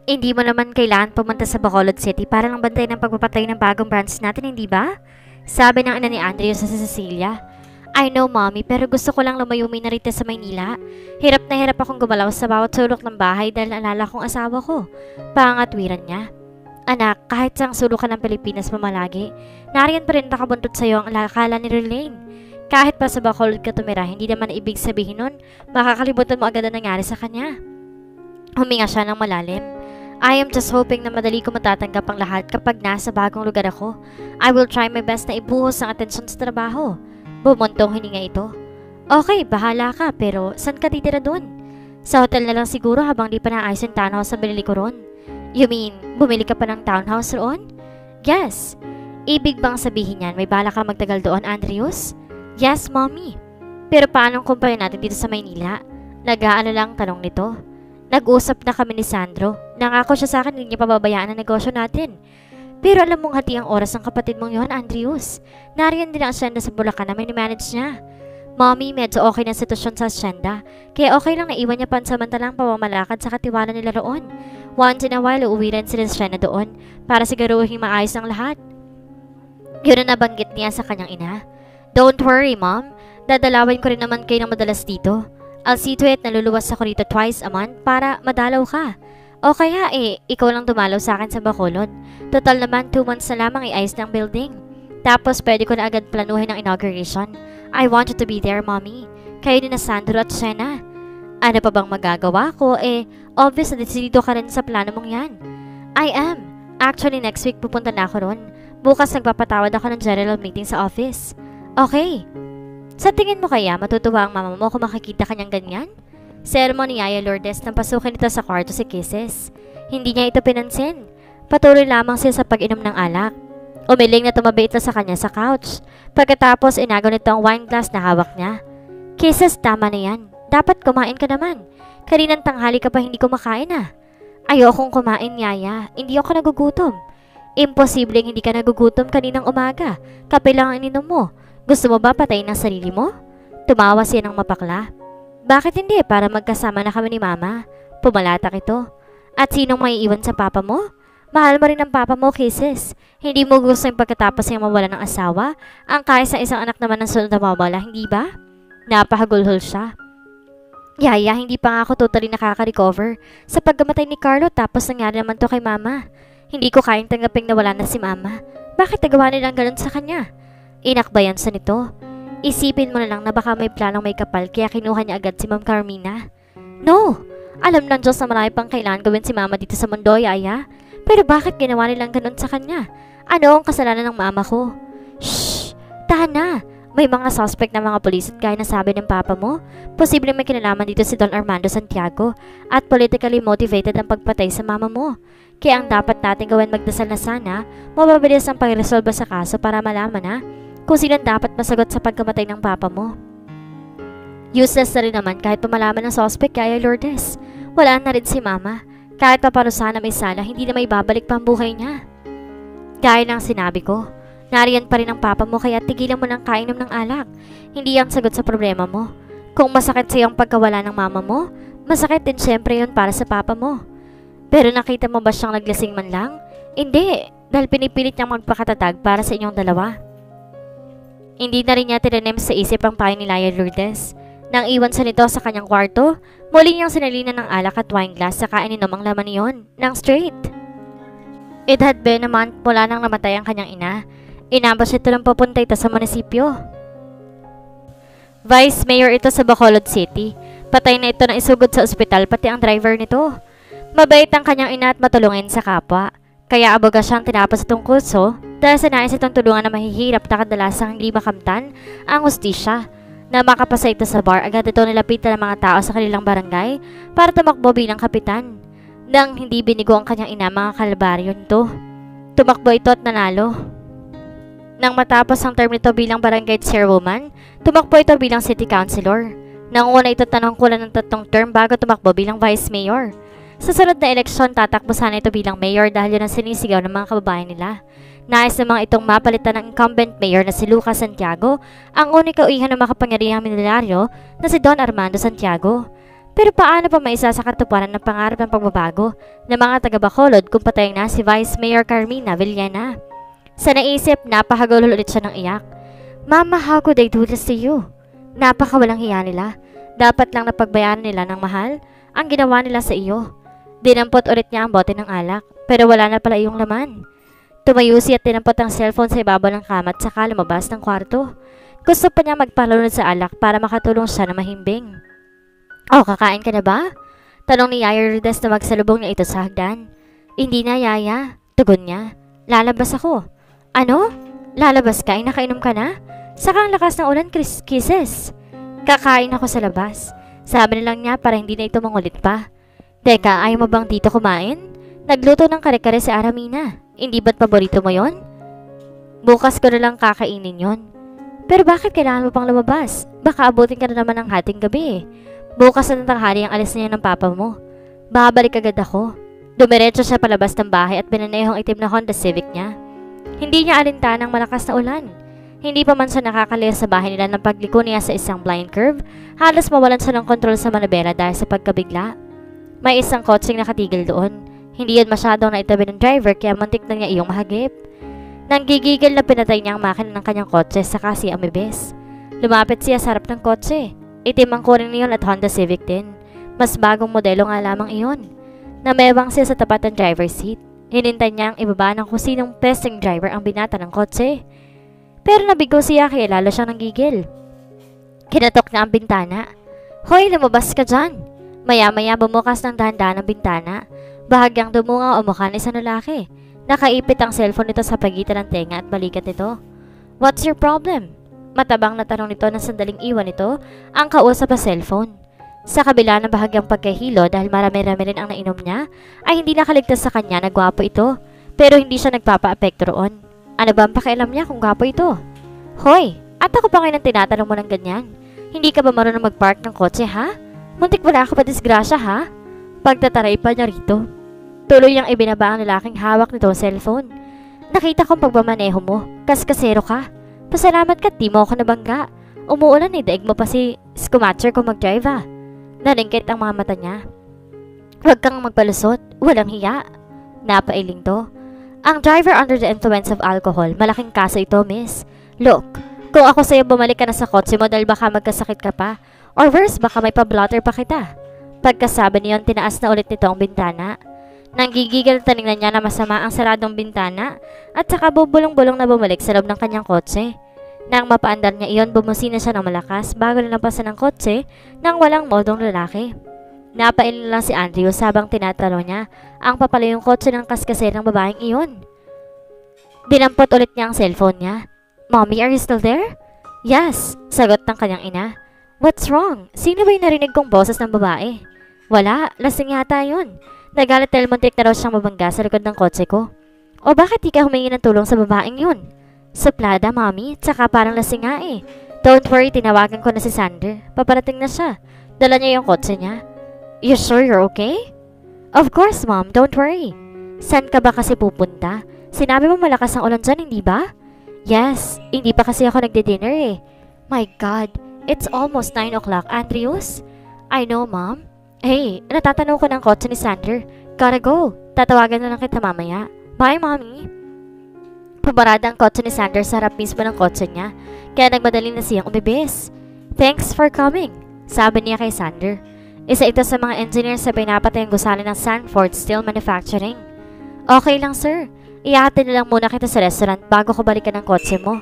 Hindi mo naman kailangan pumunta sa Bacolod City para lang bantayan ng pagpapatay ng bagong branch natin, hindi ba? Sabi ng ina ni Andrew sa Cecilia. I know, Mommy, pero gusto ko lang lumayumi na rito sa Maynila. Hirap na hirap akong gumalaw sa bawat sulok ng bahay dahil naalala kong asawa ko. Pangatwiran niya. Anak, kahit sang sulok ka ng Pilipinas mamalagi, nariyan pa rin nakabuntot sa'yo ang akala ni Relaine. Kahit pa sa Bacolod ka tumira, hindi naman ibig sabihin nun, makakalimutan mo agad ang nangyari sa kanya. Huminga siya ng malalim. I am just hoping na madali ko matatanggap ang lahat kapag nasa bagong lugar ako. I will try my best na ibuhos ang atensyon sa trabaho. Bumuntong hininga ito. Okay, bahala ka, pero saan ka titira dun? Sa hotel na lang siguro habang di pa naayos yung townhouse sa binili ko ron. You mean, bumili ka pa ng townhouse roon? Yes. Ibig bang sabihin yan, may bala ka magtagal doon, Andrews? Yes, Mommy. Pero paano kumpanya natin dito sa Maynila? Nag-aano lang tanong nito. Nag-usap na kami ni Sandro. Nangako siya sa akin hindi niya pababayaan ang negosyo natin. Pero alam mong hati ang oras ng kapatid mong yon, Andrews. Nariyan din ang asyenda sa Bulacan na mini-manage niya. Mommy, medyo okay na sitwasyon sa asyenda. Kaya okay lang na iwan niya pansamantalang pamamalakad sa katiwala nila roon. Once in a while, uuwi rin sila sa asyenda doon para siguruhin maayos ang lahat. Yun ang nabanggit niya sa kanyang ina. Don't worry, Mom. Dadalawin ko rin naman kayo ng madalas dito. I'll see to it na luluwas ako rito twice a month para madalaw ka. O kaya ikaw lang dumalaw sa akin sa Bacolod. Total naman 2 months na lamang iayos ng building. Tapos pwede ko na agad planuhin ang inauguration. I want you to be there, Mommy. Kayo din na Sandro at Shena. Ano pa bang magagawa ko? Obvious na decidido ka rin sa plano mong yan. I am. Actually, next week pupunta na ako ron. Bukas nagpapatawad ako ng general meeting sa office. Okay. Sa tingin mo kaya matutuwa ang mama mo kung makikita kanyang ganyan? Sermon ni Yaya Lourdes nang pasukin ito sa kwarto si Kisses. Hindi niya ito pinansin. Patuloy lamang siya sa pag-inom ng alak. Umiling na tumabi ito sa kanya sa couch. Pagkatapos inagaw nito ang wine glass na hawak niya. Kisses, tama na yan. Dapat kumain ka naman. Kaninang tanghali ka pa hindi kumakain ah. Ayokong kumain, Yaya. Hindi ako nagugutom. Imposibleng hindi ka nagugutom kaninang umaga. Kape lang ang ininom mo. Gusto mo ba patayin ang sarili mo? Tumawa siya ng mapakla. Bakit hindi? Para magkasama na kami ni Mama. Pumalatak ito. At sinong may iwan sa papa mo? Mahal mo rin ang papa mo, Kisses. Hindi mo gusto yung pagkatapos niyang mawala ng asawa? Ang kaya sa isang anak naman ng sunod na mawala, hindi ba? Napahagulhol siya. Yaya, hindi pa nga ako totally nakaka-recover sa pagkamatay ni Carlo tapos nangyari naman to kay Mama. Hindi ko kayang tanggaping nawala na si Mama. Bakit nagawa nilang ganun sa kanya? Inakbayan sa nito. Isipin mo na lang na baka may planong may kapal kaya kinuha niya agad si Ma'am Carmina. No! Alam ng Diyos na marami pang kailangan gawin si Mama dito sa mundo, Yaya. Pero bakit ginawa nilang ganun sa kanya? Ano ang kasalanan ng mama ko? Shhh! Tahan na! May mga suspect na mga pulis at gaya na sabi ng papa mo, posibleng may kinalaman dito si Don Armando Santiago at politically motivated ang pagpatay sa mama mo. Kaya ang dapat natin gawin magdasal na sana, mababilis ang pagresolba sa kaso para malaman na kung sino dapat masagot sa pagkamatay ng papa mo. Useless na rin naman kahit pumalaman ng suspect kaya Lourdes. Wala na rin si Mama. Kahit paparusahan na may sala, hindi na may babalik pa ang buhay niya. Gaya ng sinabi ko, nariyan pa rin ang papa mo kaya tigilan mo ng kainom ng alak. Hindi ang sagot sa problema mo. Kung masakit sa iyong pagkawala ng mama mo, masakit din syempre yun para sa papa mo. Pero nakita mo ba siyang naglasing man lang? Hindi, dahil pinipilit niyang magpakatatag para sa inyong dalawa. Hindi na rin niya tinanim sa isip ang payo ni Yaya Lourdes. Nang iwan sa nito sa kanyang kwarto, muli niyang sinalinan ng alak at wine glass saka ininom ang laman niyon, ng straight. It had been a month mula nang namatay ang kanyang ina. Inambas ito ng papunta ito sa munisipyo. Vice Mayor ito sa Bacolod City. Patay na ito ng isugod sa ospital pati ang driver nito. Mabait ang kanyang ina at matulungin sa kapwa. Kaya aboga siyang tinapos itong kurso dahil sa nais itong tulungan na mahihirap na kadalasang hindi makamtan ang hustisya. Na makapasa ito sa bar, agad ito nilapitan ng mga tao sa kanilang barangay para tumakbo bilang kapitan. Nang hindi binigo ang kanyang ina mga kalbaryo nito, tumakbo ito at nanalo. Nang matapos ang term nito bilang barangay chairwoman, tumakbo ito bilang city councilor. Nanguna ito tanungkulan ng 3 term bago tumakbo bilang vice mayor. Sa sunod na eleksyon, tatakbo sana ito bilang mayor dahil yun ang sinisigaw ng mga kababayan nila. Nais na mga itong mapalitan ng incumbent mayor na si Lucas Santiago, ang unika uihan ng makapangyarihang milyonaryo na si Don Armando Santiago. Pero paano pa maisa sa katuparan ng pangarap ng pagbabago ng mga taga-Bacolod kung patay na si Vice Mayor Carmina Villena? Sa naisip, napakagulol ulit siya ng iyak. Mama, how could I do this to you? Napakawalang hiya nila. Dapat lang napagbayaran nila ng mahal ang ginawa nila sa iyo. Dinampot ulit niya ang bote ng alak, pero wala na pala iyong laman. Tumayo siya at dinampot ang cellphone sa ibabaw ng kama at saka lumabas ng kwarto. Gusto pa niya magpalunod sa alak para makatulong siya na mahimbing. Oh, kakain ka na ba? Tanong ni Yaya Rudes na magsalubong niya ito sa hagdan. Hindi na, Yaya. Tugon niya. Lalabas ako. Ano? Lalabas ka? Nakainom ka na? Saka ang lakas ng ulan, kisses. Kakain ako sa labas. Sabi na lang niya para hindi na ito mangulit pa. Teka, ayaw mo bang dito kumain? Nagluto ng kare-kare si Aramina. Hindi ba't paborito mo yon? Bukas ko na lang kakainin yon. Pero bakit kailangan mo pang lumabas? Baka abutin ka na naman ng hating gabi eh. Bukas na ng tanghali ang alis niya ng papa mo. Babalik agad ako. Dumiretso siya palabas ng bahay at binanehong itim na Honda Civic niya. Hindi niya alintanang malakas na ulan. Hindi pa man siya nakakalis sa bahay nila ng pagliko niya sa isang blind curve. Halos mawalan siya ng kontrol sa manabela dahil sa pagkabigla. May isang kotseng nakatigil doon. Hindi yan masyadong naitabi ng driver kaya muntik na niya iyong mahagip. Nang gigigil na pinatay niya ang makina ng kanyang kotse saka si Amibes. Lumapit siya sa harap ng kotse. Itim ang kuring niyon at Honda Civic din. Mas bagong modelo nga lamang iyon. Namewang siya sa tapat ng driver's seat. Hinintay niya ang ibaba ng kung sinong testing driver ang binata ng kotse. Pero nabigo siya kaya lalo siyang nanggigil. Kinatok na ang bintana. Hoy, lumabas ka dyan! Maya-maya bumukas ng dahan-dahan ang bintana. Bahagyang dumunga o mukha ng isang lalaki. Nakaipit ang cellphone nito sa pagitan ng tenga at balikat nito. What's your problem? Matabang na tanong nito na sandaling iwan nito ang kausap sa cellphone. Sa kabila ng bahagyang pagkahilo dahil marami-rami rin ang nainom niya, ay hindi nakaligtas sa kanya na gwapo ito. Pero hindi siya nagpapa-apekto roon. Ano ba ang pakialam niya kung gwapo ito? Hoy, at ako pa ngayon ang tinatanong mo ng ganyan. Hindi ka ba marunong mag-park ng kotse ha? Muntik wala ka pa disgrasya ha? Pagtataray pa niya rito. Tuloy niyang ibinaba ang lalaking hawak nito ang cellphone. Nakita kong pagmamaneho mo, kaskasero ka. Pasalamat ka, di mo ako nabangga. Umuulan eh, daig mo pa si Schumacher kung mag-drive ah. Nalingkit ang mga mata niya. Huwag kang magpalusot, walang hiya. Napailing to. Ang driver under the influence of alcohol, malaking kaso ito, miss. Look, kung ako sa'yo bumalik ka na sa kotse mo dahil baka magkasakit ka pa, or worse, baka may pa-blotter pa kita. Pagkasabi niyon, tinaas na ulit nito ang bintana. Nanggigigil tinignan niya na masama ang saradong bintana at saka bubulong-bulong na bumalik sa loob ng kanyang kotse. Nang mapaandar niya iyon, bumusina siya ng malakas bago lalampasan ng kotse ng walang modong lalaki. Napailin lang si Andrew habang tinatalo niya ang papalayong kotse ng kaskaserang babaeng iyon. Dinampot ulit niya ang cellphone niya. Mommy, are you still there? Yes, sagot ng kanyang ina. What's wrong? Sino ba yung narinig kong boses ng babae? Wala, lasing yata yun. Nagalit dahil muntik na raw siyang mabangga sa likod ng kotse ko. O bakit di ka humingi ng tulong sa babaeng yun? Suplada, mommy, tsaka parang lasing nga eh. Don't worry, tinawagan ko na si Sander. Paparating na siya. Dala niya yung kotse niya. You sure you're okay? Of course, mom, don't worry. Saan ka ba kasi pupunta? Sinabi mo malakas ang ulan dyan, hindi ba? Yes, hindi pa kasi ako nagdi-dinner eh. My God, it's almost 9 o'clock, Andrews. I know, mom. Hey, natatanong ko ng kotse ni Sander. Gotta go. Tatawagan na lang kita mamaya. Bye, mommy. Pumarada ang kotse ni Sander sa harap mismo ng kotse niya, kaya nagmadali na siyang umibis. Thanks for coming, sabi niya kay Sander. Isa ito sa mga engineer sa pinapatay ang gusali ng Sanford Steel Manufacturing. Okay lang, sir. Ihahatid na lang muna kita sa restaurant bago ko balikan ang kotse mo.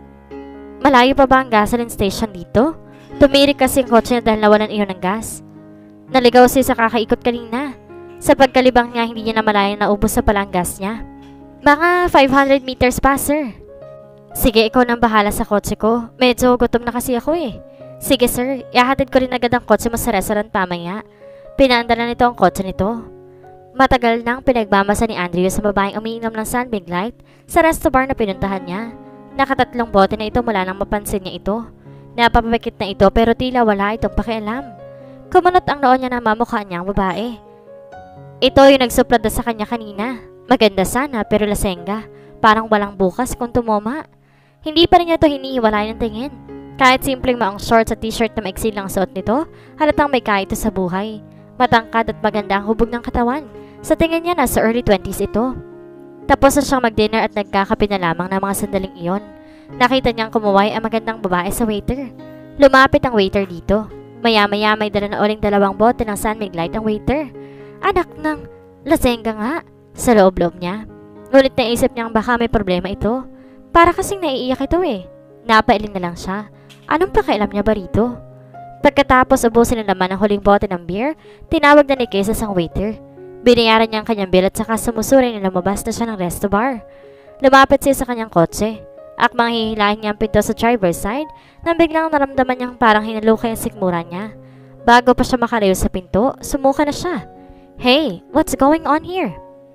Malayo pa ba ang gasoline station dito? Tumirik kasi ang kotse niya dahil nawalan iyon ng gas. Naligaw siya sa kakaikot kanina. Sa pagkalibang niya, hindi niya namalayan na ubos sa pala ang gas niya. Mga 500 meters pa, sir. Sige, ikaw nang bahala sa kotse ko. Medyo gutom na kasi ako eh. Sige, sir. Ihahatid ko rin agad ang kotse mo sa restaurant pamaya. Pinaandar na nito ang kotse nito. Matagal nang pinagbamasa ni Andrew sa babaeng umiinom ng Sunbig Light sa resto bar na pinuntahan niya. Nakatatlong bote na ito mula nang mapansin niya ito. Napapapikit na ito pero tila wala itong pakialam. Kumunot ang noon niya na mamukha niya ang babae. Ito yung nagsuplada sa kanya kanina. Maganda sana pero lasengga. Parang walang bukas kung tumoma. Hindi pa rin niya ito hinihiwalay ng tingin. Kahit simpleng maong shorts at t-shirt na maiksi lang suot nito, halatang may kaya ito sa buhay. Matangkad at maganda ang hubog ng katawan. Sa tingin niya nasa early 20s ito. Tapos na siyang mag-dinner at nagkakape na lamang ng mga sandaling iyon. Nakita niyang kumuway ang magandang babae sa waiter. Lumapit ang waiter dito. Maya-maya may dala na uling 2 bote ng San Mig Light ang waiter. Anak ng lasengga nga, sa loob-loob niya. Ngunit naisip niyang baka may problema ito. Para kasing naiiyak ito eh. Napailing na lang siya. Anong pakialam niya ba rito? Pagkatapos ubusin na naman ang huling bote ng beer, tinawag na ni Kisses ang waiter. Binayaran niya ang kanyang bill at saka sumusuray na lumabas na siya ng resto bar. Lumapit siya sa kanyang kotse. Akmang hihilahin niya ang pinto sa driver's side nang biglang naramdaman niyang parang hinalukay ang sikmura niya. Bago pa siya makalayo sa pinto, sumuka na siya. Hey, what's going on here?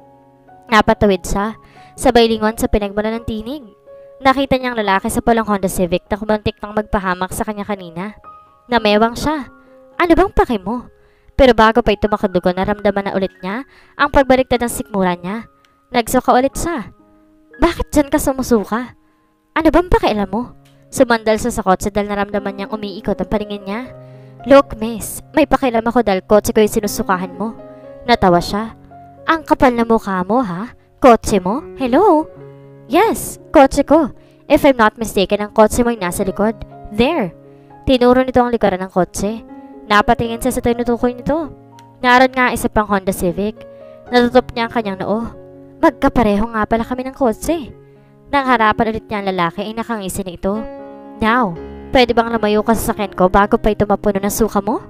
Napatawid siya, sabay lingon sa pinagmula ng tinig. Nakita niyang lalaki sa pulang Honda Civic na kumantik nang magpahamak sa kanya kanina. Namewang siya. Ano bang pake mo? Pero bago pa ito makadugo, naramdaman na ulit niya ang pagbaliktad ng sikmura niya. Nagsuka ulit siya. Bakit dyan ka sumusuka? Ano bang pakialam mo? Sumandal siya sa kotse dahil naramdaman niyang umiikot ang paningin niya. Look, miss, may pakialam ako dahil kotse ko yung sinusukahan mo. Natawa siya. Ang kapal na mukha mo, ha? Kotse mo? Hello? Yes, kotse ko. If I'm not mistaken, ang kotse mo ay nasa likod. There. Tinuro nito ang likuran ng kotse. Napatingin siya sa tinutukoy nito. Naroon nga isa pang Honda Civic. Natutup niya ang kanyang noo. Magkapareho nga pala kami ng kotse. Nang harapan ulit niya ang lalaki ay nakangisi na ito. Now, pwede bang lumayo ka sa sakyan ko bago pa ito mapuno ng suka mo?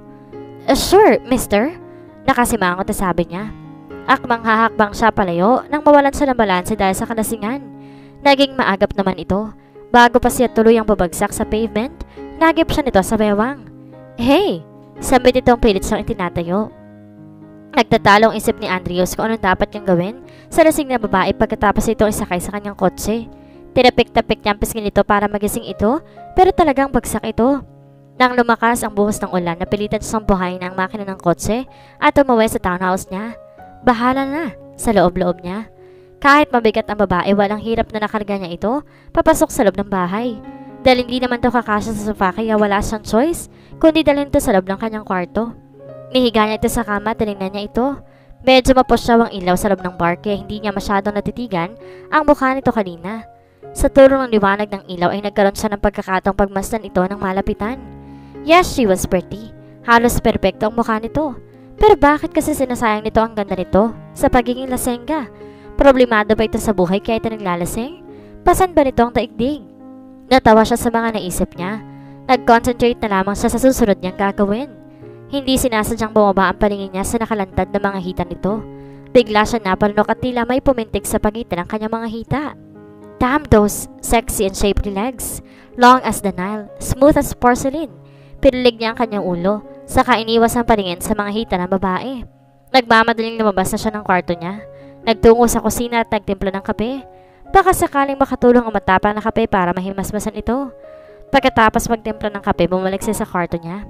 Sure, mister. Nakasimangot na sabi niya. Akmang hahakbang siya palayo nang mawalan siya ng balanse dahil sa kalasingan. Naging maagap naman ito. Bago pa siya tuluyang babagsak sa pavement, nagip siya nito sa bewang. Hey! Sambit itong pilit siyang itinatayo. Nagtatalong isip ni Andrews kung anong dapat niyang gawin sa lasing na babae pagkatapos itong isakay sa kanyang kotse. Tinapik-tapik niya ang pisngin nito para magising ito, pero talagang bagsak ito. Nang lumakas ang buhos ng ulan, napilitan siyang buhayin ang makina ng kotse at umuwi sa townhouse niya. Bahala na sa loob-loob niya. Kahit mabigat ang babae, walang hirap na nakarga niya ito papasok sa loob ng bahay. Dahil hindi naman ito kakasya sa sofa kaya wala siyang choice kundi dalhin ito sa loob ng kanyang kwarto. Nihiga niya ito sa kama at tinignan niya ito. Medyo mapusyaw ang ilaw sa loob ng bar kaya hindi niya masyadong natitigan ang mukha nito kanina. Sa tulong ng liwanag ng ilaw ay nagkaroon siya ng pagkakataong pagmasdan ito ng malapitan. Yes, she was pretty. Halos perpekto ang mukha nito. Pero bakit kasi sinasayang nito ang ganda nito sa pagiging lasengga? Problemado ba ito sa buhay kaya ito naglalasing? Pasan ba nito ang daigdig? Natawa siya sa mga naisip niya. Nag-concentrate na lamang siya sa susunod niyang gagawin. Hindi sinasadyang bumaba ang paningin niya sa nakalantad na mga hita nito. Bigla siya napalunok at tila may pumintig sa pagitan ng kanyang mga hita. Damn those sexy and shapely legs. Long as the Nile, smooth as porcelain. Pinilig niya ang kanyang ulo, saka iniwas ang paningin sa mga hita ng babae. Nagmamadaling lumabas na siya ng kwarto niya. Nagtungo sa kusina at nagtimpla ng kape. Baka sakaling makatulong ang matapang na kape para mahimasmasan ito. Pagkatapos magtimpla ng kape, bumalik siya sa kwarto niya.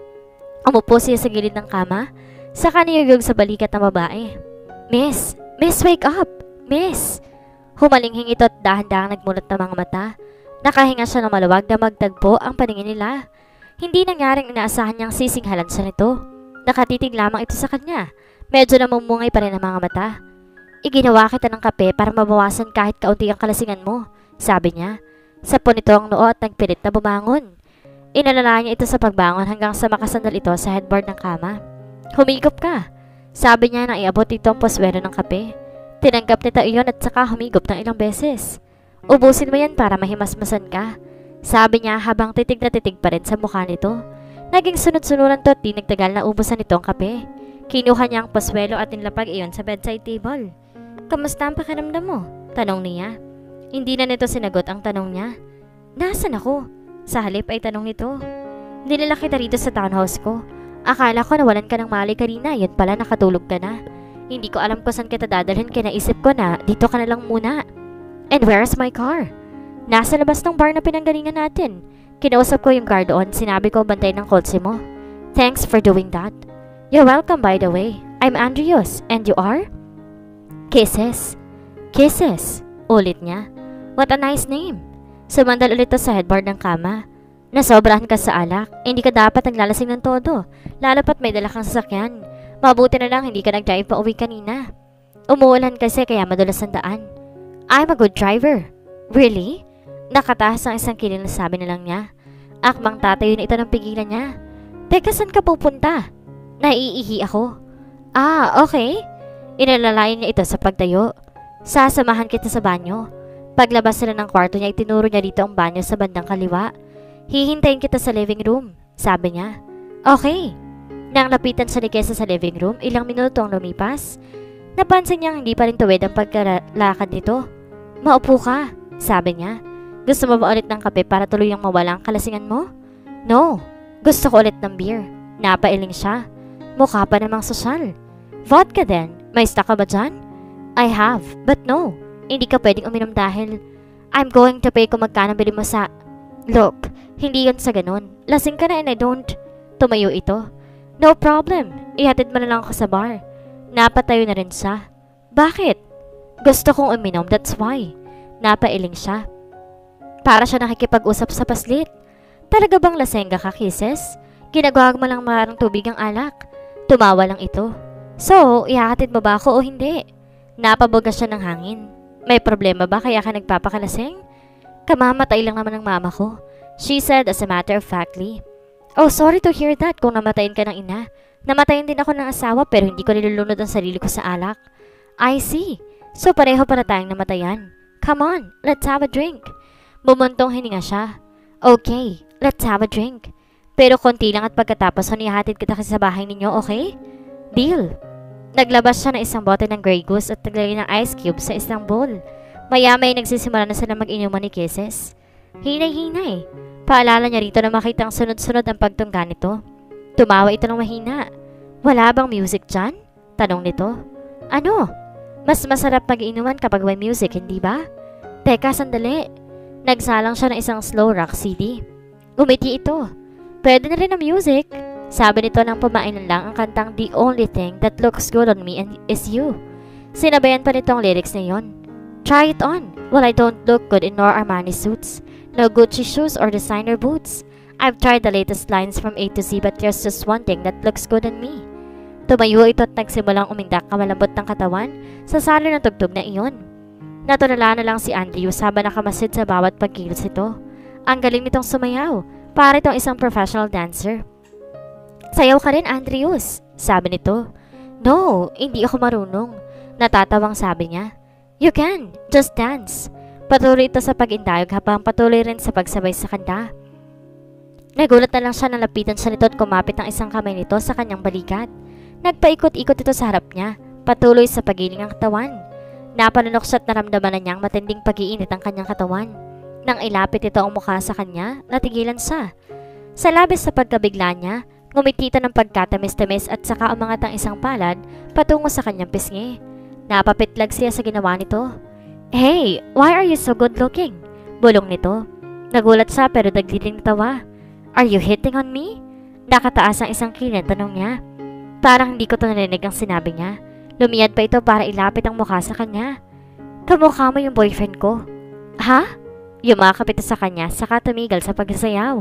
Umupo siya sa gilid ng kama, saka niyugog sa balikat ng babae. Miss! Miss, wake up! Miss! Humalinghing ito at dahan-dahang nagmulat ng mga mata. Nakahinga siya ng maluwag na magtagpo ang paningin nila. Hindi nangyaring inaasahan niyang sisinghalan siya nito. Nakatitig lamang ito sa kanya. Medyo namumungay pa rin ang mga mata. Iginawa kita ng kape para mabawasan kahit kaunti ang kalasingan mo, sabi niya. Sapon nito ang noo at nagpilit na bumangon. Inalala niya ito sa pagbangon hanggang sa makasandal ito sa headboard ng kama. Humigop ka, sabi niya nang iabot ito ang poswelo ng kape. Tinanggap nito iyon at saka humigop ng ilang beses. Ubusin mo yan para mahimasmasan ka, sabi niya habang titig na titig pa rin sa mukha nito. Naging sunod-sunuran to at di nagtagal na ubusan nito ang kape. Kinuha niya ang poswelo at inlapag iyon sa bedside table. Kamusta ang pakiramdam mo? Tanong niya. Hindi na nito sinagot ang tanong niya. Nasaan ako? Sa halip ay tanong nito. Nilala kita rito sa townhouse ko. Akala ko nawalan ka ng mali kanina, yun pala nakatulog ka na. Hindi ko alam kung saan kita dadalhin kaya naisip ko na dito ka na lang muna. And where's my car? Nasa labas ng bar na pinanggalingan natin. Kinausap ko yung guard doon, sinabi ko bantay ng kotse mo. Thanks for doing that. You're welcome by the way. I'm Andrews, and you are? Kisses. Kisses. Ulit niya. What a nice name. Sumandal ulit sa headboard ng kama. Nasobrahan ka sa alak. Hindi ka dapat naglalasing ng todo. Lalo pat may dala kang sasakyan. Mabuti na lang hindi ka nag-drive pa uwi kanina. Umuulan kasi kaya madulas ang daan. I'm a good driver. Really? Nakataas ang isang kilid na sabi na lang niya. Akmang tatayo na ito ng pigilan niya. Teka, saan ka pupunta? Naiihi ako. Ah, okay. Inalalayan niya ito sa pagtayo. Sasamahan kita sa banyo. Paglabas nila ng kwarto niya, itinuro niya dito ang banyo sa bandang kaliwa. Hihintayin kita sa living room, sabi niya. Okay. Nang lapitan siya ni Kesa sa living room, ilang minuto ang lumipas. Napansin niyang hindi pa rin tuwid ang pagkalakad nito. Maupo ka, sabi niya. Gusto mo ba ulit ng kape para tuluyang mawala ang kalasingan mo? No, gusto ko ulit ng beer. Napailing siya. Mukha pa namang sosyal. Vodka din, may stock ka ba dyan? I have, but no. Hindi ka pwedeng uminom dahil I'm going to pay kung magkano bili mo sa... Look, hindi yun sa ganun. Lasing ka na and I don't... Tumayo ito. No problem. Ihatid mo na lang ako sa bar. Napatayo na rin siya. Bakit? Gusto kong uminom, that's why. Napailing siya. Para siya nakikipag-usap sa paslit. Talaga bang lasengga ka, Kisses? Ginagawa mo lang marang tubig ang alak. Tumawa lang ito. So, ihahatid mo ba ako o hindi? Napabugas siya ng hangin. May problema ba kaya ka nagpapakalasing? Kamamatay lang naman ng mama ko. She said as a matter of factly. Oh, sorry to hear that kung namatayin ka ng ina. Namatayin din ako ng asawa pero hindi ko nilulunod ang sarili ko sa alak. I see. So pareho para tayong namatayan. Come on, let's have a drink. Bumuntong hininga siya. Okay, let's have a drink. Pero konti lang at pagkatapos hanihatid kita sa bahay ninyo, okay? Deal. Naglabas siya ng isang bote ng Grey Goose at naglagay ng ice cube sa isang bowl. Maya-may nagsisimula na sila mag-inuman ni Kisses. Hinay-hinay. Paalala niya rito na makita ang sunod-sunod ang pagtungga nito. Tumawa ito ng mahina. Wala bang music dyan? Tanong nito. Ano? Mas masarap mag-inuman kapag may music, hindi ba? Teka, sandali. Nagsalang siya ng isang slow rock CD. Umiti ito. Pwede na rin ang music. Sabi nito nang pumainan lang ang kantang The Only Thing That Looks Good on Me and Is You. Sinabayan pa nito ang lyrics na yon. Try it on. Well, I don't look good in nor Armani suits. No Gucci shoes or designer boots. I've tried the latest lines from A to Z but there's just one thing that looks good on me. Tumayo ito at nagsimulang umindak ang malambot ng katawan sa salo ng tugtog na iyon. Natulala na lang si Andrew habang nakamasid sa bawat pagkilos ito. Ang galing nitong sumayaw. Para itong isang professional dancer. Sayaw ka rin, Andrews, sabi nito. No, hindi ako marunong. Natatawang sabi niya. You can, just dance. Patuloy ito sa pag-indayog habang patuloy rin sa pagsabay sa kanta. Nagulat na lang siya nang lapitan siya nito at kumapit ang isang kamay nito sa kanyang balikat. Nagpaikot-ikot ito sa harap niya, patuloy sa pagiling ang katawan. Napanunok siya at naramdaman na niyang matinding pag-iinit ang kanyang katawan. Nang ilapit ito ang mukha sa kanya, natigilan siya. Sa labis sa pagkabigla niya, ngumiti ito ng pagkatamis-tamis at saka umangat ang isang palad patungo sa kanyang pisngi. Napapitlag siya sa ginawa nito. Hey, why are you so good looking? Bulong nito. Nagulat siya pero dagdiling tawa. Are you hitting on me? Nakataas ang isang kilid, tanong niya. Parang hindi ko ito narinig ang sinabi niya. Lumiyad pa ito para ilapit ang mukha sa kanya. Kamukha mo yung boyfriend ko. Ha? Yumakap ito sa kanya saka tumigal sa pagsasayaw.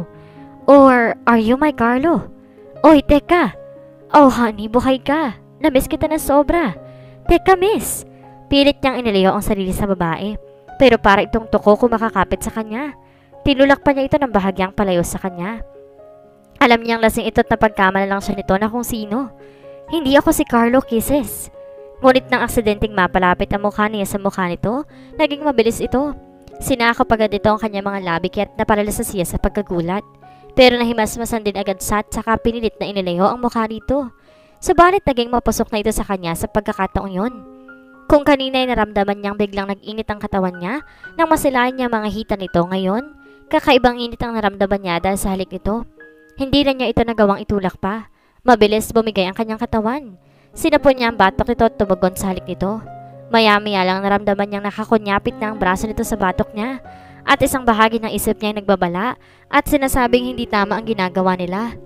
Or are you my Carlo? Oy, teka. Oh honey, buhay ka. Namiss kita na sobra. Teka miss. Pilit niyang inilayo ang sarili sa babae. Pero para itong tuko kung makakapit sa kanya. Tinulak pa niya ito ng bahagyang palayo sa kanya. Alam niyang lasing ito at napagkamala lang siya nito na kung sino. Hindi ako si Carlo, Kisses. Ngunit nang aksidenteng mapalapit ang mukha niya sa mukha nito, naging mabilis ito. Sinakop agad ito ang kanyang mga labi kaya't napalala siya sa pagkagulat. Pero nahimasmasan din agad siya at saka pinilit na inilayo ang mukha rito. Subalit naging mapusok na ito sa kanya sa pagkakataong yon. Kung kanina ay naramdaman niyang biglang nag-init ang katawan niya nang masilayan niya mga hita nito ngayon, kakaibang init ang naramdaman niya dahil sa halik nito. Hindi na niya ito nagawang itulak pa. Mabilis bumigay ang kanyang katawan. Sinapon niya ang batok nito at tumugon sa halik nito. Maya-maya lang naramdaman niyang nakakunyapit na ang braso nito sa batok niya at isang bahagi ng isip niya ay nagbabala at sinasabing hindi tama ang ginagawa nila.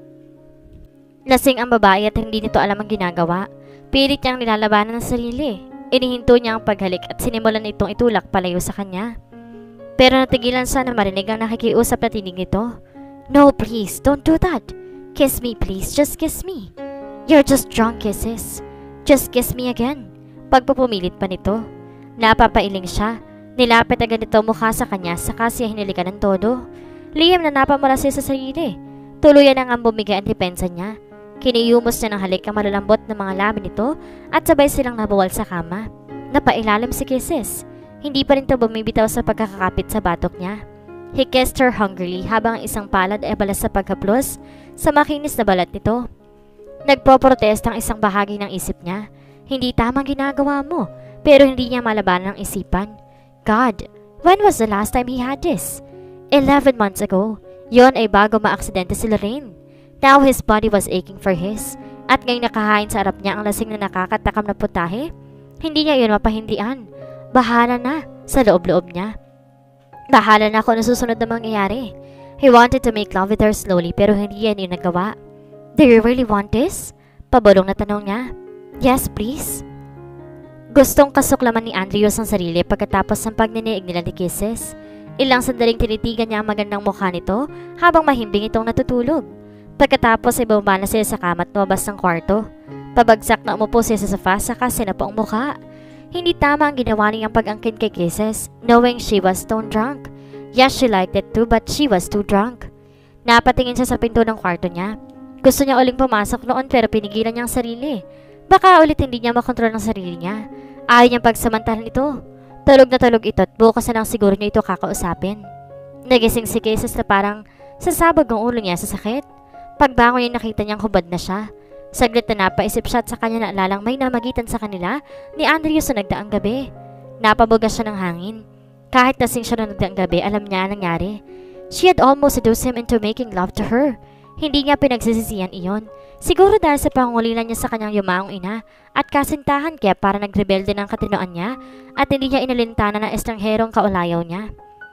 Lasing ang babae at hindi nito alam ang ginagawa. Pilit niyang nilalabanan ng sarili. Inihinto niya ang paghalik at sinimulan itong itulak palayo sa kanya. Pero natigilan siya na marinig ang nakikiusap na tinig nito. No, please, don't do that. Kiss me, please. Just kiss me. You're just drunk kisses. Just kiss me again. Pagpupumilit pa nito. Napapailing siya. Nilapit agad nito mukha sa kanya saka siya hinilikan ng todo. Lihim na napamula siya sa sarili. Tuluyan na nga bumigay ang depensa niya. Kiniyumos niya ng halik ang malalambot na mga labi nito at sabay silang nabawal sa kama. Napailalim si Kisses. Hindi pa rin ito bumibitaw sa pagkakakapit sa batok niya. He kissed her hungrily habang ang isang palad ay balas sa paghaplos sa makinis na balat nito. Nagpoprotest ang isang bahagi ng isip niya. Hindi tamang ginagawa mo, pero hindi niya malabanan ang isipan. God, when was the last time he had this? 11 months ago. Yon ay bago maaksidente si Lorraine. Now his body was aching for his. At ngayong nakahain sa harap niya ang lasing na nakakatakam na putahe, hindi niya yun mapahindian. Bahala na sa loob-loob niya. Bahala na kung ano susunod na mangyayari. He wanted to make love with her slowly pero hindi yan yung nagawa. Do you really want this? Pabalong na tanong niya. Yes, please. Gustong kasuklaman ni Andrews ang sarili pagkatapos ng pagniniig nila ni Kisses. Ilang sandaling tinitigan niya ang magandang mukha nito habang mahimbing itong natutulog. Pagkatapos ay bumaba na siya sa kama at lumabas ng kwarto. Pabagsak na umupo siya sa sofa saka sinapo ang mukha. Hindi tama ang ginawa niyang pag-angkin kay Kisses, knowing she was stone drunk. Yes, she liked it too, but she was too drunk. Napatingin siya sa pinto ng kwarto niya. Gusto niya uling pumasok noon pero pinigilan niya ang sarili. Baka ulit hindi niya makontrol ang sarili niya. Ayaw niyang pagsamantalan ito. Tulog na tulog ito at bukas na lang siguro niya ito kakausapin. Nagising si Kisses na parang sasabog ang ulo niya sa sakit. Pagbangon niya nakita niyang hubad na siya. Saglit na napaisip siya at sa kanya naalalang may namagitan sa kanila ni Andrews sa nagdaang gabi. Napabugas siya ng hangin. Kahit nasing siya ng nagdaang gabi, alam niya ang nangyari. She had almost seduced him into making love to her. Hindi niya pinagsisisihan iyon. Siguro dahil sa pangungulilan niya sa kanyang yumaong ina at kasintahan kaya para nagrebelde ng katinoan niya at hindi niya inalintana ng estrangherong kaulayaw niya.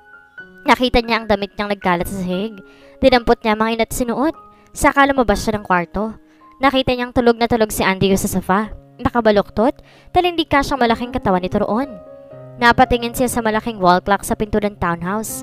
Nakita niya ang damit niyang nagkalat sa sahig. Dinampot niya mga inat sinuot. Saka lumabas siya ng kwarto. Nakita niyang tulog na tulog si Andrew sa sofa. Nakabaluktot, talindig ka siyang malaking katawan nito roon. Napatingin siya sa malaking wall clock sa pinto ng townhouse.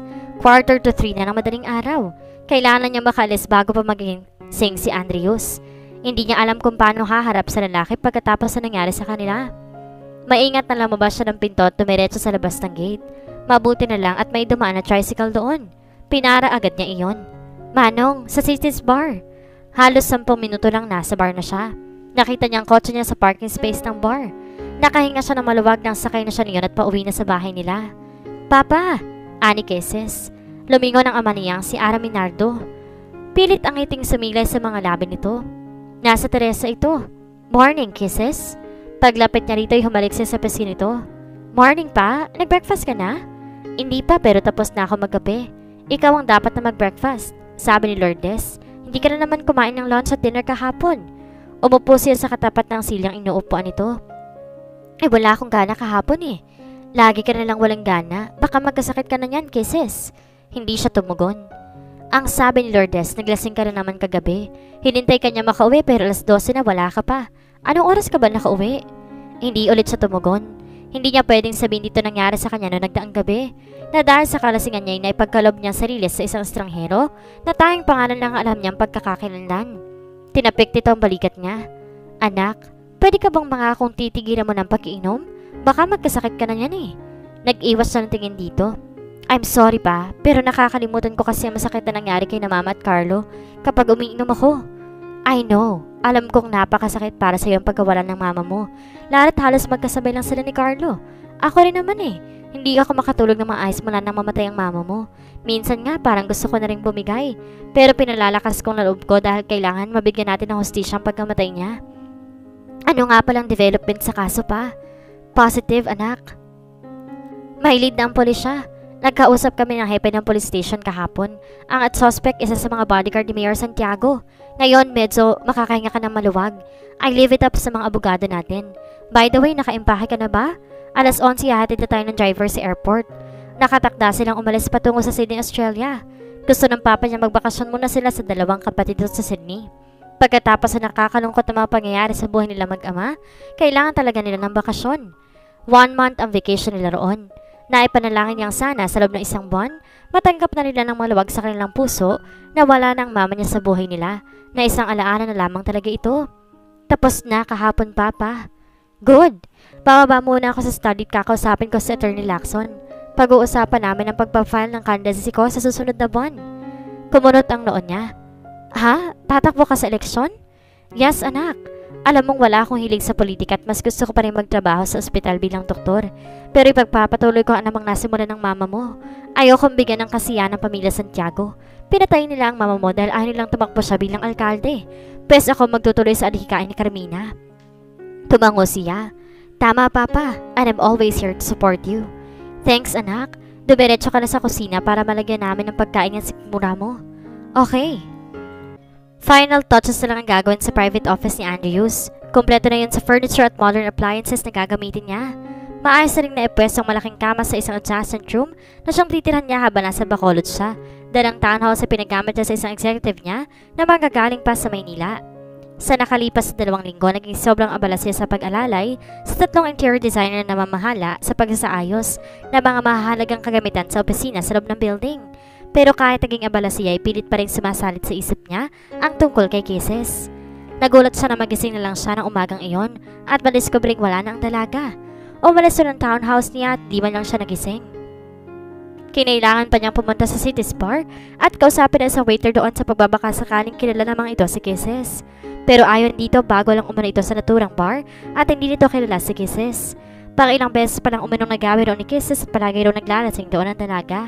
2:45 na ng madaling araw. Kailangan niya makaalis bago pa magising si Andrews. Hindi niya alam kung paano haharap sa lalaki pagkatapos na nangyari sa kanila. Maingat na lumabas siya ng pinto at tumiretso sa labas ng gate. Mabuti na lang at may dumaan na tricycle doon. Pinara agad niya iyon. Manong, sa City's Bar. Halos 10 minuto lang nasa bar na siya. Nakita niya ang kotse niya sa parking space ng bar. Nakahinga siya ng maluwag nang sakay na siya niyon at pauwi na sa bahay nila. Papa! Ani Kisses. Lumingon ang ama niyang si Ara Minardo. Pilit ang ngiting sumilay sa mga labi nito. Nasa Teresa ito. Morning, Kisses. Paglapit niya rito ay humalik siya sa pisin nito. Morning pa? Nag-breakfast ka na? Hindi pa pero tapos na ako magkape. Ikaw ang dapat na mag-breakfast, sabi ni Lourdes. Hindi ka na naman kumain ng lunch at dinner kahapon. Umupo siya sa katapat ng silyang inuupuan nito. Eh wala akong gana kahapon eh. Lagi ka na lang walang gana. Baka magkasakit ka na niyan, Kisses. Hindi siya tumugon. Ang sabi ni Lourdes, naglasing ka na naman kagabi. Hinintay ka niya makauwi pero alas 12 na wala ka pa. Anong oras ka ba nakauwi? Hindi ulit siya tumugon. Hindi niya pwedeng sabihin dito nangyari sa kanya noong nagdaang gabi. Na dahil sa kalasingan niya ay naipagkalob niya sarili sa isang estranghero na tayong pangalan lang alam niyang pagkakakilanlan. Tinapik nito ang balikat niya. Anak, pwede ka bang mangakong titigilan mo ng pag-iinom? Baka magkasakit ka na niyan eh. Nag-iwas siya ng tingin dito. I'm sorry pa, pero nakakalimutan ko kasi ang masakit na nangyari kay na Mama at Carlo kapag umiinom ako. I know, alam kong napakasakit para sa iyo ang pagkawalan ng mama mo. Lalo't halos magkasabay lang sila ni Carlo. Ako rin naman eh. Hindi ako makatulog ng maayos mula nang mamatay ang mama mo. Minsan nga parang gusto ko na rin bumigay. Pero pinalalakas kong loob ko dahil kailangan mabigyan natin ng hustisya ang pagkamatay niya. Ano nga palang development sa kaso pa? Positive, anak. May lead na ang pulisya. Nagkausap kami ng hepe ng police station kahapon. Ang at suspect isa sa mga bodyguard ni Mayor Santiago. Ngayon medyo makakahinga ka ng maluwag. I leave it up sa mga abogado natin. By the way, nakaimpahe ka na ba? Alas 11 hatid na tayo ng driver sa airport. Nakatakda silang umalis patungo sa Sydney, Australia. Gusto ng papa niya magbakasyon muna sila sa dalawang kapatid sa Sydney. Pagkatapos na nakakalungkot na mga pangyayari sa buhay nila mag-ama, kailangan talaga nila ng bakasyon. 1 month ang vacation nila roon. Naipanalangin niyang sana sa loob ng 1 buwan, Matanggap na nila ng maluwag sa kanilang puso na wala na ang mama niya sa buhay nila, na isang alaala na lamang talaga ito. Tapos na kahapon, Papa. Good. Bababa muna ako sa study at kakausapin ko si Attorney Lacson. Pag-uusapan namin ang pagpapile ng candidacy ko sa susunod na buwan. Kumunot ang noon niya. Ha? Tatakbo ka sa eleksyon? Yes, anak. Alam mong wala akong hilig sa politika at mas gusto ko pa rin magtrabaho sa ospital bilang doktor. Pero ipagpapatuloy ko ang namang nasimulan ng mama mo. Ayokong bigyan ng kasiyahan ng pamilya Santiago. Pinatay nila ang mama mo dahil ayaw nilang tumakbo siya bilang alkalde. Pwes ako magtutuloy sa adhikain ni Carmina. Tumango siya. Tama, Papa, and I'm always here to support you. Thanks, anak. Dumiretso ka na sa kusina para malagyan namin ng pagkain ng sikmura mo. Okay. Final touches na lang ang gagawin sa private office ni Andrews. Kompleto na yun sa furniture at modern appliances na gagamitin niya. Maayos na rin na ipwesto ang malaking kama sa isang adjacent room na siyang titirhan niya habang nasa Bacolod siya. Dahil ang townhouse ay pinagamit niya sa isang executive niya na manggagaling pa sa Maynila. Sa nakalipas na 2 linggo, naging sobrang abala siya sa pag-alalay sa 3 interior designer na mamahala sa pagsasaayos ng mga mahalagang kagamitan sa opisina sa loob ng building. Pero kahit naging abala siya, ay pilit pa rin sumasalit sa isip niya ang tungkol kay Kisses. Nagulat siya na magising na lang siya ng umagang iyon at madiskubring wala na ang dalaga. Umalis siya ng townhouse niya at di man lang siya nagising. Kinailangan pa niyang pumunta sa City's Bar at kausapin na isang waiter doon sa pagbabaka sakaling kilala namang ito si Kisses. Pero ayon dito, bago lang umano ito sa naturang bar at hindi nito kilala si Kisses. Ilang beses pa lang uminong nagawi roon ni Kisses at palagi roon naglalasing doon ang dalaga.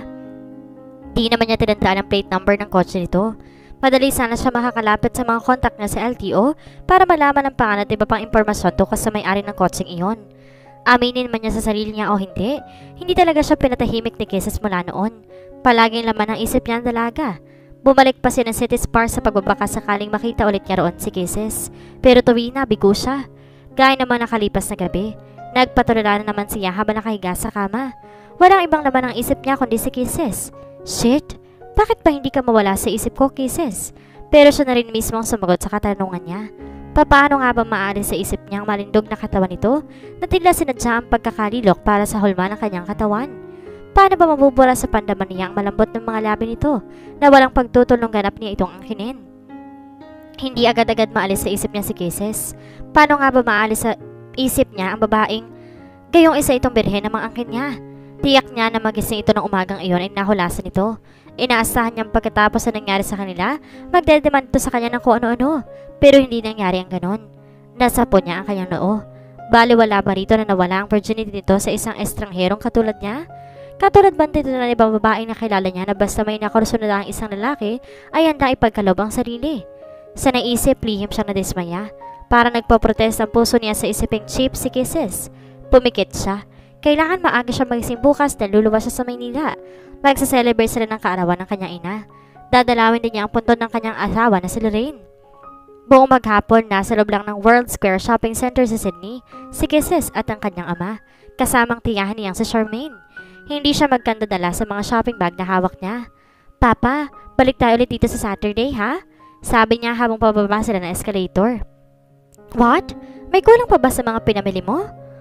Di naman niya tinandaan ang plate number ng kotse nito. Madali sana siya makakalapit sa mga kontak niya sa LTO para malaman ang pangalan at iba pang impormasyon tungkol sa may-ari ng kotseng iyon. Aminin man niya sa sarili niya o hindi, hindi talaga siya pinatahimik ni Kisses mula noon. Palaging laman ang isip niya ang dalaga. Bumalik pa siya ng City's Bar sa pagbabaka sakaling makita ulit niya roon si Kisses. Pero tuwi na, bigo siya. Gaya naman nakalipas na gabi, nagpatulala na naman siya habang nakahiga sa kama. Walang ibang laman ang isip niya kundi si Kisses. Shit, bakit ba hindi ka mawala sa isip ko, Kisses? Pero siya na rin mismo ang sumagot sa katanungan niya. Paano nga ba maalis sa isip niya ang malindog na katawan nito na tila sinadya ang pagkakalilok para sa hulma ng kanyang katawan? Paano ba mabubura sa pandaman niya ang malambot ng mga labi nito na walang pagtutulong ganap niya itong angkinin? Hindi agad-agad maalis sa isip niya si Kisses. Paano nga ba maalis sa isip niya ang babaeng gayong isa itong birhen ng mga angkin niya? Tiyak niya na magising ito ng umagang iyon ay nahulasan ito. Inaasahan niyang pagkatapos na nangyari sa kanila, magdedemand ito sa kanya ng kung ano-ano. Pero hindi nangyari ang ganon. Nasapo niya ang kanyang noo. Baliwala ba rito na nawala ang virginity nito sa isang estrangherong katulad niya? Katulad ba dito na ibang babaeng nakilala niya na basta may nakursunod ang isang lalaki ay handa ipagkalob ang sarili? Sa naisip, lihim siyang nadismaya. Para nagpaprotest ang puso niya sa isiping cheap si Kisses. Pumikit siya. Kailangan maaga siya magising bukas dahil luluwas siya sa Maynila. Magsa-celebrate sila ng kaarawan ng kanyang ina. Dadalawin din niya ang puntod ng kanyang asawa na si Lorraine. Buong maghapon, nasa loob lang ng World Square Shopping Center sa Sydney, si Kisses at ang kanyang ama, kasamang tiyahin niyang si Charmaine. Hindi siya magkandadala sa mga shopping bag na hawak niya. Papa, balik tayo ulit dito sa Saturday, ha? Sabi niya habang pababa sila ng escalator. What? May kulang pa ba sa mga pinamili mo?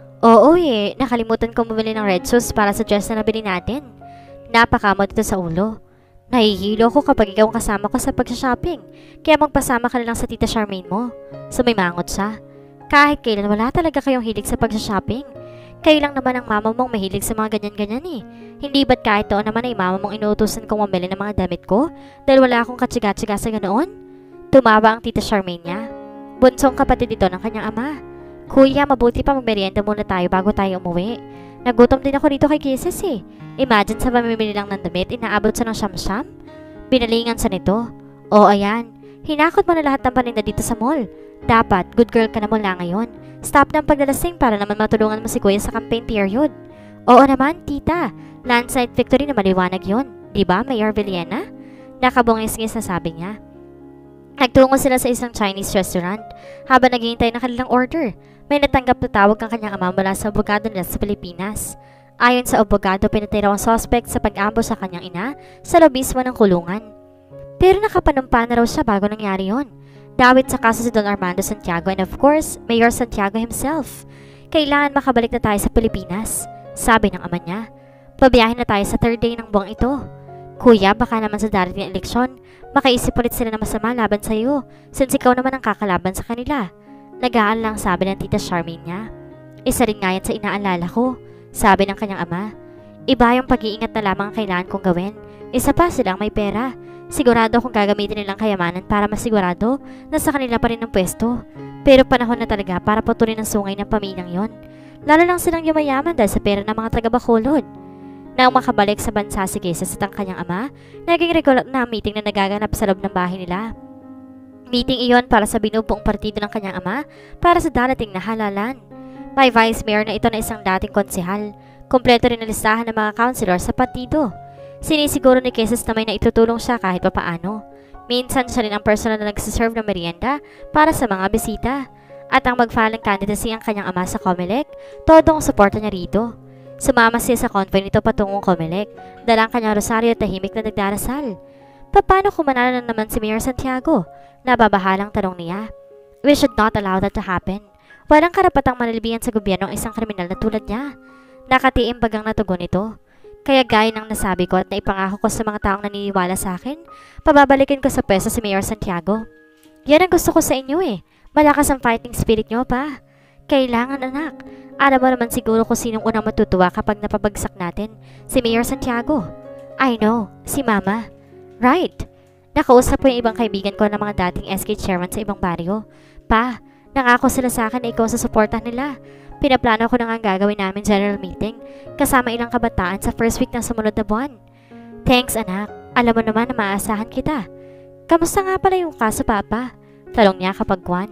Oo nakalimutan kong bumili ng red shoes para sa dress na nabili natin. Napakamot ito sa ulo. Nahihilo ko kapag ikaw kasama ko sa pag-shopping, kaya magpasama ka na lang sa tita Charmaine mo. Sumimangot siya. Kahit kailan wala talaga kayong hilig sa pag-shopping. Kayo lang naman ang mama mong mahilig sa mga ganyan-ganyan eh. Hindi ba't kahit doon naman ay mama mong inuutusan kong mamili ng mga damit ko dahil wala akong katsiga-tsiga sa ganoon? Tumawa ang tita Charmaine niya. Bunsong kapatid ito ng kanyang ama. Kuya, mabuti pa magmerienda muna tayo bago tayo umuwi. Nagutom din ako dito kay Kisses eh. Imagine sa pamimili lang ng damit, inaabot sa ng siyam-siyam? Binalingan sa nito. O ayan, hinakot mo na lahat ng paninda dito sa mall. Dapat, good girl ka na mula ngayon. Stop ng paglalasing para naman matulungan mo si kuya sa campaign period. Oo naman, tita. Landslide victory na maliwanag yon, diba, Mayor Villena? Nakabungis-ngis na sabi niya. Nagtungo sila sa isang Chinese restaurant. Habang naghihintay ng kanilang order, may natanggap na tawag ang kanyang ama mula sa abogado nila sa Pilipinas. Ayon sa abogado, pinatay raw ang suspect sa pag-ambush sa kanyang ina sa loob mismo ng kulungan. Pero nakapanumpa na raw siya bago nangyari yon. Dawit sa kaso si Don Armando Santiago and of course, Mayor Santiago himself. Kailangan makabalik na tayo sa Pilipinas, sabi ng ama niya. Pabiyahin na tayo sa 3rd day ng buwang ito. Kuya, baka naman sa darating na eleksyon, makaisip ulit sila na masama laban sa iyo, since ikaw naman ang kakalaban sa kanila. Nagaan lang sabi ng tita Charmaine niya. Isa rin nga yan sa inaalala ko, sabi ng kanyang ama. Iba yung pag-iingat na lamang ang kailangan kong gawin. Isa pa silang may pera. Sigurado kung gagamitin nilang kayamanan para masigurado na sa kanila pa rin ang pwesto. Pero panahon na talaga para patuloy ang sungay ng pamilyang yon. Lalo lang silang yumayaman dahil sa pera ng mga taga-Bacolod. Nang makabalik sa bansa si Kisses at ang kanyang ama, naging regular na meeting na nagaganap sa loob ng bahay nila. Meeting iyon para sa binubuong partido ng kanyang ama para sa darating na halalan. May vice mayor na ito na isang dating konsehal. Kompleto rin na listahan ng mga councilor sa partido. Sinisiguro ni Kisses na may naitutulong siya kahit papaano. Minsan siya rin ang personal na nagsiserve ng merienda para sa mga bisita. At ang mag-file ng candidacy ang kanyang ama sa COMELEC, todo ang suporta niya rito. Sumama siya sa convoy nito patungong COMELEC, dala ang kanyang rosaryo at tahimik na nagdarasal. Paano kung manalo na naman si Mayor Santiago? Nababahalang tanong niya. We should not allow that to happen. Walang karapatang manalbihan sa gobyerno ang isang kriminal na tulad niya. Nakatiim bagang natugon ito. Kaya gaya ng nasabi ko at naipangako ko sa mga taong naniniwala sa akin, pababalikin ko sa pwesto si Mayor Santiago. Yan ang gusto ko sa inyo eh. Malakas ang fighting spirit nyo pa. Kailangan anak. Alam mo naman siguro kung sinong unang matutuwa kapag napabagsak natin. Si Mayor Santiago. I know. Si Mama. Right. Nakausap ko yung ibang kaibigan ko ng mga dating SK chairman sa ibang baryo. Pa, nangako sila sa akin na ikaw sa suportahan nila. Pinaplano ko na nga ang gagawin namin general meeting kasama ilang kabataan sa first week ng sumunod na buwan. Thanks anak. Alam mo naman na maaasahan kita. Kamusta nga pala yung kaso papa? Talong niya kapag Juan.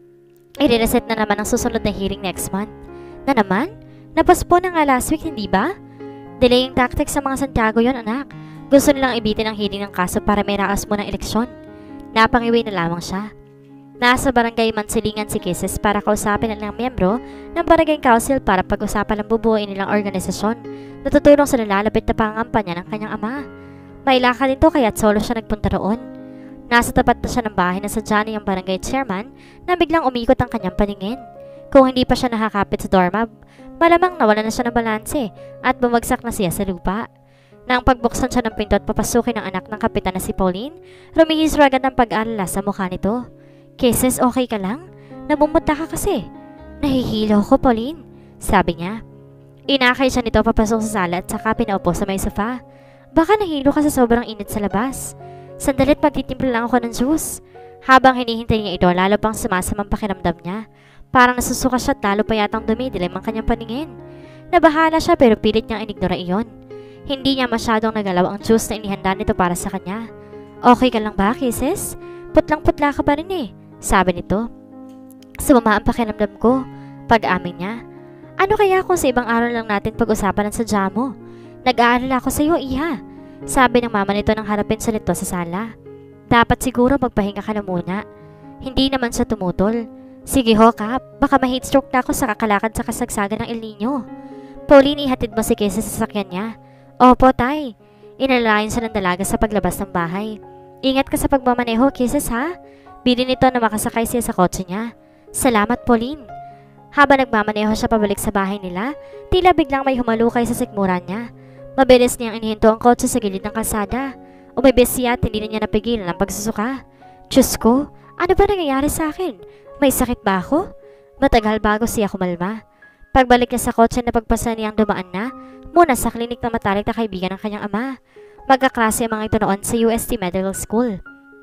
I-reset na naman ang susunod na hearing next month. Na naman? Napaspon na nga last week, hindi ba? Delaying tactics sa mga Santiago yon anak. Gusto nilang ibitin ang hearing ng kaso para may rakas mo ng eleksyon. Napangiwi na lamang siya. Nasa barangay Mansilingan si Kisses para kausapin ang miyembro ng barangay council para pag-usapan ang bubuuin nilang organisasyon. Natutulong sa nalalapit na pangangampanya ng kanyang ama. May lakad ito kaya't solo siya nagpunta roon. Nasa tapat na siya ng bahay na sadya niyang barangay chairman na biglang umikot ang kanyang paningin. Kung hindi pa siya nakakapit sa doorknob, malamang nawala na siya ng balanse at bumagsak na siya sa lupa. Nang pagbuksan siya ng pinto at papasukin ng anak ng kapitan na si Pauline, rumihis agad ng pag-alala sa mukha nito. Kisses, okay ka lang? Namumuta ka kasi. Nahihilo ko, Pauline, sabi niya. Inakay siya nito papasok sa sala at saka pinaupo sa may sofa. Baka nahilo ka sa sobrang init sa labas. Sandalit magtitimpla lang ako ng juice. Habang hinihintay niya ito, lalo pang sumasamang pakiramdam niya. Parang nasusuka siya at lalo pa yatang dumidilim ang kanyang paningin. Nabahala siya pero pilit niyang inignora iyon. Hindi niya masyadong nagalaw ang juice na inihanda nito para sa kanya. Okay ka lang ba, Kisses? Putlang-putla ka pa rin eh, sabi nito. Sumama ang pakiramdam ko. Pag-amin niya. Ano kaya kung sa ibang araw lang natin pag-usapan ang sadya mo? Nag-aalala ako sa iyo, iha. Sabi ng mama nito nang harapin sa nito sa sala. Dapat siguro magpahinga ka na muna. Hindi naman siya tumutol. Sige ho, Kap. Baka ma-heat stroke na ako sa kakalakad sa kasagsagan ng El Nino. Pauline, ihatid mo si Kisses sa sasakyan niya. Opo, tay. Inalalayan siya ng dalaga sa paglabas ng bahay. Ingat ka sa pagmamaneho, Kisses ha. Bili nito na makasakay siya sa kotse niya. Salamat, Pauline. Habang nagmamaneho siya pabalik sa bahay nila, tila biglang may humalukay sa sikmuran niya. Mabilis niyang inihinto ang kotse sa gilid ng kalsada. Umibis siya at hindi na niya napigilan ang pagsusuka. Diyos ko, ano ba nangyayari sa akin? May sakit ba ako? Matagal bago siya kumalma. Pagbalik niya sa kotse na pagpasa niyang dumaan na, muna sa klinik na matalik na kaibigan ng kanyang ama. Magkaklase ang mga ito noon sa UST Medical School.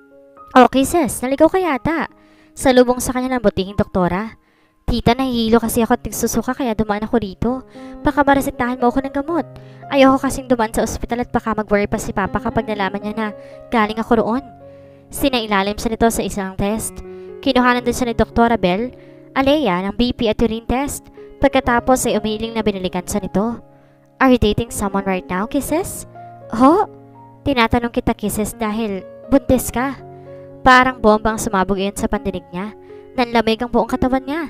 Okay sis, naligaw ka yata. Salubong sa kanya ng butihing doktora. Tita, nahihilo kasi ako at nagsusuka kaya dumaan ako dito. Baka maresetahan mo ako ng gamot. Ayoko kasing dumaan sa ospital at baka mag-worry pa si Papa kapag nalaman niya na galing ako roon. Sinailalim siya nito sa isang test. Kinuhanan din siya ni Dr. Bell, Alea ng BP at urine test. Pagkatapos ay umiling na binalikan siya nito. Are you dating someone right now, Kisses? Ho? Tinatanong kita, Kisses, dahil buntis ka. Parang bombang sumabog iyon sa pandinig niya. Nanlamig ang buong katawan niya.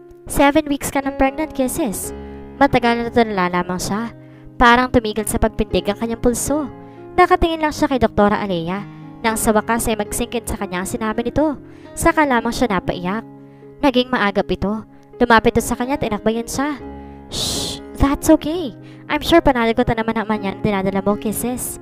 7 weeks ka ng pregnant, Kisses. Matagal na tulala lamang siya. Parang tumigil sa pagpindig ang kanyang pulso. Nakatingin lang siya kay Dr. Alea. Nang sa wakas ay magsingkit sa kanya ang sinabi nito. Saka lamang siya napaiyak. Naging maagap ito. Lumapit ito sa kanya at inakbayan siya. Shh! That's okay. I'm sure panaligot na naman ang manyan dinadala mo, Kisses.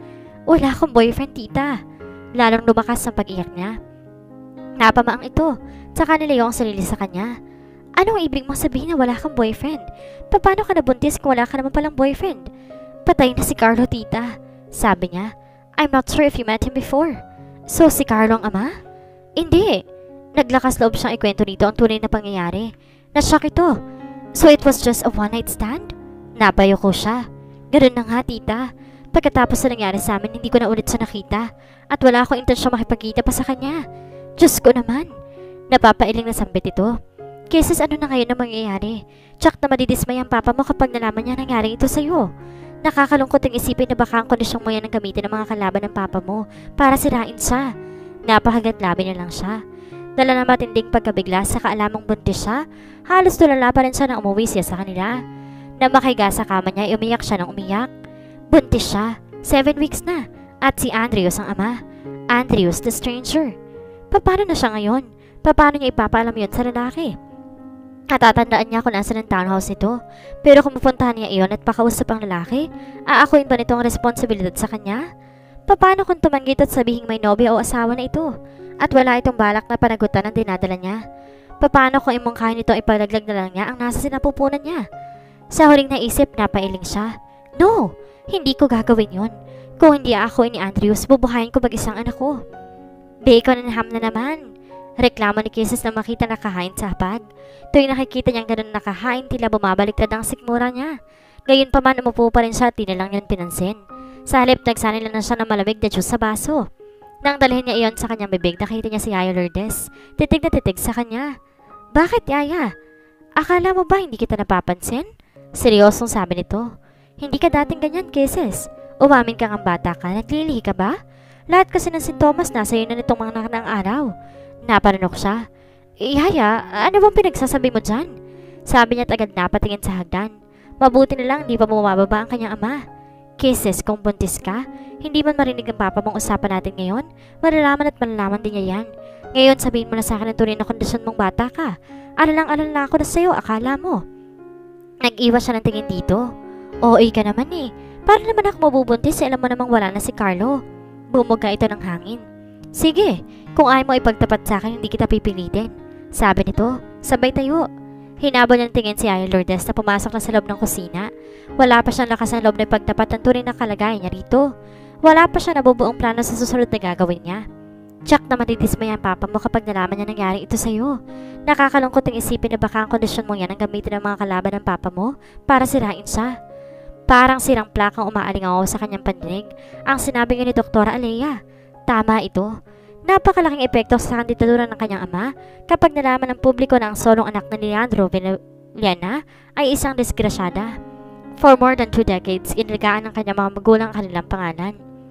Wala akong boyfriend, tita. Lalong lumakas ang pag-iyak niya. Napamaang ito. Tsaka nilayo ang sarili sa kanya. Anong ibig mong sabihin na wala kang boyfriend? Paano ka nabuntis kung wala ka naman palang boyfriend? Patay na si Carlo, tita. Sabi niya, I'm not sure if you met him before. So, si Carlo ang ama? Hindi. Naglakas loob siyang ikwento dito ang tunay na pangyayari. Nashock ito. So, it was just a one-night stand? Napayo ko siya. Ganun na nga, tita. Pagkatapos na nangyari sa amin, hindi ko na ulit siya nakita. At wala akong intensyon makipagkita pa sa kanya. Diyos ko naman. Napapailing na sambit ito. Keses ano na ngayon ang mangyayari? Tsak na madidismay ang papa mo kapag nalaman niya nangyari ito sa'yo. Nakakalungkot ang isipin na baka ang kondisyong mo yan ang gamitin ng mga kalaban ng papa mo para sirain siya. Napakagandlabi na lang siya. Dala na matinding pagkabigla sa kaalamang buntis siya, halos tulala pa rin siya nang umuwi siya sa kanila. Na makahiga sa kama niya, umiyak siya ng umiyak. Buntis siya, 7 weeks na, at si Andrews ang ama. Andrews the stranger. Paano na siya ngayon? Paano niya ipapaalam yun sa lalaki? Natatandaan niya kung nasa ng townhouse nito. Pero kung pupuntahan niya iyon at pakausap ang lalaki, aakuin ba nito ang responsibilidad sa kanya? Paano kung tumanggit at sabihing may nobya o asawa na ito? At wala itong balak na panagutan ang dinadala niya? Paano kung imungkahin nito ipalaglag na lang niya ang nasa sinapupunan niya? Sa huling naisip, napailing siya. No! Hindi ko gagawin yun. Kung hindi ako ni Andrews, bubuhayin ko mag-isang anak ko. Bacon and ham na naman. Reklamo ni Kisses na makita nakahain sa hapag. Tuwing nakikita niyang ganun nakahain, tila bumabaliktad ang sikmura niya. Gayon pa man umupo pa rin siya at di na lang yun pinansin. Sa halip, nagsanay lang na siya ng malamig na juice sa baso. Nang dalhin niya iyon sa kanyang bibig, nakita niya si Yaya Lourdes. Titig na titig sa kanya. Bakit, Yaya? Akala mo ba hindi kita napapansin? Seryosong sabi nito. Hindi ka dating ganyan, Kisses. Umamin kang ang bata ka, naglilihi ka ba? Lahat kasi ng sintomas nasa iyo na nitong mga nakaraang araw. Napanunok siya. Yaya, ano bang pinagsasabi mo dyan? Sabi niya at agad napatingin sa hagdan. Mabuti na lang di pa bumababa ang kanyang ama. Kisses, kung buntis ka, hindi man marinig ang papa mong usapan natin ngayon, malalaman at malalaman din niya yan. Ngayon sabihin mo na sa akin ang tunay na kondisyon mong bata ka. Alalang-alala ako na sa'yo, akala mo. Nag-iwas siya ng tingin dito. OA ka naman eh. Para naman ako mabubuntis, alam mo namang wala na si Carlo. Bumuga ito ng hangin. Sige, kung ayaw mo ipagtapat sa akin, hindi kita pipilitin. Sabi nito, sabay tayo. Hinabol niyang tingin si Yaya Lourdes na pumasok na sa loob ng kusina. Wala pa siyang lakas ng loob na ipagtapat ng tunay na kalagayan niya rito. Wala pa siya nabubuong plano sa susunod na gagawin niya. Tsak na matidismay ang papa mo kapag nalaman niya nangyari ito sa'yo. Nakakalungkot ang isipin na baka ang kondisyon mo yan ang gamitin ng mga kalaban ng papa mo para sirain siya. Parang sirang plakang umaalingaw sa kanyang pandinig ang sinabi ni Dr. Alea. Tama ito. Napakalaking epekto sa kandidatura ng kanyang ama kapag nalaman ng publiko na ang solong anak na ni Leandro Villena ay isang disgrasyada. For more than 2 decades, inalagaan ng kanyang mga magulang ang kanilang pangalan.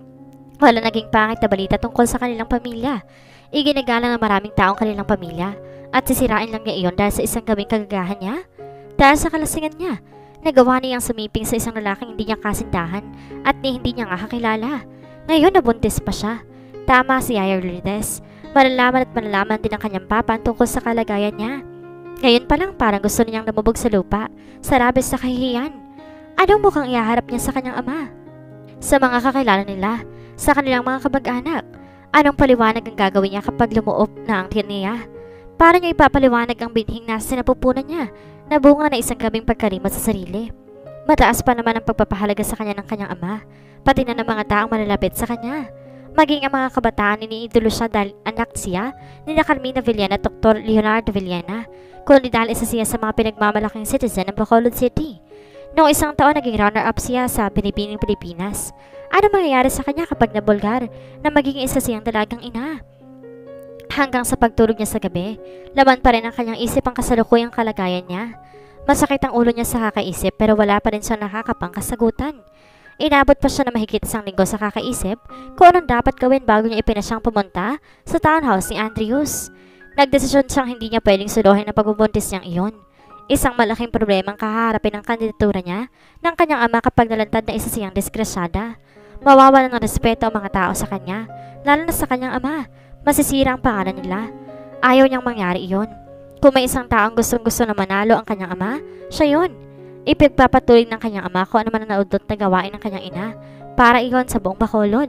Wala naging pangit na balita tungkol sa kanilang pamilya. Iginagalang ng maraming taong kanilang pamilya at sisirain lang niya iyon dahil sa isang gabing kagagahan niya. Dahil sa kalasingan niya, nagawa niyang sumiping sa isang lalaking hindi niya kasintahan at hindi niya nga kakilala. Ngayon nabuntis pa siya. Tama si Yaya Lourdes. Malalaman at malalaman din ang kanyang papa tungkol sa kalagayan niya. Ngayon pa lang parang gusto niyang lumubog sa lupa, sa rabis sa kahihiyan. Anong mukhang ihaharap niya sa kanyang ama? Sa mga kakilala nila, sa kanilang mga kamag-anak, anong paliwanag ang gagawin niya kapag lumuob na ang tiyan niya? Paano niya ipapaliwanag ang binhing nasa sinapupunan niya na bunga na isang gabing pagkalimot sa sarili? Mataas pa naman ang pagpapahalaga sa kanya ng kanyang ama, pati na ng mga taong malalapit sa kanya. Maging ang mga kabataan iniidolo siya dahil anak siya ni Carmina Villena at Dr. Leonardo Villena, kundi dahil isa siya sa mga pinagmamalaking citizen ng Bacolod City. Noong isang taon naging runner-up siya sa Binibining Pilipinas. Ano mangyayari sa kanya kapag nabulgar na magiging isa siyang dalagang ina? Hanggang sa pagtulog niya sa gabi, laman pa rin ang kanyang isip ang kasalukuyang kalagayan niya. Masakit ang ulo niya sa kakaisip pero wala pa rin siya nakakapang kasagutan. Inabot pa siya na mahigit 1 linggo sa kakaisip kung anong dapat gawin bago niya ipinasyang pumunta sa townhouse ni Andrews. Nagdesisyon siyang hindi niya pwedeng suluhin ang pagbubuntis niyang iyon. Isang malaking problema ang kaharapin ng kandidatura niya ng kanyang ama kapag nalantad na isa siyang disgrasyada. Mawawalan ng respeto ang mga tao sa kanya, lalo na sa kanyang ama. Masisira ang pangalan nila. Ayaw niyang mangyari iyon. Kung may isang taong gustong-gusto na manalo ang kanyang ama, siya yun. Ipagpapatuloy ng kanyang ama kung ano man ang naudot na gawain ng kanyang ina para iyon sa buong Bacolod.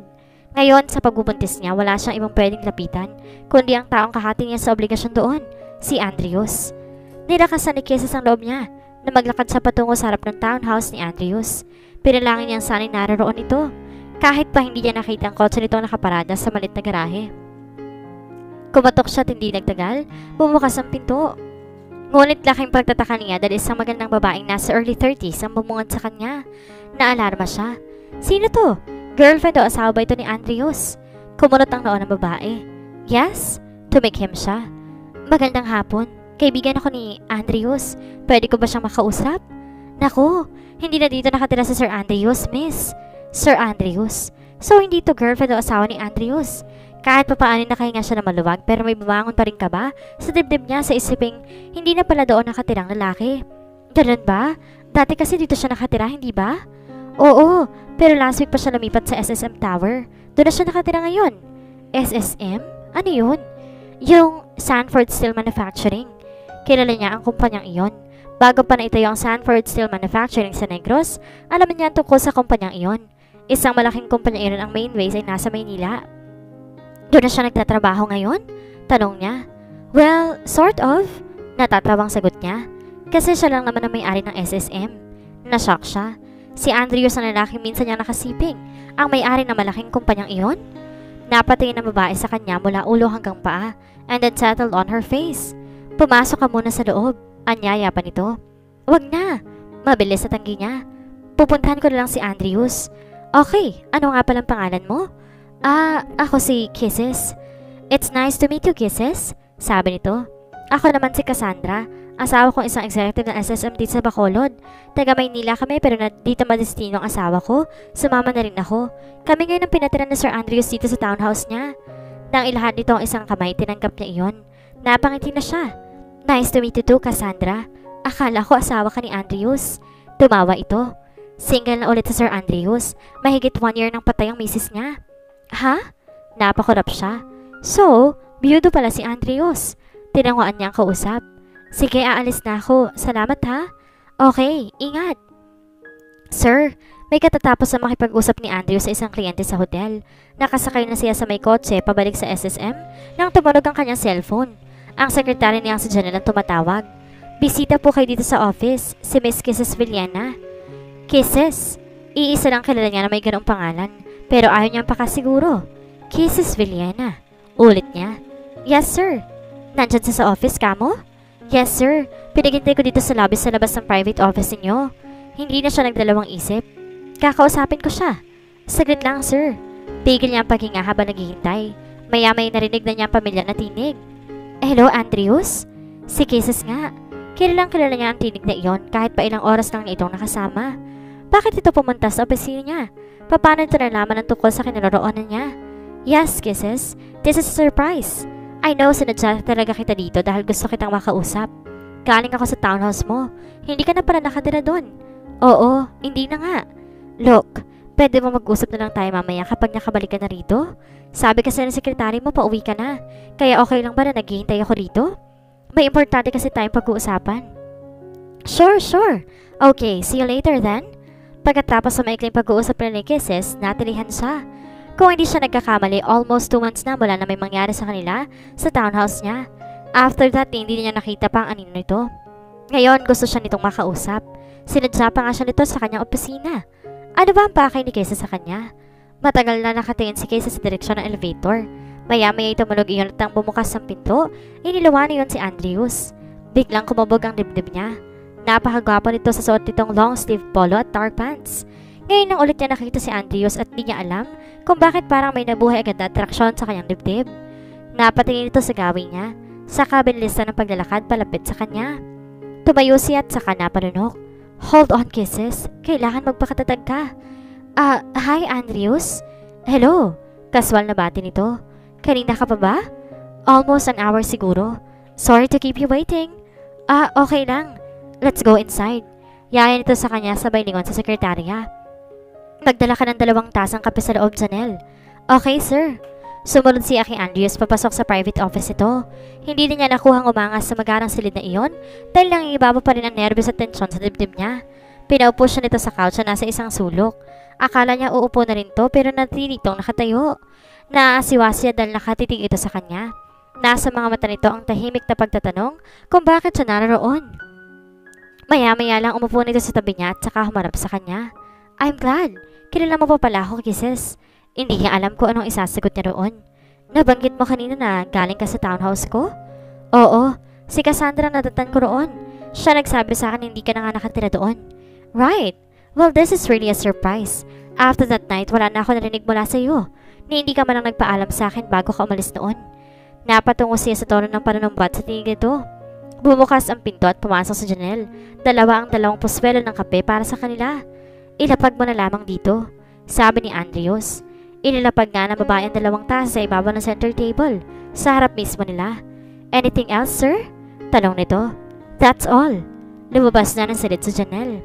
Ngayon, sa pagbubuntis niya, wala siyang ibang pwedeng lapitan, kundi ang taong kahati niya sa obligasyon doon, si Andrews. Nilakasan ni Kisses ang loob niya na maglakad sa patungo sa harap ng townhouse ni Andrews. Pinalangin niyang sana'y naroon ito, kahit pa hindi niya nakita ang kotse nito nakaparada sa malit na garahe. Kumatok siya at hindi nagtagal, bumukas ang pinto. Ngunit laking pagtataka niya dahil isang magandang babaeng nasa early 30s ang bumungad sa kanya. Naalarma siya. Sino to? Girlfriend o asawa ba ito ni Andrews? Kumunot ang noo ng babae. Yes, tumikhim siya. Magandang hapon. Kaibigan ako ni Andrews. Pwede ko ba siyang makausap? Naku, hindi na dito nakatira si Sir Andrews, miss. Sir Andrews? So hindi to girlfriend o asawa ni Andrews? Kahit papaano nakahinga siya na maluwag pero may bumangon pa rin ka ba sa dibdib niya sa isiping hindi na pala doon nakatirang lalaki? Ganun ba? Dati kasi dito siya nakatira, hindi ba? Oo, pero last week pa siya lumipat sa SSM Tower. Doon na siya nakatira ngayon. SSM? Ano yun? Yung Sanford Steel Manufacturing. Kilala niya ang kumpanyang iyon. Bago pa naitayo ang Sanford Steel Manufacturing sa Negros, alam niya tungkol sa kumpanyang iyon. Isang malaking kumpanya iyon ang main base ay nasa Maynila. Doon na siya nagtatrabaho ngayon? Tanong niya. Well, sort of. Natatawang sagot niya. Kasi siya lang naman ang may-ari ng SSM. Nashock siya. Si Andrews ang lalaki minsan niyang nakasiping, ang may-ari ng malaking kumpanyang iyon. Napatingin ang babae sa kanya mula ulo hanggang paa and then settled on her face. Pumasok ka muna sa loob, anyaya pa nito. Wag na, mabilis sa tanggi niya. Pupuntahan ko na lang si Andrews. Okay, ano nga palang pangalan mo? Ako si Kisses. It's nice to meet you, Kisses, sabi nito. Ako naman si Cassandra. Asawa kong isang executive ng SSM dito sa Bacolod. Taga Maynila kami pero dito madestino ang asawa ko. Sumama na rin ako. Kami ngayon ang pinatiran ni Sir Andrews dito sa townhouse niya. Nang ilahad nito ang isang kamay, tinanggap niya iyon. Napangiti na siya. Nice to meet you too, Cassandra. Akala ko asawa ka ni Andrews. Tumawa ito. Single na ulit sa Sir Andrews. Mahigit 1 year nang patay ang misis niya. Ha? Napakurap siya. So, biyudo pala si Andrews. Tinanguan niya ang kausap. Sige, aalis na ako. Salamat ha. Okay, ingat. Sir, may katatapos na makipag-usap ni Andrew sa isang kliyente sa hotel. Nakasakay na siya sa may kotse pabalik sa SSM nang tumunog ang kanyang cellphone. Ang sekretary niyang si Janelle ang tumatawag. Bisita po kayo dito sa office, si Miss Kisses Villena. Kisses? Iisa lang kilala niya na may ganong pangalan, pero ayaw niyang pakasiguro. Kisses Villena. Ulit niya. Yes sir. Nandyan siya sa office kamo? Yes sir, pinagintay ko dito sa lobby sa labas ng private office ninyo. Hindi na siya nagdalawang isip. Kakausapin ko siya. Saglit lang sir. Tigil niya ang paghinga habang naghihintay. Maya-may narinig na niya ang pamilya na tinig. Hello Andrews? Si Kisses nga. Kilalang kilala niya ang tinig na iyon kahit pa ilang oras lang niya itong nakasama. Bakit ito pumunta sa opisina niya? Paano ito nalaman ang tungkol sa kinaroroonan niya? Yes Kisses, this is a surprise. I know, sinadya talaga kita dito dahil gusto kitang makausap. Galing ako sa townhouse mo. Hindi ka na pala nakatira doon. Oo, hindi na nga. Look, pwede mo mag-usap na lang tayo mamaya kapag nakabalik ka na rito? Sabi kasi ng sekretary mo pauwi ka na. Kaya okay lang ba na naghihintay ako rito? May importante kasi tayong pag-uusapan. Sure. Okay, see you later then. Pagkatapos sa maikling pag-uusap ni Kisses, natilihan siya. Kung hindi siya nagkakamali, almost 2 months na mula na may mangyari sa kanila sa townhouse niya. After that, hindi niya nakita pa ang anino nito. Ngayon, gusto siya nitong makausap. Sinadya pa nga siya nito sa kanyang opisina. Ano ba ang pakay ni Kisses sa kanya? Matagal na nakatingin si Kisses sa direksyon ng elevator. Maya-maya tumunog iyon at ang bumukas ng pinto, inilawa niyon si Andrews. Biglang kumabog ang dibdib niya. Napakagwapo nito sa suot nitong long sleeve polo at dark pants. Ngayon nang ulit niya nakita si Andrews at di niya alam kung bakit parang may nabuhay agad na atraksyon sa kanyang dibdib. Napatingin ito sa gawin niya, saka binilisan ng paglalakad palapit sa kanya. Tumayo siya at saka napanunok. Hold on Kisses, kailangan magpakatatag ka. Hi Andrews? Hello, kaswal na bati nito. Kanina ka pa ba? Almost an hour siguro. Sorry to keep you waiting. Okay lang. Let's go inside. Yaya nito sa kanya sabay lingon sa sekretarya. Nagdala ka ng 2 tasang kape sa loob, Janelle. Okay, sir. Sumunod siya kay Andrews papasok sa private office ito. Hindi din niya nakuhang umangas sa magarang silid na iyon dahil nang ibaba pa rin ang nervyos at tensyon sa dibdib niya. Pinaupo siya nito sa couch na nasa isang sulok. Akala niya uupo na rin to pero natiritong nakatayo. Naasiwa siya dahil nakatitig ito sa kanya. Nasa mga mata nito ang tahimik na pagtatanong kung bakit siya naroon. Maya-maya lang umupo nito sa tabi niya at saka humarap sa kanya. I'm glad. Kilala mo pa pala ako, Kisses. Hindi niya alam kung anong isasagot niya roon. Nabanggit mo kanina na galing ka sa townhouse ko? Oo, si Cassandra nadatan ko roon. Siya nagsabi sa akin hindi ka na nga nakatira doon. Right. Well, this is really a surprise. After that night, wala na ako narinig mula sa iyo. Ni hindi ka man lang nagpaalam sa akin bago ka umalis noon. Napatungo siya sa tono ng panunumbat sa tingin nito. Bumukas ang pinto at pumasok sa Janelle. Dalawang puswelo ng kape para sa kanila. Ilapag mo na lamang dito, sabi ni Andrews. Inilapag nga ng babae ang 2 tasa sa ibabaw ng center table, sa harap mismo nila. Anything else, sir? Tanong nito. That's all. Lumabas na ng salit sa Janelle.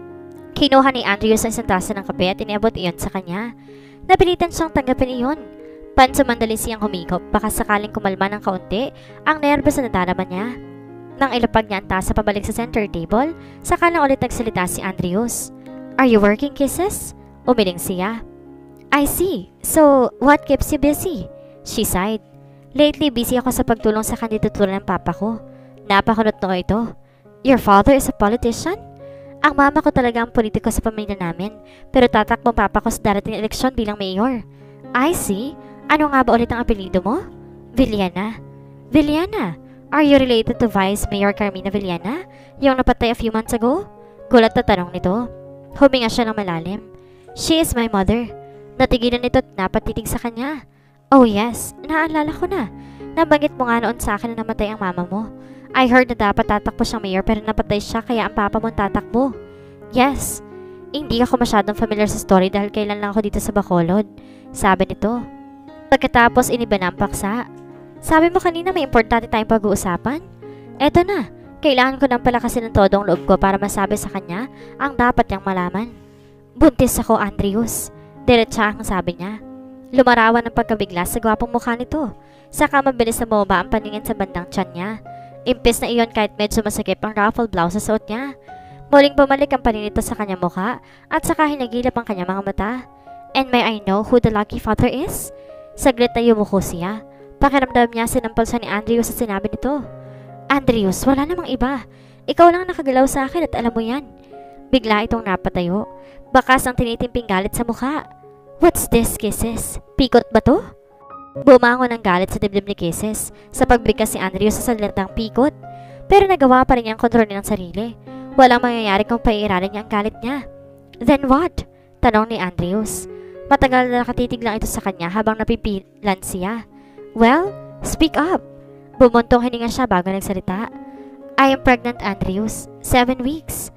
Kinuha ni Andrews ang isang tasa ng kape at inabot iyon sa kanya. Napilitan siyang tanggapin iyon. Pansamandali siyang humigop, baka sakaling kumalma ng kaunti ang nervous na nadarama niya. Nang ilapag niya ang tasa pabalik sa center table, saka lang ulit nagsalita si Andrews. Are you working, Kisses? Umiling siya. I see. So, what keeps you busy? She sighed. Lately, busy ako sa pagtulong sa kandidatura ng papa ko. Napakunot noo ito. Your father is a politician? Ang mama ko talaga ang politiko sa pamilya namin, pero tatakbong papa ko sa darating na eleksyon bilang mayor. I see. Ano nga ba ulit ang apelido mo? Villana. Villana? Are you related to Vice Mayor Carmina Villana, yung napatay a few months ago? Gulat na tanong nito. Huminga siya ng malalim. She is my mother. Natigilan nito at napatitig sa kanya. Oh yes, naalala ko na. Nabanggit mo nga noon sa akin na namatay ang mama mo. I heard na dapat tatakbo siyang mayor pero napatay siya kaya ang papa mo tatakbo. Yes. Hindi ako masyadong familiar sa story dahil kailan lang ako dito sa Bacolod. Sabi nito. Pagkatapos iniba na ang paksa. Sabi mo kanina may importante tayong pag-uusapan? Eto na. Kailangan ko nang palakasin ng todong loob ko para masabi sa kanya ang dapat niyang malaman. Buntis ako, Andrews. Diretsa ang sabi niya. Lumarawan ng pagkabigla sa gwapong mukha nito. Saka mabilis na bumaba ang paningin sa bandang tiyan niya. Impis na iyon kahit medyo masakip ang ruffled blouse sa suot niya. Muling bumalik ang paninito sa kanyang mukha at saka hinagilap ang kanyang mga mata. And may I know who the lucky father is? Saglit na yumuko siya. Pakiramdam niya sinampal siya ni Andrews sa sinabi nito. Andrews, wala namang iba. Ikaw lang nakagalaw sa akin at alam mo yan. Bigla itong napatayo. Bakas ang tinitimping galit sa mukha. What's this, Kisses? Pikot ba to? Bumangon ang galit sa dibdib ni Kisses sa pagbigkas si Andrews sa salitang pikot. Pero nagawa pa rin niyang kontrolin ang sarili. Walang mangyayari kung paiiranin niya ang galit niya. Then what? Tanong ni Andrews. Matagal na nakatitig lang ito sa kanya habang napipilan siya. Well, speak up. Bumuntong hininga siya bago nagsalita. I am pregnant, Andrews. 7 weeks.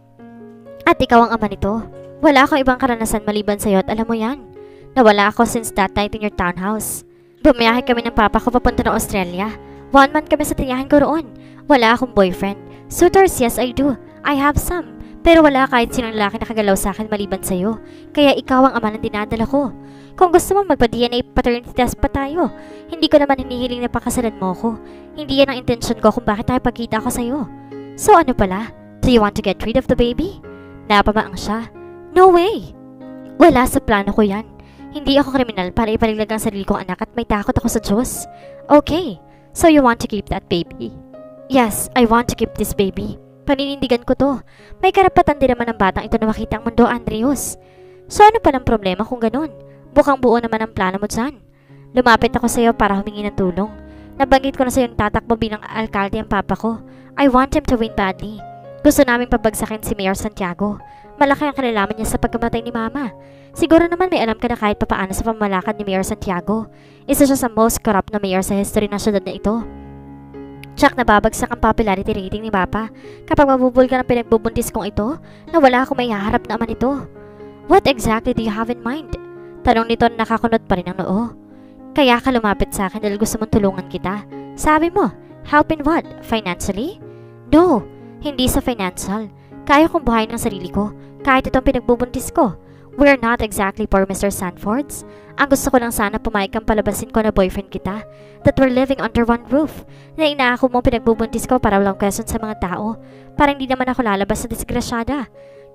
At ikaw ang ama nito. Wala akong ibang karanasan maliban sa'yo at alam mo yan. Nawala ako since that night in your townhouse. Bumiyahe kami ng papa ko papunta ng Australia. 1 month kami sa tiyahin ko roon. Wala akong boyfriend. Suitors, yes I do. I have some. Pero wala kahit sinong lalaki nakagalaw sa akin maliban sa'yo. Kaya ikaw ang ama ng dinadala ko. Kung gusto mo magpa-DNA paternity test pa tayo. Hindi ko naman hinihiling na pakasalan mo ko. Hindi yan ang intensyon ko kung bakit tayo pagkita ko sa'yo. So ano pala? Do you want to get rid of the baby? Napamaang siya. No way! Wala sa plano ko yan. Hindi ako kriminal para ipaliglag ang sarili kong anak at may takot ako sa Diyos. Okay, so you want to keep that baby? Yes, I want to keep this baby. Paninindigan ko to. May karapatan din naman ng batang ito na makita ang mundo, Andrews. So ano palang problema kung ganun? Bukang buo naman ang plano mo dyan. Lumapit ako sa iyo para humingi ng tulong. Nabanggit ko na sa iyo tatakbo bilang alkalde ang papa ko. I want him to win badly. Gusto naming pabagsakin si Mayor Santiago. Malaki ang kinalaman niya sa pagkamatay ni Mama. Siguro naman may alam ka na kahit papaano sa pamalakad ni Mayor Santiago. Isa siya sa most corrupt na mayor sa history ng syudad na ito. Tsak nababagsak ang popularity rating ni Papa kapag mabubul ka ng pinagbubuntis kong ito na wala akong may haharap na ama nito. What exactly do you have in mind? Tanong nito na nakakunot pa rin ang noo. Kaya ka lumapit sa akin dahil gusto mong tulungan kita. Sabi mo, help in what? Financially? No, hindi sa financial. Kaya kong buhayin ang sarili ko kahit itong pinagbubuntis ko. We're not exactly poor, Mr. Sanfords. Ang gusto ko lang sana pumayag kang palabasin ko na boyfriend kita. That we're living under one roof. Na inaako mong pinagbubuntis ko para walang question sa mga tao. Para hindi naman ako lalabas sa disgrasyada.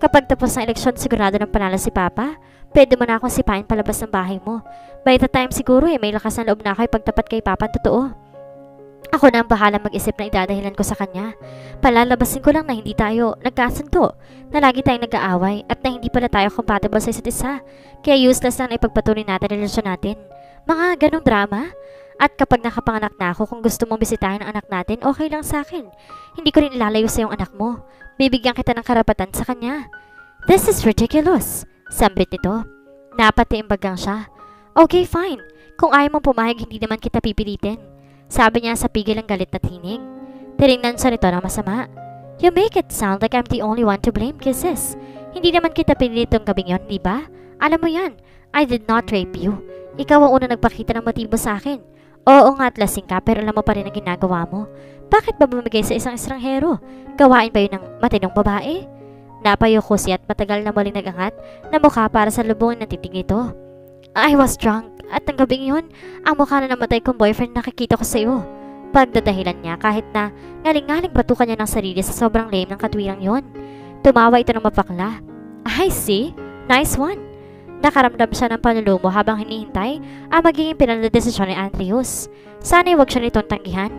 Kapag tapos ng eleksyon, sigurado ng panalo si Papa. Pwede mo na akong sipain palabas ng bahay mo. By the time siguro may lakas ng loob na ako ipagtapat kay Papa ang totoo. Ako na ang bahala mag-isip na idadahilan ko sa kanya. Palalabasin ko lang na hindi tayo nagkasanto, na lagi tayong nag-aaway at na hindi pala tayo compatible sa isa't isa. Kaya useless lang na ipagpatuloy natin ang relasyon natin. Mga ganong drama. At kapag nakapanganak na ako, kung gusto mong bisitahin ang anak natin, okay lang sa akin. Hindi ko rin ilalayo sa iyong anak mo. Bibigyan kita ng karapatan sa kanya. This is ridiculous, sambit nito. Napatiimbagang siya. Okay, fine. Kung ayaw mong pumahig, hindi naman kita pipilitin. Sabi niya sa pigil ang galit na tinig. Tinignan siya nito ng masama. You make it sound like I'm the only one to blame, Kisses. Hindi naman kita pinilit tong gabing yon, di ba? Alam mo yan, I did not rape you. Ikaw ang unang nagpakita ng motibo sa akin. Oo nga at lasing ka, pero alam mo pa rin ang ginagawa mo. Bakit ba bumigay sa isang estranghero? Gawain ba yun ng matinong babae? Napayoko siya at matagal na muling nagangat na mukha para sa lubungin ng titig nito. I was drunk at ang gabing yun, ang mukha na namatay kong boyfriend nakikita ko sa iyo. Pagdadahilan niya kahit na ngaling-ngaling batukan niya ng sarili sa sobrang lame ng katwirang yon. Tumawa ito ng mapakla. I see. Nice one. Nakaramdam siya ng panulumo habang hinihintay ang magiging pinanadesisyon ni Andrews. Sana'y huwag siya nitong tanggihan.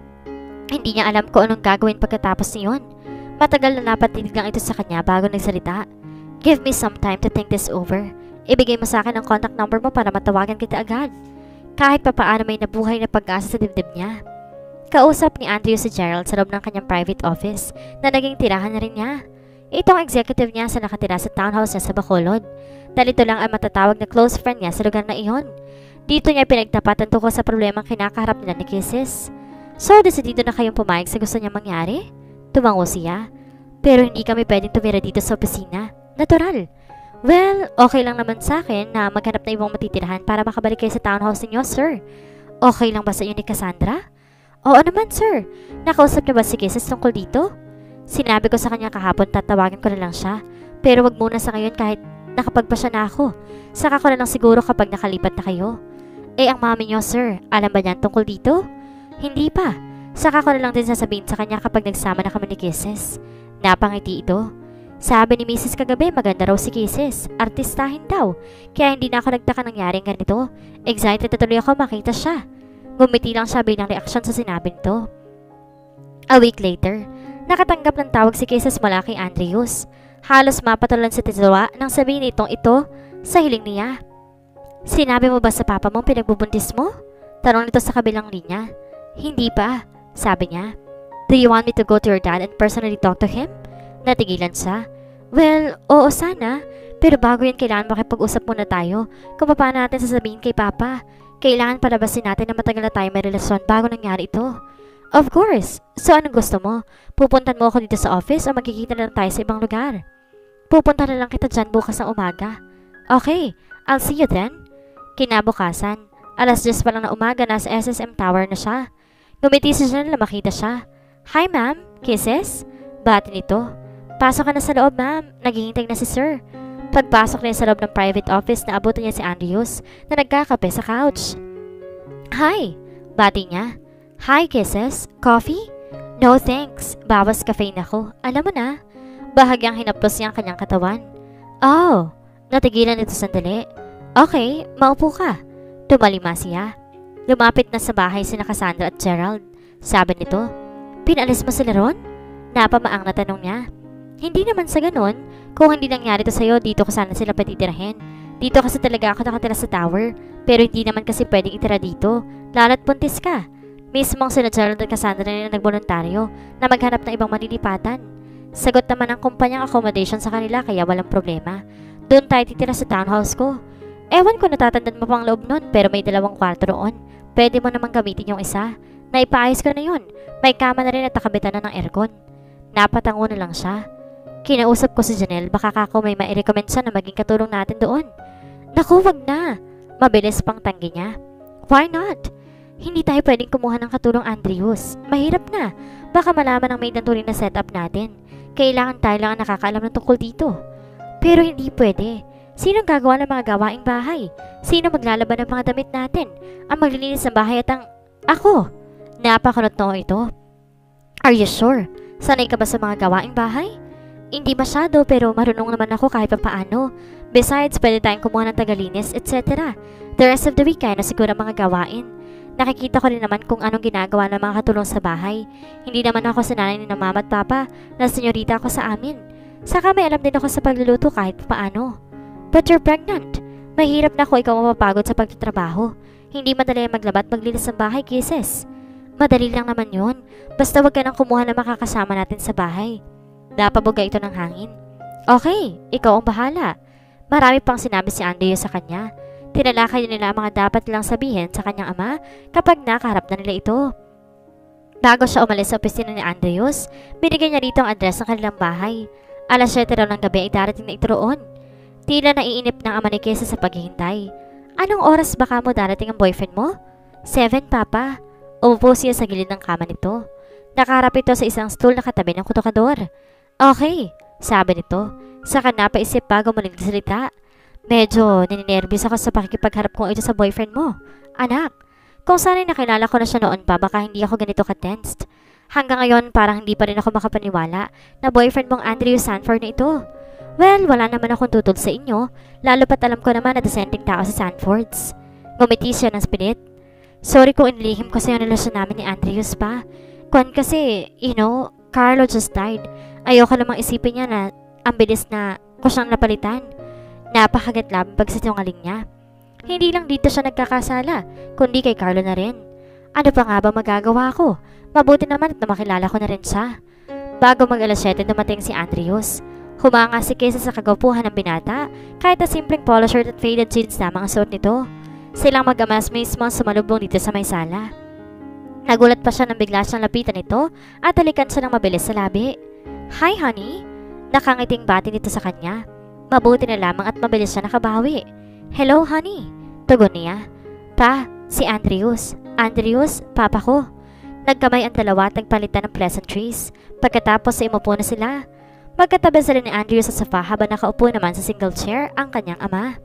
Hindi niya alam kung anong gagawin pagkatapos niyon. Matagal na napatinig lang ito sa kanya bago nagsalita. Give me some time to think this over. Ibigay mo sa akin ang contact number mo para matawagan kita agad. Kahit papaano may nabuhay na pag-asa sa dibdib niya. Kausap ni Andrew si Gerald sa loob ng kanyang private office na naging tirahan na rin niya. Itong executive niya sa nakatira sa townhouse niya sa Bacolod. Dahil ito lang ang matatawag na close friend niya sa lugar na iyon. Dito niya pinagtapatan tungkol sa problemang kinakaharap nila ni Kisses. So, desidido na kayong pumayag sa gusto niya mangyari? Tumango siya. Pero hindi kami pwedeng tumira dito sa opisina. Natural. Well, okay lang naman sa akin na maghanap na ibang matitirahan para makabalik kayo sa townhouse ninyo, sir. Okay lang ba sa iyo ni Cassandra? Oo naman, sir. Nakausap niyo ba si Kisses tungkol dito? Sinabi ko sa kanya kahapon tatawagin ko na lang siya. Pero wag muna sa ngayon kahit nakapagpasya na ako. Saka ko na lang siguro kapag nakalipat na kayo. Eh, ang mami niyo, sir, alam ba niyan tungkol dito? Hindi pa. Saka ko na lang din sasabihin sa kanya kapag nagsama na kami ni Kisses. Napangiti ito. Sabi ni Mrs. kagabi, maganda raw si Kisses. Artistahin daw. Kaya hindi na ako nagtaka nangyaring ganito. Excited na tuloy ako makita siya. Gumiti lang siya bilang reaksyon sa sinabi nito. A week later, nakatanggap ng tawag si Kisses mula kay Andrews. Halos mapatulan sa titulawa nang sabihin nitong ito sa hiling niya. Sinabi mo ba sa papa mong pinagbubuntis mo? Tanong nito sa kabilang linya. Hindi pa, sabi niya. Do you want me to go to your dad and personally talk to him? Natigilan siya. Well, oo sana. Pero bago yan, kailangan makipag-usap muna tayo kung paano natin sasabihin kay Papa. Kailangan palabasin natin na matagal na tayo may relasyon bago nangyari ito. Of course. So anong gusto mo? Pupuntan mo ako dito sa office o magkikita na lang tayo sa ibang lugar? Pupunta na lang kita dyan bukas ng umaga. Okay, I'll see you then. Kinabukasan, 10:00 pa lang na umaga nasa SSM Tower na siya. Ngumiti si Janelle na makita siya. Hi ma'am, Kisses? Bati nito. Pasok ka na sa loob, ma'am. Naghihintay na si sir. Pagpasok niya sa loob ng private office, naabutan niya si Andrews na nagkakape sa couch. Hi! Bati niya. Hi, Kisses. Coffee? No thanks. Bawas caffeine ako. Alam mo na. Bahagyang hinaplos niya ang kanyang katawan. Oh! Natigilan ito sandali. Okay, maupo ka. Tumalima siya. Lumapit na sa bahay sina Cassandra at Gerald. Sabi nito, pinalis mo sila ron? Napamaang na tanong niya. Hindi naman sa ganon. Kung hindi nangyari to sa'yo, dito ko sana sila patitirahin. Dito kasi talaga ako nakatira sa tower. Pero hindi naman kasi pwedeng itira dito. Lalo't buntis ka. Mismong sina Gerald at Cassandra na nagboluntaryo na maghanap ng ibang malilipatan. Sagot naman ang kumpanyang accommodation sa kanila kaya walang problema. Doon tayo titira sa townhouse ko. Ewan ko natatandaan mo pang loob nun pero may 2 kwarto roon. Pwede mo namang gamitin yung isa. Naipaayos ko na yun. May kama na rin at nakabitan na ng aircon. Napatango na lang siya. Kinausap ko si Janelle, baka kako may mai-recommend siya na maging katulong natin doon. Naku, wag na. Mabilis pang tanggi niya. Why not? Hindi tayo pwedeng kumuha ng katulong Andrews. Mahirap na. Baka malaman ng maid ng turing na setup natin. Kailangan tayo lang ang nakakaalam ng tungkol dito. Pero hindi pwede. Sinong gagawa ng mga gawaing bahay? Sino maglalaban ng mga damit natin? Ang maglilinis ng bahay at ang... Ako! Napakunot noo ito. Are you sure? Sanay ka ba sa mga gawaing bahay? Hindi masyado pero marunong naman ako kahit pa paano. Besides, pwede tayong kumuha ng tagalinis, etc. The rest of the week kaya na siguro mga gawain. Nakikita ko rin naman kung anong ginagawa ng mga katulong sa bahay. Hindi naman ako sananay ni mama at papa na senyorita ako sa amin. Saka may alam din ako sa pagluluto kahit pa paano. But you're pregnant. Mahirap na ako ikaw mapapagod sa pagtatrabaho. Hindi madali maglaba at maglinis ng bahay, Kisses. Madali lang naman yun. Basta wag ka nang kumuha na makakasama natin sa bahay. Napabuga ito ng hangin. Okay, ikaw ang bahala. Marami pang sinabi si Andrew sa kanya. Tinalakay nila ang mga dapat nilang sabihin sa kanyang ama kapag nakaharap na nila ito. Bago siya umalis sa opisina ni Andrews, binigyan niya rito ang address ng kanilang bahay. Alas 7 raw ng gabi ay darating na ito roon. Tila naiinip ng ama ni Kesa sa paghihintay. Anong oras baka mo darating ang boyfriend mo? 7, Papa. Umupo siya sa gilid ng kama nito. Nakaharap ito sa isang stool na katabi ng kutokador. Okay, sabi nito. Saka napaisip bago muling salita. Medyo nininervous ako sa pakikipagharap kong ito sa boyfriend mo. Anak, kung sana'y nakilala ko na siya noon pa, baka hindi ako ganito ka-tensed. Hanggang ngayon parang hindi pa rin ako makapaniwala na boyfriend mong Andrew Sanford na ito. Well, wala naman akong tutol sa inyo, lalo pat alam ko naman na dissenting tao si Sanfords. Ngumiti siya ng spirit. Sorry kung inilihim ko sa yung relasyon namin ni Andrews pa. Kwan kasi, Carlo just died. Ayoko namang isipin niya na ang bilis na ko siyang napalitan. Napakagat lang pagsisinungaling niya. Hindi lang dito siya nagkakasala, kundi kay Carlo na rin. Ano pa nga ba magagawa ko? Mabuti naman at makilala ko na rin siya. Bago mag-alas 7 dumating si Andrews. Humanga si Kesa sa kagwapuhan ng binata, kahit na simpleng polo shirt at faded jeans lamang ang suot nito. Silang mag-amas mismo sumalubong dito sa may sala. Nagulat pa siya nang bigla siyang lapitan nito at halikan siya ng mabilis sa labi. Hi, honey. Nakangiting bati nito sa kanya. Mabuti na lamang at mabilis siya nakabawi. Hello, honey. Tugon niya. Pa, si Andrews. Andrews, papa ko. Nagkamay ang dalawa at nagpalitan ng pleasantries. Pagkatapos ay umupo na sila. Magkatabi sila ni Andrews sa sofa habang nakaupo naman sa single chair ang kanyang ama.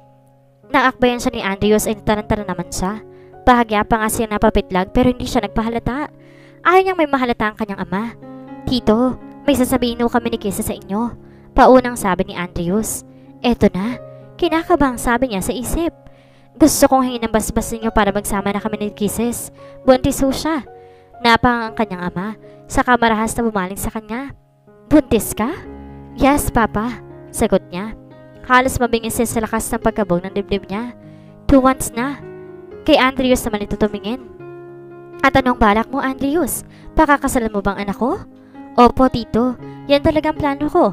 Naakbayan siya ni Andrews ay taran-taran naman siya. Bahagya pa nga siya napapitlag pero hindi siya nagpahalata. Ayaw niyang may mahalata ang kanyang ama. Tito, may sasabihin mo kami ni Kesa sa inyo. Paunang sabi ni Andrews. Eto na, kinakabang sabi niya sa isip. Gusto kong hingin ng basbas ninyo para magsama na kami ni Kisses. Buntis ho siya. Napang ang kanyang ama, saka marahas na bumaling sa kanya. Buntis ka? Yes, Papa, sagot niya. Halos mabingis siya sa lakas ng pagkabog ng dibdib niya. 2 months na. Kay Andrews naman ito tumingin. At anong balak mo, Andrews? Pakakasalan mo bang anak ko? Opo, tito. Yan talagang plano ko.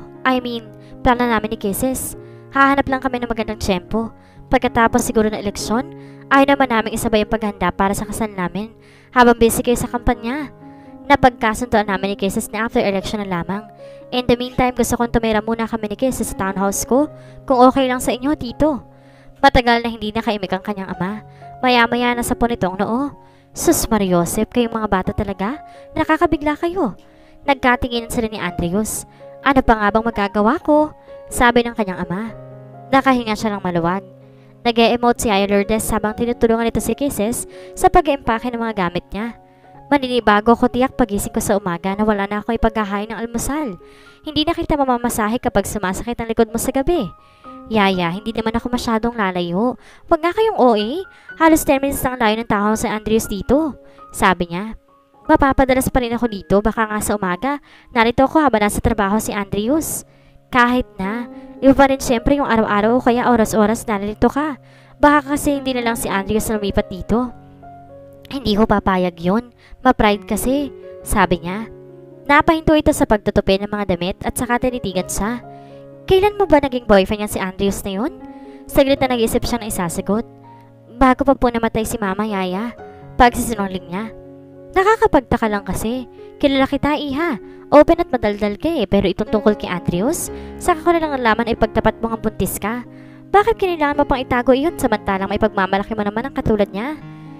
Plano namin ni Kisses. Hahanap lang kami ng magandang tiyempo. Pagkatapos siguro ng eleksyon, ay naman namin isabay ang paghanda para sa kasal namin habang busy kayo sa kampanya. Napagkasundoan namin ni Kisses na after election na lamang. In the meantime, gusto kong tumira muna kami ni Kisses sa townhouse ko kung okay lang sa inyo, tito. Matagal na hindi nakaimik ang kanyang ama. Maya-maya na sa punitong noo. Sus Mariosep, kayong mga bata talaga. Nakakabigla kayo. Nagkatinginan sila ni Andrews. Ano pa nga bang magagawa ko? Sabi ng kanyang ama. Nakahinga siya ng maluwag. Nag-e-emote si Aya Lourdes habang tinutulungan nito si Kisses sa pag-empake ng mga gamit niya. Maninibago ko tiyak pagising ko sa umaga na wala na akong ipaghahain ng almusal. Hindi na kita mamamasahe kapag sumasakit ang likod mo sa gabi. Yaya, hindi naman ako masyadong lalayo. Huwag nga kayong OA. Halos 10 minutes lang layo ng tao sa Andrews dito. Sabi niya. Mapapadalas pa rin ako dito, baka nga sa umaga. Narito ako habang nasa trabaho si Andrews. Kahit na, iba pa rin syempre yung araw-araw o kaya oras-oras narito ka. Baka kasi hindi na lang si Andrews na lumipat dito. Hindi ko papayag yun. Ma-pride kasi, sabi niya. Napahinto ito sa pagtutupi ng mga damit at saka tinitigan siya. Kailan mo ba naging boyfriend niya si Andrews na yun? Saglit na nag-isip siya na isasagot. Bago pa po namatay si Mama, Yaya. Pagsisinungaling niya. Nakakapagtaka lang kasi. Kilala kita, Iha. Open at madaldal ka pero itong tungkol kay Andrews, saka ko na lang nalaman ay pagtapat mo ng buntis ka. Bakit kailangan mo pang itago iyon samantalang may pagmamalaki mo naman ang katulad niya?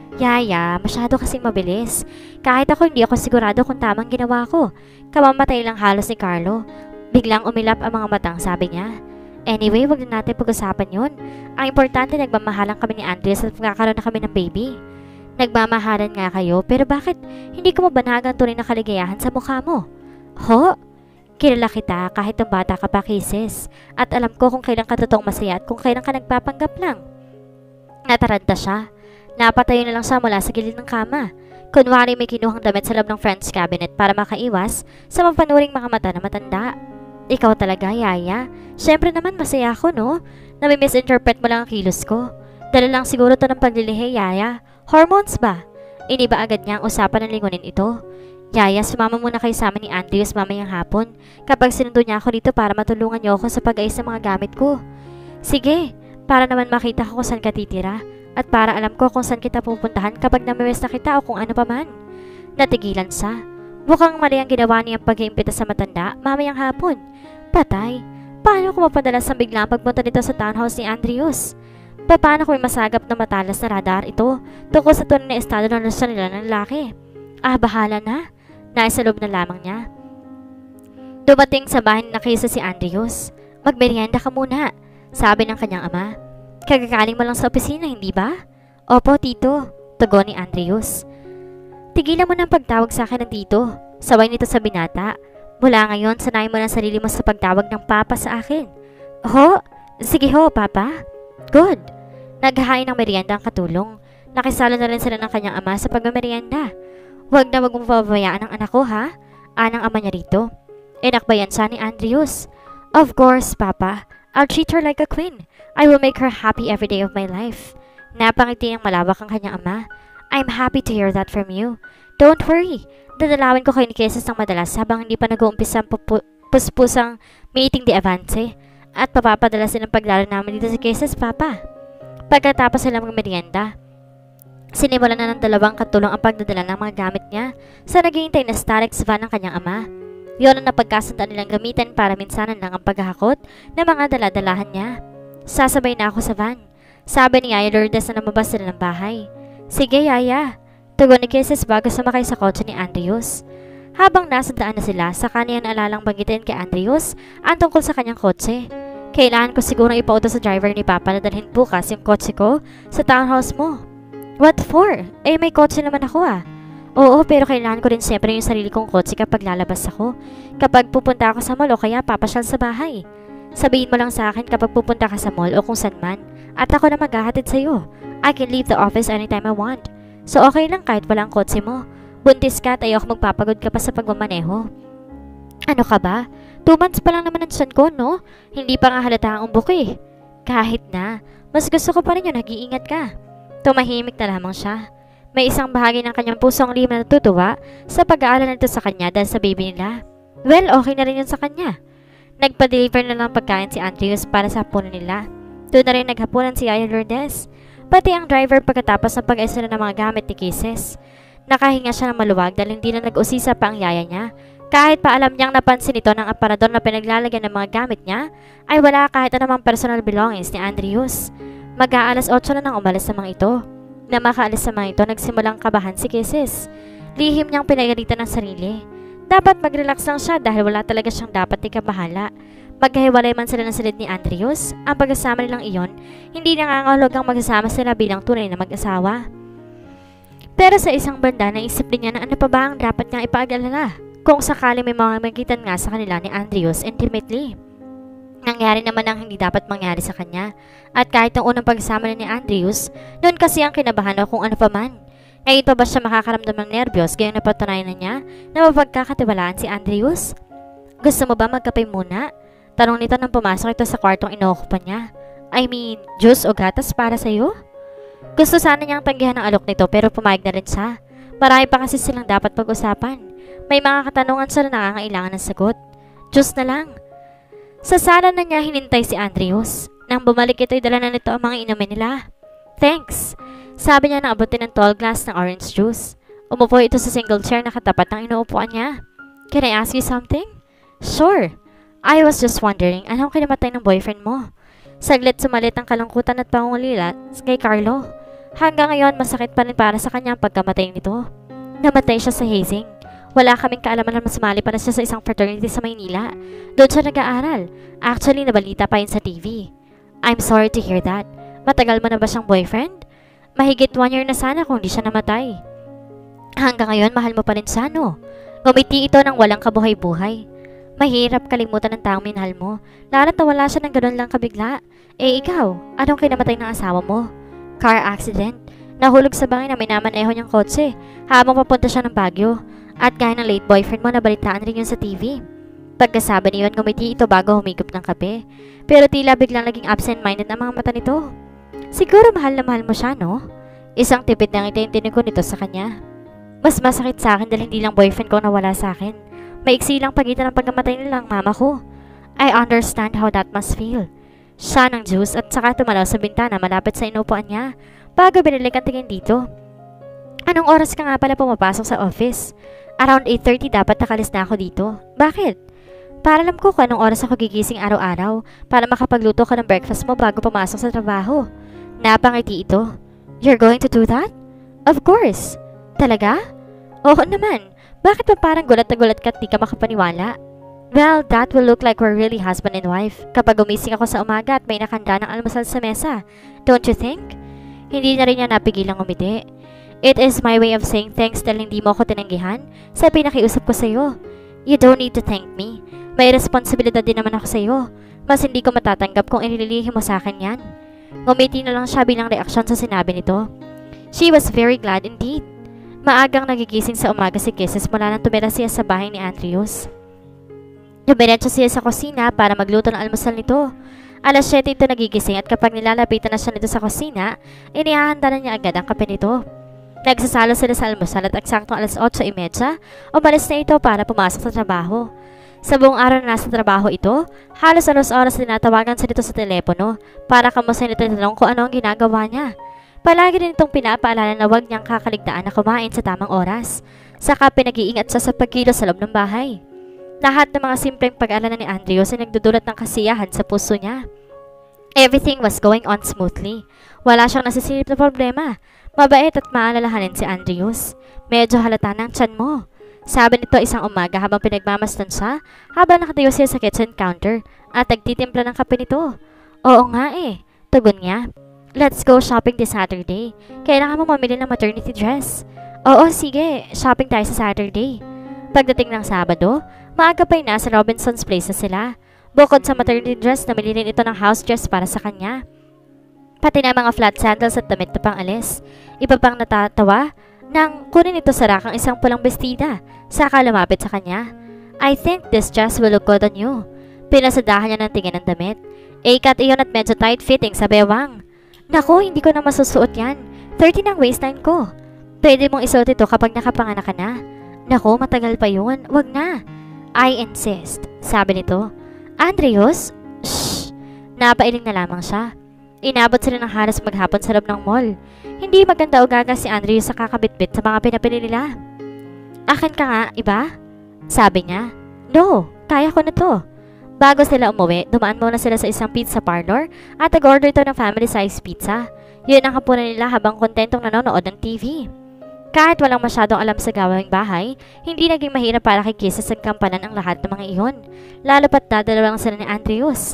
Yaya, masyado kasing mabilis. Kahit ako hindi ako sigurado kung tamang ginawa ko. Kamamatay lang halos ni Carlo. Biglang umilap ang mga matang, sabi niya. Anyway, wag na natin pag-usapan yun. Ang importante, nagmamahalan kami ni Andres at magkakaroon na kami ng baby. Nagmamahalan nga kayo, pero bakit hindi ko mabanagang tunay na kaligayahan sa mukha mo? Ho? Kilala kita kahit nung bata ka pa, Kisses. At alam ko kung kailan ka totoong masaya at kung kailan ka nagpapanggap lang. Nataranta siya. Napatayo na lang siya mula sa gilid ng kama. Kunwari may kinuhang damit sa loob ng friend's cabinet para makaiwas sa mapanuring mga mata na matanda. Ikaw talaga, Yaya. Siyempre naman masaya ako, no? Nami-misinterpret mo lang ang kilos ko. Dala lang siguro to ng paglilihi, Yaya. Hormones ba? Iniba agad niya ang usapan ng lingunin ito. Yaya, sumama muna kayo sa amin ni Andrews mamayang hapon kapag sinundo niya ako dito para matulungan niyo ako sa pag-ayos ng mga gamit ko. Sige, para naman makita ko kung saan ka titira at para alam ko kung saan kita pupuntahan kapag namimiss na kita o kung ano pa man. Natigilan siya. Mukhang mali ang ginawa niyang pag-iimbita sa matanda mamayang hapon. Patay. Paano ko mapadalas ang biglang pagpunta dito sa townhouse ni Andrews? Paano ko may masagap na matalas na radar ito tungkol sa tunay na estado ng lasyon nila ng lalaki? Bahala na. Nasa loob na lamang niya. Dumating sa bahay na kaysa si Andrews. Magmerienda ka muna, sabi ng kanyang ama. Kagagaling mo lang sa opisina, hindi ba? Opo, tito, tugon ni Andrews. Tigilan mo ng pagtawag sa akin ng tito, sabay nito sa binata. Mula ngayon, sanayin mo ng sarili mo sa pagtawag ng papa sa akin. Ho? Sige ho, papa. Good. Naghahain ng merienda ang katulong. Nakisalo na rin sila ng kanyang ama sa pagmamerienda. Huwag mong pababayaan ang anak ko, ha? Anang ama niya rito. Inakbayan siya ni Andrews. Of course, Papa. I'll treat her like a queen. I will make her happy every day of my life. Napangiti ang malawak ang kanyang ama. I'm happy to hear that from you. Don't worry. Dadalawin ko kayo ni Kisses ng madalas habang hindi pa nag-uumpisa ang puspusang meeting de avance. At papapadala silang paglaro namin dito sa Kisses, Papa. Pagkatapos sila mag-merienda, sinimulan na ng dalawang katulong ang pagdadala ng mga gamit niya sa naghihintay na Starex van ng kanyang ama. Yon ang napagkasandaan nilang gamitin para minsanan lang ang paghahakot ng mga daladalahan niya. Sasabay na ako sa van, sabi ni Yaya Lourdes na namabas sila ng bahay. Sige, Yaya, tugon ni Kisses bago sumakay sa kotse ni Andrews. Habang nasa daan na sila, saka niya naalalang banggitin kay Andrews ang tungkol sa kanyang kotse. Kailangan ko siguro ipauto sa driver ni Papa na dalhin bukas yung kotse ko sa townhouse mo. What for? May kotse naman ako Oo, pero kailangan ko rin siyempre yung sarili kong kotse kapag lalabas ako. Kapag pupunta ako sa mall o kaya papasyal sa bahay. Sabihin mo lang sa akin kapag pupunta ka sa mall o kung saan man. At ako na maghahatid sa'yo. I can leave the office anytime I want. So okay lang kahit walang kotse mo. Buntis ka at ayoko magpapagod ka pa sa pagmamaneho. Ano ka ba? 2 months pa lang naman ang son ko, no? Hindi pa nga halata ang umbok eh. Kahit na, mas gusto ko pa rin yung nag-iingat ka. Tumahimik na lamang siya. May isang bahagi ng kanyang pusong lihim na natutuwa sa pag-aalala nito sa kanya dahil sa baby nila. Well, okay na rin yun sa kanya. Nagpa-deliver na lang pagkain si Andrews para sa hapunan nila. Doon na rin naghapunan si Yaya Lourdes. Pati ang driver pagkatapos ng pag-ayos na ng mga gamit ni Kisses. Nakahinga siya ng maluwag dahil hindi na nag-usisa pa ang yaya niya. Kahit pa alam niyang napansin ito ng aparador na pinaglalagyan ng mga gamit niya, ay wala kahit anumang personal belongings ni Andrews. Mag-aalas 8 na nang umalis sa mga ito. Na makaalis sa mga ito, nagsimulang kabahan si Kisses. Lihim niyang pinagalitan ng sarili. Dapat mag-relax lang siya dahil wala talaga siyang dapat ikabahala. Magkahiwalay man sila ng silid ni Andrews, ang pag-asama nilang iyon, hindi nangangahulugang magsasama sila bilang tunay na mag-asawa. Pero sa isang banda, naisip din niya na ano pa ba ang dapat niyang ipag-alala kung sakali may mga magitan nga sa kanila ni Andrews intimately. Nangyari naman ang hindi dapat mangyari sa kanya. At kahit ang unang pagsama ni Andrews, noon kasi ang kinabahan o kung ano pa man. Ngayon pa ba siya makakaramdam ng nervyos gayong napatunayan na niya na mapagkakatiwalaan si Andrews? Gusto mo ba magkape muna? Tanong nito nang pumasok ito sa kwartong inookupan niya. I mean, juice o gatas para sa'yo? Gusto sana niyang tanggihan ng alok nito pero pumayag na rin siya. Marami pa kasi silang dapat pag-usapan. May mga katanungan sila na nangangailangan ng sagot. Juice na lang. Sa sala na niya hinintay si Andrews. Nang bumalik ito'y dala na nito ang mga inumin nila. Thanks, sabi niya na abutin ng tall glass ng orange juice. Umupo ito sa single chair na katapat ng inuupuan niya. Can I ask you something? Sure. I was just wondering, anong kinamatay ng boyfriend mo? Saglit sumalit ang kalungkutan at pangungulila kay Carlo. Hanggang ngayon masakit pa rin para sa kanya ang pagkamatay nito. Namatay siya sa hazing. Wala kaming kaalaman na masumali pa na siya sa isang fraternity sa Maynila. Doon siya nag-aaral. Actually, nabalita pa yun sa TV. I'm sorry to hear that. Matagal mo na ba siyang boyfriend? Mahigit 1 year na sana kung di siya namatay. Hanggang ngayon, mahal mo pa rin siya, no? Ngumiti ito ng walang kabuhay-buhay. Mahirap kalimutan ng taong minahal mo, lalo't nawala siya ng ganun lang kabigla. Eh ikaw, anong kinamatay ng asawa mo? Car accident. Nahulog sa bangin na minamaneho niyang kotse habang papunta siya ng Baguio. At gaya ng late boyfriend mo, nabalitaan rin yun sa TV. Pagkasabi niyon, ngumiti ito bago humigop ng kape. Pero tila biglang naging absent-minded ang mga mata nito. Siguro mahal na mahal mo siya, no? Isang tipid na ngiti yung tinig ko nito sa kanya. Mas masakit sa akin dahil hindi lang boyfriend ko nawala sa akin. Maiksi lang pagitan ng pagkamatay nilang mama ko. I understand how that must feel. Siya ng juice at saka tumalaw sa bintana malapit sa inupuan niya bago binalik ang tingin dito. Anong oras ka nga pala pumapasok sa office? Around 8:30 dapat nakalis na ako dito. Bakit? Para alam ko kung anong oras ako gigising araw-araw para makapagluto ka ng breakfast mo bago pumasok sa trabaho. Napangiti ito. You're going to do that? Of course. Talaga? Oo naman. Bakit ba parang gulat na gulat ka at di ka makapaniwala? Well, that will look like we're really husband and wife kapag gumising ako sa umaga at may nakanda ng almusal sa mesa. Don't you think? Hindi na rin niya napigilang umiti. It is my way of saying thanks dahil hindi mo ako tinanggihan sa pinakiusap ko sa'yo. You don't need to thank me. May responsibilidad din naman ako sa'yo. Mas hindi ko matatanggap kung inililihim mo sa akin yan. Ngumiti na lang siya bilang reaksyon sa sinabi nito. She was very glad indeed. Maagang nagigising sa umaga si Kisses mula nang tumira siya sa bahay ni Andrews. Dumiretso siya sa kusina para magluto ng almusal nito. Alas 7 ito nagigising at kapag nilalapitan na siya nito sa kusina, inihahanda na niya agad ang kape nito. Nagsasalo sila sa almusal at eksaktong alas 8:30, umalis na ito para pumasok sa trabaho. Sa buong araw na nasa trabaho ito, halos oras tinatawagan siya nito sa telepono para kamustahin nito tanong kung ano ang ginagawa niya. Palagi rin itong pinapaalala na huwag niyang kakaligtaan na kumain sa tamang oras. Saka pinag-iingat siya sa pagkilos sa loob ng bahay. Lahat ng mga simpleng pag-alala ni Andrews ay nagdudulot ng kasiyahan sa puso niya. Everything was going on smoothly. Wala siyang nasisilip na problema. Mabait at maalalahanin si Andrews. Medyo halata ng tiyan mo. Sabi nito isang umaga habang pinagmamasdan siya habang nakatayo siya sa kitchen counter at nagtitimpla ng kape nito. Oo nga eh, tugon niya. Let's go shopping this Saturday. Kailangan mo mamili ng maternity dress. Oo, sige. Shopping tayo sa Saturday. Pagdating ng Sabado, maaga pa'y nasa Robinson's Place na sila. Bukod sa maternity dress, namili rin ito ng house dress para sa kanya. Pati na mga flat sandals at damit na pang-alis. Iba pang natatawa nang kunin ito sa rakang isang pulang bestida. Saka lumapit sa kanya. I think this dress will look good on you. Pinasadahan niya ng tingin ng damit. A-cut iyon at medyo tight fitting sa bewang. Naku, hindi ko na masusuot yan. 30 ng waistline ko. Pwede mong isuot ito kapag nakapanganak ka na. Naku, matagal pa yun. Wag na. I insist, sabi nito. Andrews? Shh! Napailing na lamang siya. Inabot sila ng halos maghapon sa loob ng mall. Hindi maganda o gaga si Andrews sa kakabitbit sa mga pinapili nila. Akin ka nga, iba? Sabi niya. No, kaya ko na to. Bago sila umuwi, dumaan muna sila sa isang pizza parlor at nag-order ito ng family-size pizza. Yun ang hapunan nila habang kontentong nanonood ng TV. Kahit walang masyadong alam sa gawing bahay, hindi naging mahirap para kay Kisses ang kampanan ang lahat ng mga iyon. Lalo pat dadalawa lang sila ni Andrews.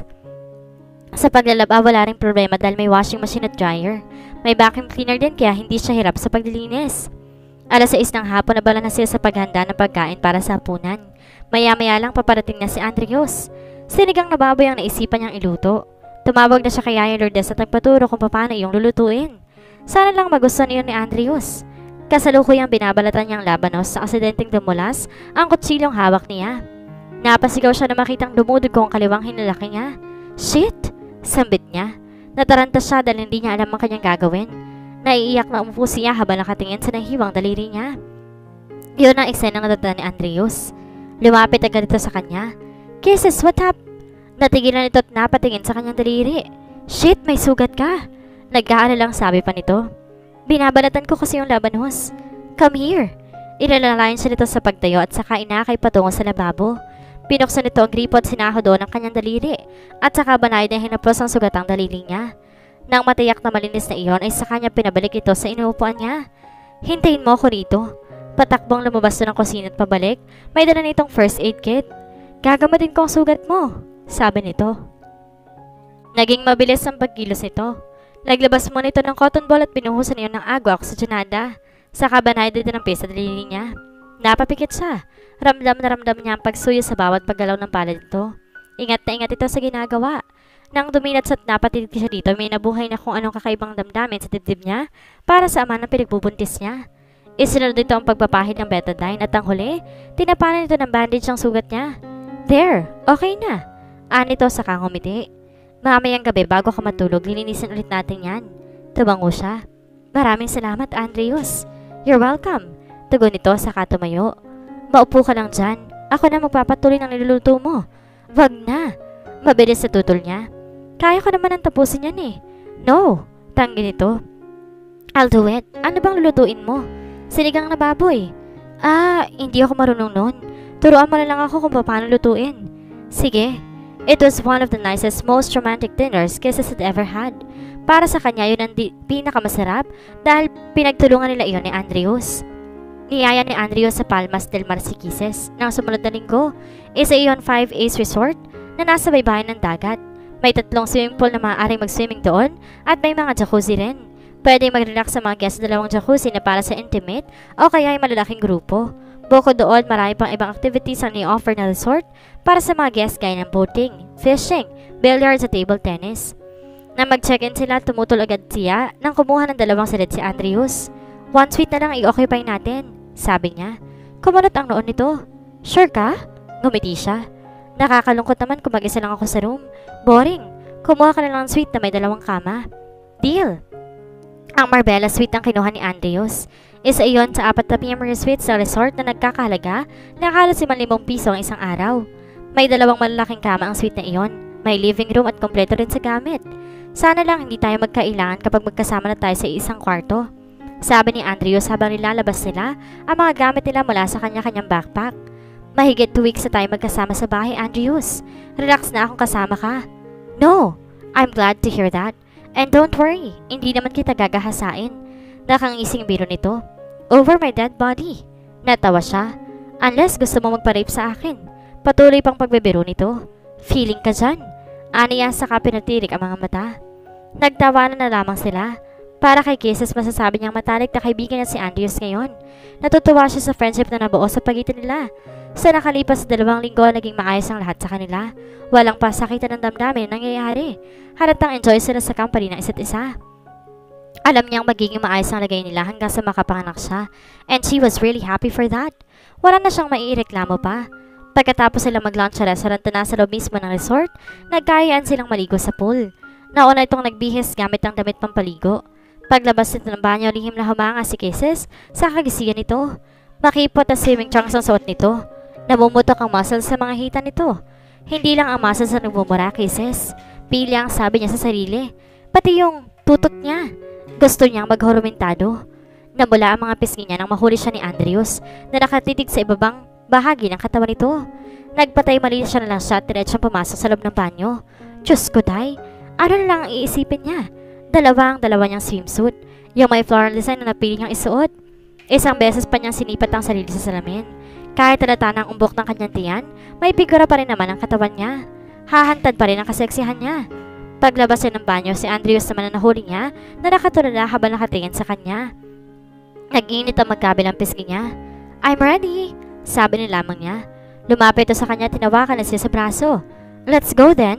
Sa paglalaba, wala ring problema dahil may washing machine at dryer. May vacuum cleaner din kaya hindi siya hirap sa paglilinis. Alas 6 ng hapon nabala na siya sa paghanda ng pagkain para sa hapunan. Maya-maya lang paparating na si Andrews. Sinigang na baboy ang naisipan niyang iluto. Tumawag na siya kay Yaya Lourdes at nagpaturo kung paano iyong lulutuin. Sana lang magustuhan iyon ni Andrews. Kasalukuyang binabalatan niyang labanos sa aksidenteng dumulas ang kutsilong hawak niya. Napasigaw siya na makitang dumudugong ang kaliwang hinalaki niya. Shit! Sambit niya. Nataranta siya dahil hindi niya alam ang kanyang gagawin. Naiiyak na umupo siya habang nakatingin sa nahiwang daliri niya. Iyon ang eksena ng natanda ni Andrews. Lumapit agad ito sa kanya. Kisses, what up? Natigilan ito at napatingin sa kanyang daliri. Shit, may sugat ka. Nag-aalalang sabi pa nito. Binabalatan ko kasi yung labanos. Come here. Ilalalayan siya nito sa pagtayo at saka inakay patungo sa lababo. Pinuksan nito ang gripo at sinaho doon ang kanyang daliri at saka banayad na hinaplos ang sugatang daliri niya. Nang matiyak na malinis na iyon ay saka niya pinabalik ito sa inuupuan niya. Hintayin mo ako rito. Patakbong lumabas doon ng kusina at pabalik. May dala nitong first aid kit. Gagamatin ko ang sugat mo, sabi nito. Naging mabilis ang pagkilos nito. Naglabas muna ito ng cotton ball at binuhusan niyo ng agwa oxygenada. Saka banayad dito ng pesa daliri niya. Napapikit siya Ramdam na ramdam niya ang pagsuyo sa bawat paggalaw ng palad nito. Ingat na ingat ito sa ginagawa. Nang dumilat at napatitig siya dito, may nabuhay na kung anong kakaibang damdamin sa dibdib niya para sa ama ng pinagbubuntis niya. Isunod dito ang pagpapahid ng betadine at ang huli, tinapanan ito ng bandage ang sugat niya. There, okay na. Anito sa kangumiti. Mamayang gabi bago ka matulog, lilinisin ulit natin yan. Tumango siya. Maraming salamat, Andrews. You're welcome. Tugon nito sa katumayo. Maupo ka lang dyan. Ako na magpapatuloy ng niluluto mo. Wag na. Mabilis sa tutol niya. Kaya ko naman ang tapusin yan eh. No, tanggi nito. I'll do it. Ano bang lulutuin mo? Sinigang na baboy. Hindi ako marunong nun. Turuan mo na lang ako kung paano lutuin. Sige. It was one of the nicest, most romantic dinners Kisses had ever had. Para sa kanya yun ang pinakamasarap dahil pinagtulungan nila iyon ni Andrews. Niyaya ni Andrews sa Palmas del Mar si Kisses nang sumunod na linggo. Isa iyon 5 A's Resort na nasa baybayin ng dagat. May 3 swimming pool na maaaring mag-swimming doon at may mga jacuzzi rin. Pwedeng mag-relax sa mga guests sa 2 jacuzzi na para sa intimate o kaya ay malalaking grupo. Bukod doon, marami pang ibang activities ang ni-offer na resort para sa mga guests gaya ng boating, fishing, billiards at table tennis. Nang mag-check-in sila, tumutol agad siya nang kumuha ng 2 silid si Andrews. 1 suite na lang i-occupy natin, sabi niya. Kumunot ang noon nito. Sure ka? Ngumiti siya. Nakakalungkot naman kung mag-isa lang ako sa room. Boring. Kumuha ka na lang ng suite na may 2 kama. Deal. Ang Marbella Suite ang kinuha ni Andrews. Isa iyon sa 4 na premier suite sa resort na nagkakahalaga na halos 5,000 piso ang isang araw. May 2 malalaking kama ang suite na iyon. May living room at kompleto rin sa gamit. Sana lang hindi tayo magkailangan kapag magkasama na tayo sa isang kwarto. Sabi ni Andrews habang nilalabas nila ang mga gamit nila mula sa kanya-kanyang backpack. Mahigit 2 weeks na tayo magkasama sa bahay, Andrews. Relax na akong kasama ka. No, I'm glad to hear that. And don't worry, hindi naman kita gagahasain. Nakangising biro nito. Over my dead body. Natawa siya. Unless gusto mo magpa-rape sa akin. Patuloy pang pagbibiro nito. Feeling ka dyan. Aniya saka pinatirik ang mga mata. Nagtawanan na lamang sila. Para kay Kisses masasabi niyang matalik na kaibigan niya si Andrews ngayon. Natutuwa siya sa friendship na nabuo sa pagitan nila. Sa nakalipas 2 linggo, naging maayos ang lahat sa kanila. Walang pasakitan ng damdamin na nangyayari. Halatang enjoy sila sa company ng isa't isa. Alam niyang magiging maayos ang lagay nila hanggang sa makapanganak siya. And she was really happy for that. Wala na siyang maiireklamo pa. Pagkatapos sila mag-lunch sa restaurant na nasa loob mismo ng resort, nagkayaan silang maligo sa pool. Nauna itong nagbihis gamit ang damit pampaligo. Paglabas nito ng banyo, lihim na humanga si Kisses sa kagisigan nito. Makipot na swimming trunks ang suot nito. Namumutok ang muscles sa mga hita nito. Hindi lang ang muscles na nagmumura, Kisses. Pili ang sabi niya sa sarili. Pati yung tutot niya. Gusto niyang maghurumentado. Namula ang mga pisngi niya nang mahuli siya ni Andrews na nakatitig sa ibabang bahagi ng katawan nito. Nagpatay mali siya na lang siya at diretsang pumasok sa loob ng banyo. Diyos ko, day. Ano na lang ang iisipin niya? Dalawa niyang swimsuit. Yung may floral design na napili niyang isuot. Isang beses pa niyang sinipat ang sarili sa salamin. Kahit halata ng umbok ng kanyang tiyan, may figura pa rin naman ang katawan niya. Hahantad pa rin ang kaseksihan niya. Paglabas niya ng banyo, si Andrews naman ang nahuli niya na nakatulala habang nakatingin sa kanya. Nag-init ang magkabilang pisngi niya. I'm ready, sabi ni lamang niya. Lumapit ito sa kanya, tinawakan na siya sa braso. Let's go then.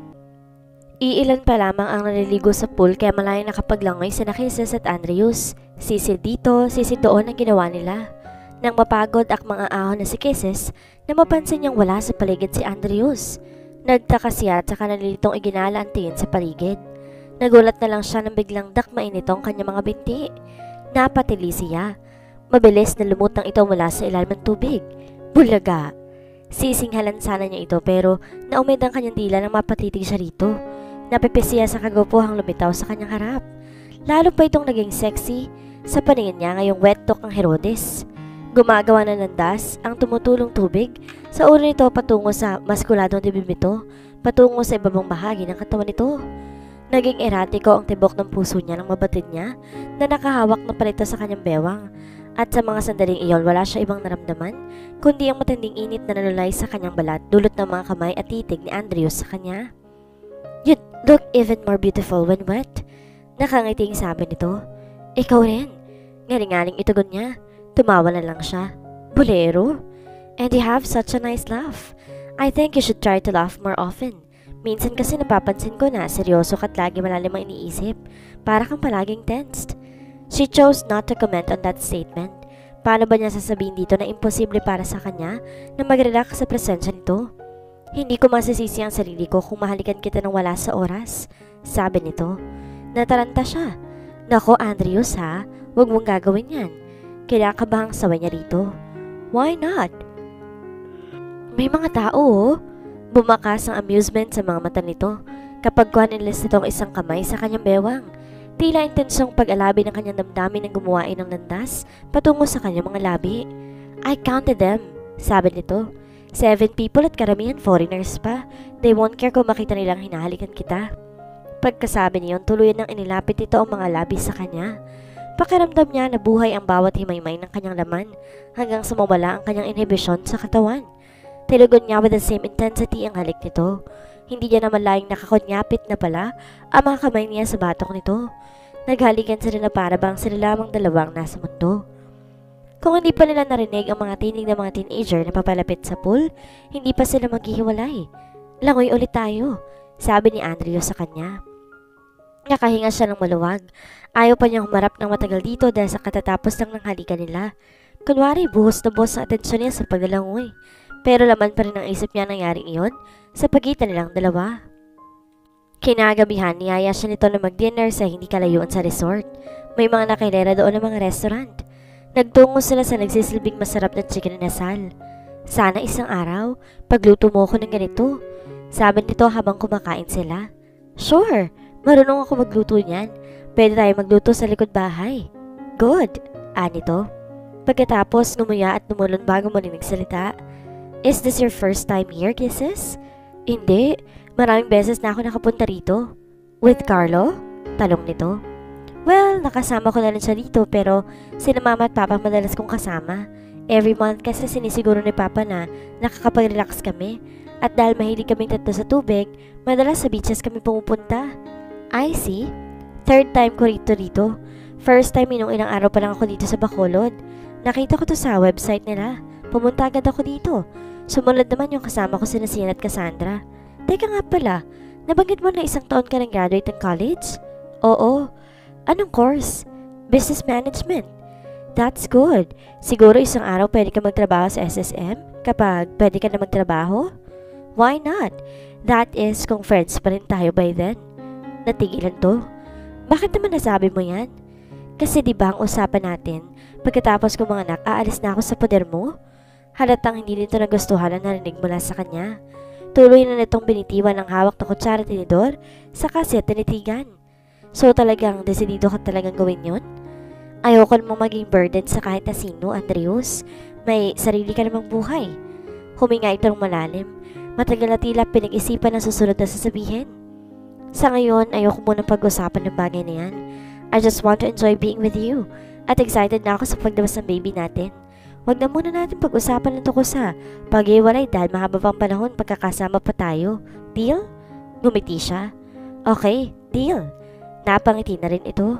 Iilan pa lamang ang naliligo sa pool kaya malayang nakapaglangoy sina Kisses at Andrews. Sisid dito, sisid doon ang ginawa nila. Nang mapagod at mga ahon na si Kisses, na mapansin niyang wala sa paligid si Andrews. Nagtaka siya at saka nalilitong iginala ang tingin sa paligid. Nagulat na lang siya nang biglang dakmain ito ang kanyang mga binti. Napatili siya. Mabilis na lumutang ito mula sa ilalim ng tubig. Bulaga! Sisinghalan sana niya ito pero naumid ang kanyang dila nang mapatitig siya rito. Napipisiya sa kagwapuhang lumitaw sa kanyang harap. Lalo pa itong naging sexy sa paningin niya ngayong wet talk ang Herodes. Gumagawa na ng das ang tumutulong tubig sa ulo nito patungo sa maskuladong dibdib nito, patungo sa ibabang bahagi ng katawan nito. Naging eratiko ang tibok ng puso niya nang mabatid niya na nakahawak ng palito sa kanyang bewang. At sa mga sandaling iyon, wala siya ibang naramdaman, kundi ang matinding init na nanulay sa kanyang balat dulot ng mga kamay at titig ni Andrews sa kanya. You look even more beautiful when wet. Nakangiting sabi nito. Ikaw rin. Ngaling-ngaling itugon niya. Tumawa na lang siya. Bolero? And you have such a nice laugh. I think you should try to laugh more often. Minsan kasi napapansin ko na seryoso ka't lagi malalim ang iniisip. Para kang palaging tensed. She chose not to comment on that statement. Paano ba niya sasabihin dito na imposible para sa kanya na mag-relax sa presensya nito? Hindi ko masisisi ang sarili ko kung mahalikan kita ng wala sa oras, sabi nito. Nataranta siya. Nako Andrews ha, huwag mong gagawin yan. Kinakabahang sawa niya rito. Why not? May mga tao oh. Bumakas ang amusement sa mga mata nito kapag kuhanilis nitong isang kamay sa kanyang bewang. Tila intensyong pag-alabi ng kanyang damdamin ng gumawain ng landas patungo sa kanyang mga labi. I counted them, sabi nito. 7 people at karamihan foreigners pa. They won't care kung makita nilang hinahalikan kita. Pagkasabi niyon, tuluyan nang inilapit ito ang mga labi sa kanya. Pakiramdam niya na buhay ang bawat himaymay ng kanyang laman hanggang sa mawala ang kanyang inhibisyon sa katawan. Tilugon niya with the same intensity ang halik nito. Hindi niya naman laing nakakunyapit na pala ang mga kamay niya sa batok nito. Naghalikan sila na para bang sila lamang dalawang nasa mundo. Kung hindi pa nila narinig ang mga tinig ng mga teenager na papalapit sa pool, hindi pa sila maghihiwalay. Langoy ulit tayo, sabi ni Andrew sa kanya. Nakahinga siya ng maluwag. Ayaw pa niyang humarap ng matagal dito dahil sa katatapos lang ng halikan nila. Kunwari, buhos na buhos ang atensyon niya sa paglalangoy. Pero laman pa rin ang isip niya nangyaring iyon sa pagitan nilang dalawa. Kinagabihan, niyaya siya nito na mag-dinner sa hindi kalayuan sa resort. May mga nakilera doon ng mga restaurant. Nagtungo sila sa nagsisilbing masarap na chicken inasal. Sana isang araw, pagluto mo ko ng ganito, sabi nito habang kumakain sila. Sure, marunong ako magluto niyan. Pwede tayo magluto sa likod bahay. Good, anito. Pagkatapos, ngumuya at numulon bago muli nagsalita. Is this your first time here, Kisses? Hindi. Maraming beses na ako nakapunta rito. With Carlo? Talong nito. Well, nakasama ko na rin siya dito pero sila mama at papa madalas kong kasama. Every month kasi sinisiguro ni papa na nakakapag-relax kami. At dahil mahilig kaming tatlo sa tubig, madalas sa beaches kami pumupunta. I see. Third time ko rito. First time ilang araw pa lang ako dito sa Bacolod. Nakita ko to sa website nila. Pumunta agad ako dito. Sumunod naman yung kasama ko sina Sian at Cassandra. Teka nga pala, nabanggit mo na isang taon ka ng graduate ng college? Oo. Anong course? Business Management. That's good. Siguro isang araw pwede ka magtrabaho sa SSM kapag pwede ka na magtrabaho? Why not? That is kung friends pa rin tayo by then. Natigilan to. Bakit naman nasabi mo yan? Kasi diba ang usapan natin, pagkatapos ko mga anak, aalis na ako sa poder mo? Halatang hindi nito nagustuhan ang narinig mula sa kanya. Tuloy na nitong binitiwan ng hawak na kutsara tinidor, saka siya tinitigan. So talagang desidido ka talagang gawin yun? Ayoko namang maging burden sa kahit na sino, Andrews. May sarili ka namang buhay. Huminga itong malalim. Matagal na tila pinag-isipan ang susunod na sasabihin. Sa ngayon, ayoko munang pag-usapan ng bagay na yan. I just want to enjoy being with you. At excited na ako sa paglabas ng baby natin. Huwag na muna natin pag-usapan ng tungkol sa pag-iwalay dahil mahaba pang panahon pagkakasama pa tayo. Deal? Ngumiti siya. Okay, deal. Napangiti na rin ito.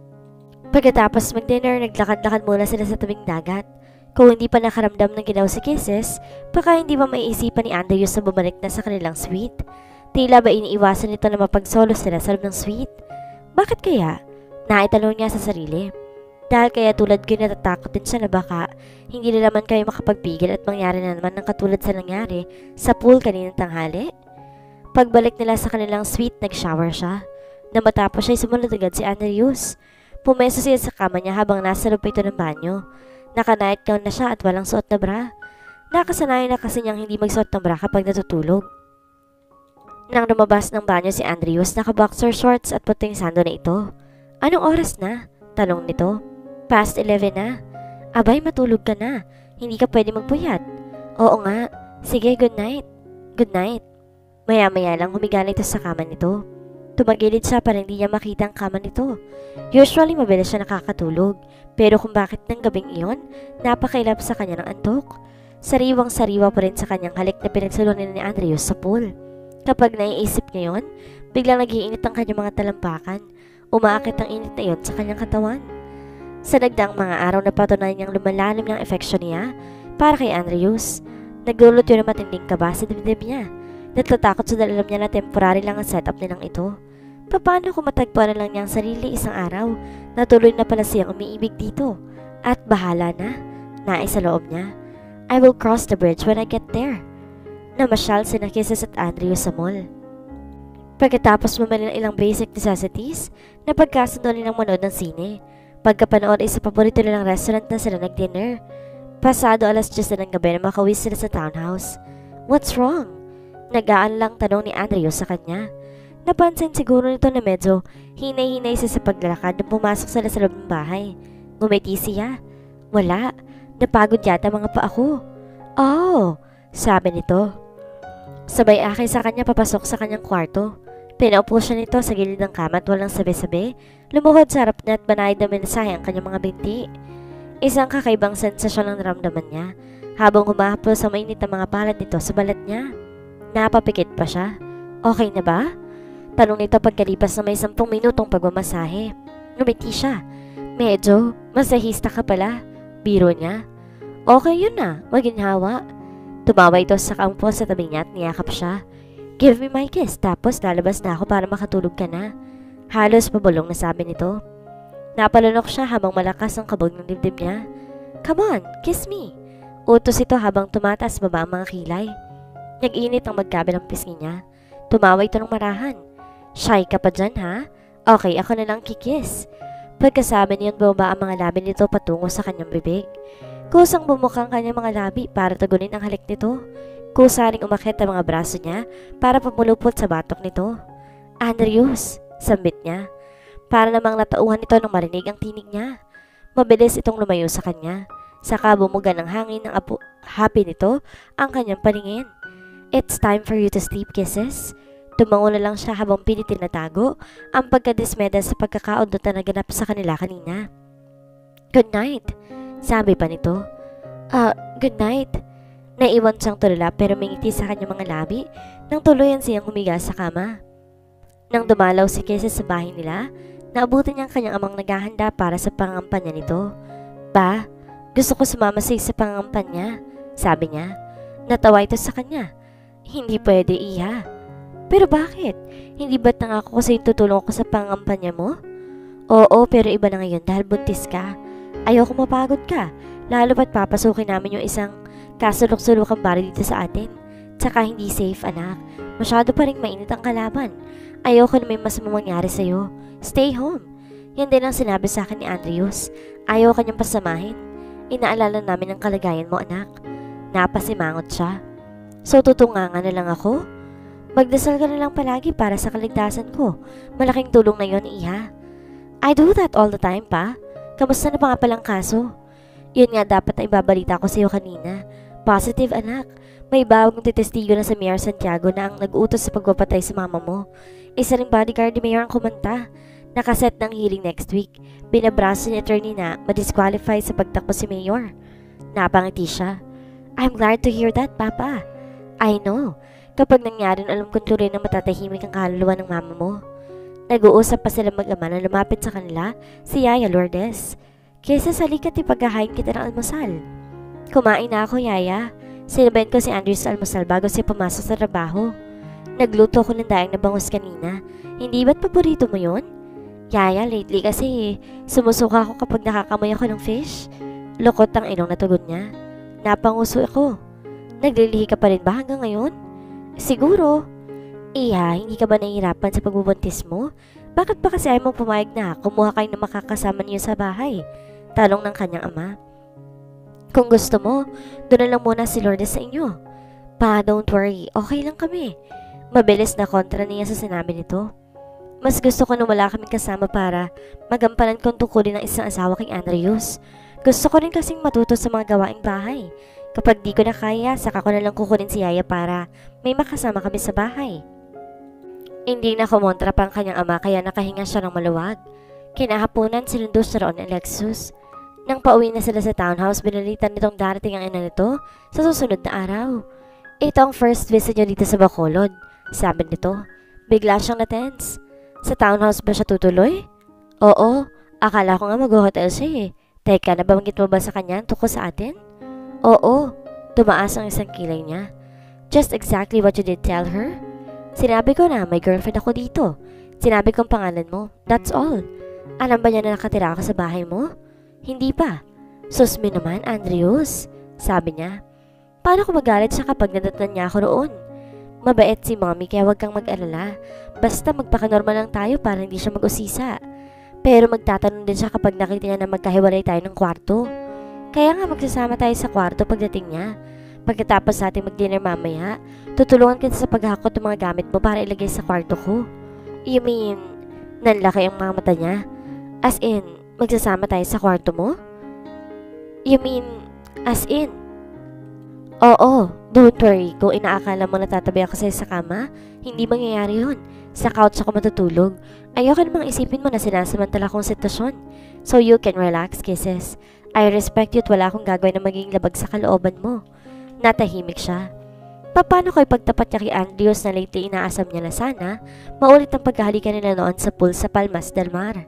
Pagkatapos mag-dinner, naglakad-lakad muna sila sa tabing dagat. Kung hindi pa nakaramdam ng ginaw si Kisses, baka hindi pa maiisipan ni Andrews na bumalik na sa kanilang suite. Tila ba iniiwasan nito na mapagsolo sila sa loob ng suite? Bakit kaya? Naitanong niya sa sarili. Dahil kaya tulad ko natatakot din siya na baka hindi na naman kayo makapagpigil at mangyari na naman ng katulad sa nangyari sa pool kaninang tanghali. Pagbalik nila sa kanilang suite, nag-shower siya. Na matapos siya sumunod agad si Andrews. Pumeso siya sa kama niya habang nasa loob ito ng banyo. Naka-night gown na siya at walang suot na bra. Nakasanayan na kasi niyang hindi magsuot ng bra kapag natutulog. Nang lumabas ng banyo si Andrews, naka-boxer shorts at puting sando na ito. Anong oras na? Tanong nito. Past 11 na. Abay, matulog ka na. Hindi ka pwede magpuyat. Oo nga. Sige, good night. Good night. Maya-maya lang humiga na ito sa kama nito. Tumagilid siya para hindi niya makita ang kama nito. Usually, mabilis siya nakakatulog. Pero kung bakit ng gabing iyon, napakailap sa kanya ng antok. Sariwang-sariwa pa rin sa kanyang halik na pinagsalunan ni Andrews sa pool. Kapag naiisip niya yon, biglang nag-iinit ang kanyang mga talampakan. Umaakit ang init na iyon sa kanyang katawan. Sa nagdaang mga araw na patunayan niyang lumalalim ng affection niya, Para kay Andrews, naglulot yun ng matinding kaba sa dibdib niya. Natatakot sa alam niya na temporary lang ang setup nilang ito. Paano kung matagpuan na lang niya ang sarili isang araw na tuloy na pala siyang umiibig dito? At bahala na, nais sa loob niya. I will cross the bridge when I get there. Namasyal sina Kisses at Andrews sa mall. Pagkatapos mamali ng ilang basic necessities, napagkasundo nilang manood ng sine. Pagkapanood ay sa paborito nilang restaurant na sila nag-dinner. Pasado alas 10 na ng gabi na makauwi sila sa townhouse. What's wrong? Nagaan lang tanong ni Andrews sa kanya. Napansin siguro nito na medyo hinay-hinay siya sa paglalakad nung pumasok sila sa loob ng bahay. Ngumiti siya. Wala. Napagod yata mga paa ko. Oh, sabi nito. Sabay akay sa kanya papasok sa kanyang kwarto. Pinaupo siya nito sa gilid ng kama at walang sabi-sabi. Lumuhod sa harap niya at banayad na mensahe ang kanyang mga binti. Isang kakaibang sensasyon ang naramdaman niya habang humahapos sa mainit na mga palad nito sa balat niya. Napapikit pa siya. Okay na ba? Tanong nito pagkalipas na may 10 minutong pagmamasahe. Ngumiti siya. Medyo, masahista ka pala. Biro niya. Okay yun na, maginhawa. Tumawa ito sa kampo sa tabi niya at niyakap siya. Give me my kiss, tapos lalabas na ako para makatulog ka na. Halos pabulong na sabi nito. Napalunok siya habang malakas ang kabog ng dibdib niya. Come on, kiss me. Utos ito habang tumataas baba ang mga kilay. Nag-init ang magkabilang pisngi niya. Tumawa ito ng marahan. Shy ka pa dyan ha? Okay, ako na lang kikis. Pagkasabi niyon bumaba ang mga labi nito patungo sa kanyang bibig. Kusang bumukang kanyang mga labi para tagunin ang halik nito. Kusa ring umakyat ang mga braso niya para pamulupot sa batok nito. Andrews, sambit niya. Para namang natauhan ito nang marinig ang tinig niya. Mabilis itong lumayo sa kanya. Saka bumuga ng hangin ng happy nito ang kanyang paningin. It's time for you to sleep, Kisses. Tumango na lang siya habang pilit tinatago ang pagkadismeda sa pagkakaundot na naganap sa kanila kanina. Good night, sabi pa nito. Good night. Naiwan siyang tulala pero mingiti sa kanyang mga labi nang tuluyan siyang humiga sa kama. Nang dumalaw si Kisses sa bahay nila, naabutin niya ang kanyang amang naghahanda para sa pangangampanya nito. Ba, gusto ko sumama sa pangangampanya, sabi niya. Natawa ito sa kanya. Hindi pwede, Iha. Pero bakit? Hindi ba't nangako kasi tutulong ako sa pangangampanya mo? Oo, pero iba na ngayon dahil buntis ka. Ayoko mapagod ka, lalo pat papasukin namin yung isang kasulok-sulokang bari dito sa atin. Tsaka hindi safe, anak. Masyado pa rin mainit ang kalaban. Ayoko na may masamang mangyari sa'yo. Stay home. Yan din ang sinabi sa akin ni Andrews. Ayaw kanyang pasamahin. Inaalala namin ang kalagayan mo, anak. Napasimangot siya. So tutunganga na lang ako? Magdasal ka na lang palagi para sa kaligtasan ko. Malaking tulong na yon, Iha. I do that all the time, pa. Kamusta na pa nga palang kaso? Yun nga dapat na ibabalita ko sa iyo kanina. Positive, anak. May bagong titestigo na sa Mayor Santiago na ang nag-utos sa pagpapatay sa mama mo. Isa ring bodyguard ni Mayor ang kumanta. Nakaset ng hearing next week. Binabraso ni attorney na madisqualify sa pagtakbo si Mayor. Napangiti siya. I'm glad to hear that, Papa. I know. Kapag nangyari alam kong tuloy na matatahimik ang kaluluwa ng mama mo. Nag-uusap pa sila mag-ama na lumapit sa kanila si Yaya Lourdes. Kesa sa likat ipaghahain kita ng almusal. Kumain na ako, Yaya. Sinabayan ko si Andrew sa almusal bago siya pumasok sa trabaho. Nagluto ko ng daing na bangus kanina. Hindi ba't paborito mo yun? Yaya, lately kasi sumusuka ako kapag nakakamoy ako ng fish. Lukot ang ilong na tugon niya. Napanguso ako. Naglilihi ka pa rin ba hanggang ngayon? Siguro. Iya, hindi ka ba nahihirapan sa pagbubuntis mo? Bakit ba kasi ayaw mong pumayag na kumuha kayo na makakasama niyo sa bahay? Talong ng kanyang ama. Kung gusto mo, doon na lang muna si Lourdes sa inyo. Pa, don't worry, okay lang kami. Mabilis na kontra niya sa sinabi nito. Mas gusto ko na wala kaming kasama para magampanan kong tungkulin ng isang asawa kay Andrews. Gusto ko rin kasing matuto sa mga gawaing bahay. Kapag di ko na kaya, saka ko na lang kukunin si Yaya para may makasama kami sa bahay. Hindi na kumontra pa ang kanyang ama kaya nakahinga siya ng maluwag. Kinahaponan sinundo siya roon ng Lexus. Nang pauwi na sila sa townhouse, binalitan nitong darating ang ina nito sa susunod na araw. Ito ang first visit niyo dito sa Bacolod, sabi nito. Bigla siyang na-tense. Sa townhouse ba siya tutuloy? Oo, akala ko nga mag-hotel siya eh. Teka, nabanggit mo ba sa kanya tungkol sa atin? Oo, tumaas ang isang kilay niya. Just exactly what you did tell her? Sinabi ko na may girlfriend ako dito. Sinabi kong pangalan mo. That's all. Alam ba niya na nakatira ako sa bahay mo? Hindi pa. Sus me naman, Andrews. Sabi niya. Paano ko magalit siya kapag nadatnan niya ako roon? Mabait si mommy kaya wag kang mag-alala. Basta magpakanormal lang tayo para hindi siya mag-usisa. Pero magtatanong din siya kapag nakita niya na magkahiwalay tayo ng kwarto. Kaya nga magsasama tayo sa kwarto pagdating niya. Pagkatapos natin mag-dinner mamaya, tutulungan kita sa paghakot ng mga gamit mo para ilagay sa kwarto ko. You mean, nanlaki ang mga mata niya? As in, magsasama tayo sa kwarto mo? You mean, as in? Oo, don't worry. Kung inaakala mo natatabi ako sa'yo sa kama, hindi mangyayari yun. Sa couch ako matutulog. Ayoko namang isipin mo na sinasamantala kong sitwasyon. So you can relax, kisses. I respect you at wala akong gagawin na magiging labag sa kalooban mo. Natahimik siya. Paano ko ipagtapat niya kay Andrews na lately inaasam niya na sana maulit ang pagkahalikan nila noon sa pool sa Palmas del Mar.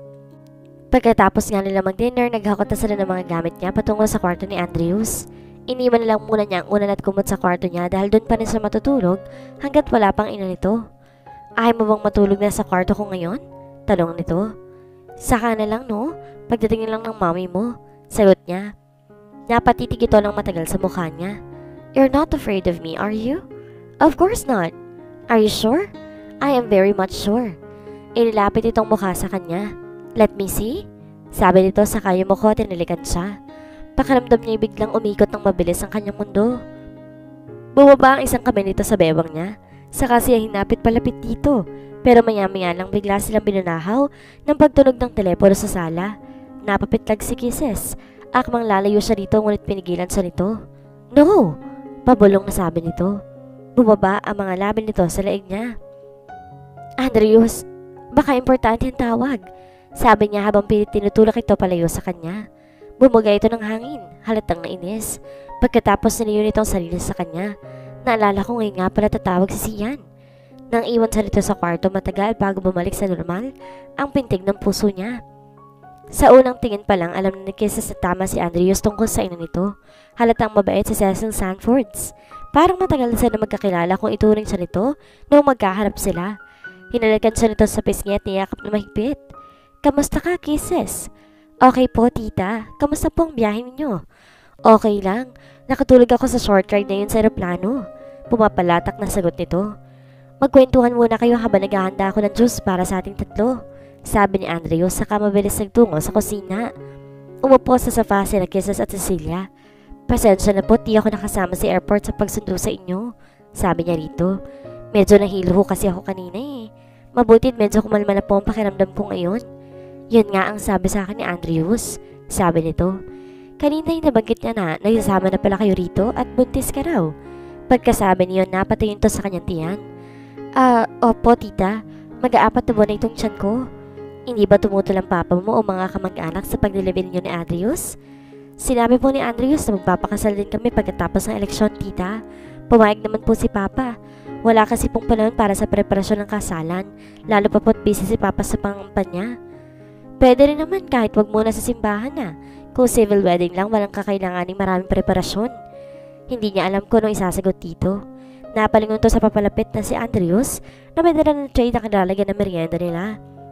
Pagkatapos nga nila mag-dinner, naghakot na sila ng mga gamit niya patungo sa kwarto ni Andrews. Iniwan na lang muna niya ang unan at kumot sa kwarto niya dahil doon pa rin siya matutulog hanggat wala pang ina nito. Ayaw mo bang matulog na sa kwarto ko ngayon? Tanong nito. Saka na lang no, pagdating na lang ng mommy mo. Sagot niya. Napatitig ito ng matagal sa mukha niya. You're not afraid of me, are you? Of course not. Are you sure? I am very much sure. Inilapit itong mukha sa kanya. Let me see? Sabi nito sa kayo mo ko at tinilikan siya. Pakiramdam niya biglang umikot ng mabilis ang kanyang mundo. Bumaba ang isang kamay nito sa bewang niya. Saka siya hinapit palapit dito. Pero maya-maya lang bigla silang binunahaw ng pagtunog ng telepono sa sala. Napapitlag si Kisses. Akmang lalayo siya dito ngunit pinigilan siya nito. No! Pabulong na sabi nito. Bumaba ang mga labi nito sa leeg niya. Andrews, baka importante ang tawag. Sabi niya habang pilit tinutulak ito palayo sa kanya. Bumuga ito ng hangin, halatang nainis. Pagkatapos niliyon itong sarili sa kanya. Naalala ko ngayon nga pala tatawag si Sian. Nang iwan siya dito sa kwarto matagal bago bumalik sa normal ang pintig ng puso niya. Sa unang tingin pa lang alam na ni Kisses sa tama si Andrews tungkol sa ina nito. Halatang mabait si Cecil Sanfords. Parang matagal na sila magkakilala kung ituring siya nito noong magkaharap sila. Hinalikan siya nito sa pisngi at niyakap na mahigpit. Kamusta ka, Kisses? Okay po, tita. Kamusta po ang biyahe ninyo? Okay lang. Nakatulog ako sa short ride na yun sa aeroplano. Pumapalatak na sagot nito. Magkwentuhan muna kayo habang naghahanda ako ng juice para sa ating tatlo. Sabi ni Andrews saka mabilis nagtungo sa kusina. Umupo sa sofa sina Kisses at Cecilia. Pasensya na po, di ako nakasama sa airport sa pagsundo sa inyo. Sabi niya rito. Medyo nahilo ko kasi ako kanina eh. Mabutit medyo kumalma na po ang pakiramdam ko ngayon. Yun nga ang sabi sa akin ni Andrews. Sabi nito. Kanina yung nabanggit niya na nagsasama na pala kayo rito at buntis ka raw. Pagkasabi niyo napatingin to sa kanyang tiyan. Opo tita. Mag-aapat na buwan na itong tiyan ko. Hindi ba tumutol ang papa mo o mga kamag-anak sa paglilibin niyo ni Andrews? Sinabi po ni Andrews na magpapakasal din kami pagkatapos ng eleksyon, tita. Pumayag naman po si papa. Wala kasi pong panahon para sa preparasyon ng kasalan, lalo pa po't busy si papa sa pangampanya. Pwede rin naman kahit wag muna sa simbahan na. Kung civil wedding lang, walang kakailanganing maraming preparasyon. Hindi niya alam kung anong isasagot dito. Napalingon to sa papalapit na si Andrews na may dala ng tray na kinalagyan ng merienda nila.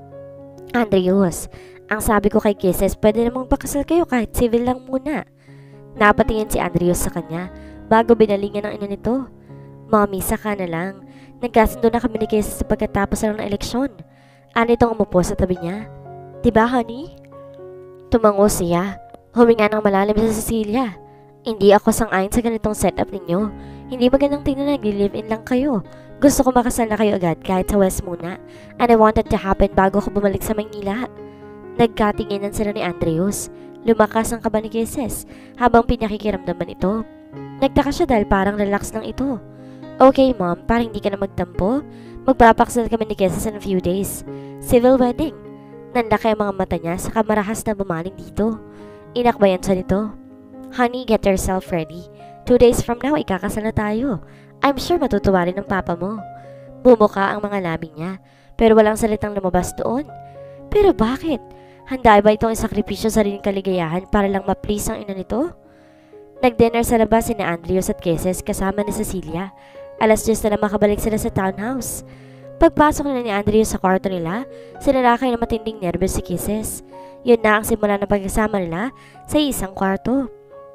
Andrews, ang sabi ko kay Kisses, pwede namang pakasal kayo kahit civil lang muna. Napatingin si Andrews sa kanya bago binalingan ng ina nito. Mommy, saka na lang. Nagkasundo na kami ni Kisses sa pagkatapos lang ng eleksyon. Ano itong umupo sa tabi niya? Diba, honey? Tumango siya. Huminga ng malalim sa Cecilia. Hindi ako sang-ayon sa ganitong setup ninyo. Hindi magandang tingnan na nag-live-in lang kayo. Gusto ko makasal na kayo agad kahit sa West muna. And I want it to happen bago ako bumalik sa Maynila. Nagkatinginan sila ni Andrews. Lumakas ang kaba ni Kisses habang pinakikiramdaman ito. Nagtaka siya dahil parang relax lang ito. Okay mom, parang hindi ka na magtampo. Magpapaksal kami ni Kisses in a few days. Civil wedding. Nanlaki ang mga mata niya saka marahas na bumaling dito. Inakbayan siya nito. Honey, get yourself ready. 2 days from now, ikakasal na tayo. I'm sure matutuwa rin ng papa mo. Bumuka ang mga labi niya, pero walang salitang lumabas doon. Pero bakit? Handa ba itong isakripisyo sa sariling kaligayahan para lang ma-please ang ina nito? Nag-dinner sa labas sina Andrews at Kisses kasama ni Cecilia. Alas 10 na makabalik sila sa townhouse. Pagpasok nila ni Andrews sa kwarto nila, sinalakay na matinding nervous si Kisses. Yun na ang simula ng pagkasama nila sa isang kwarto.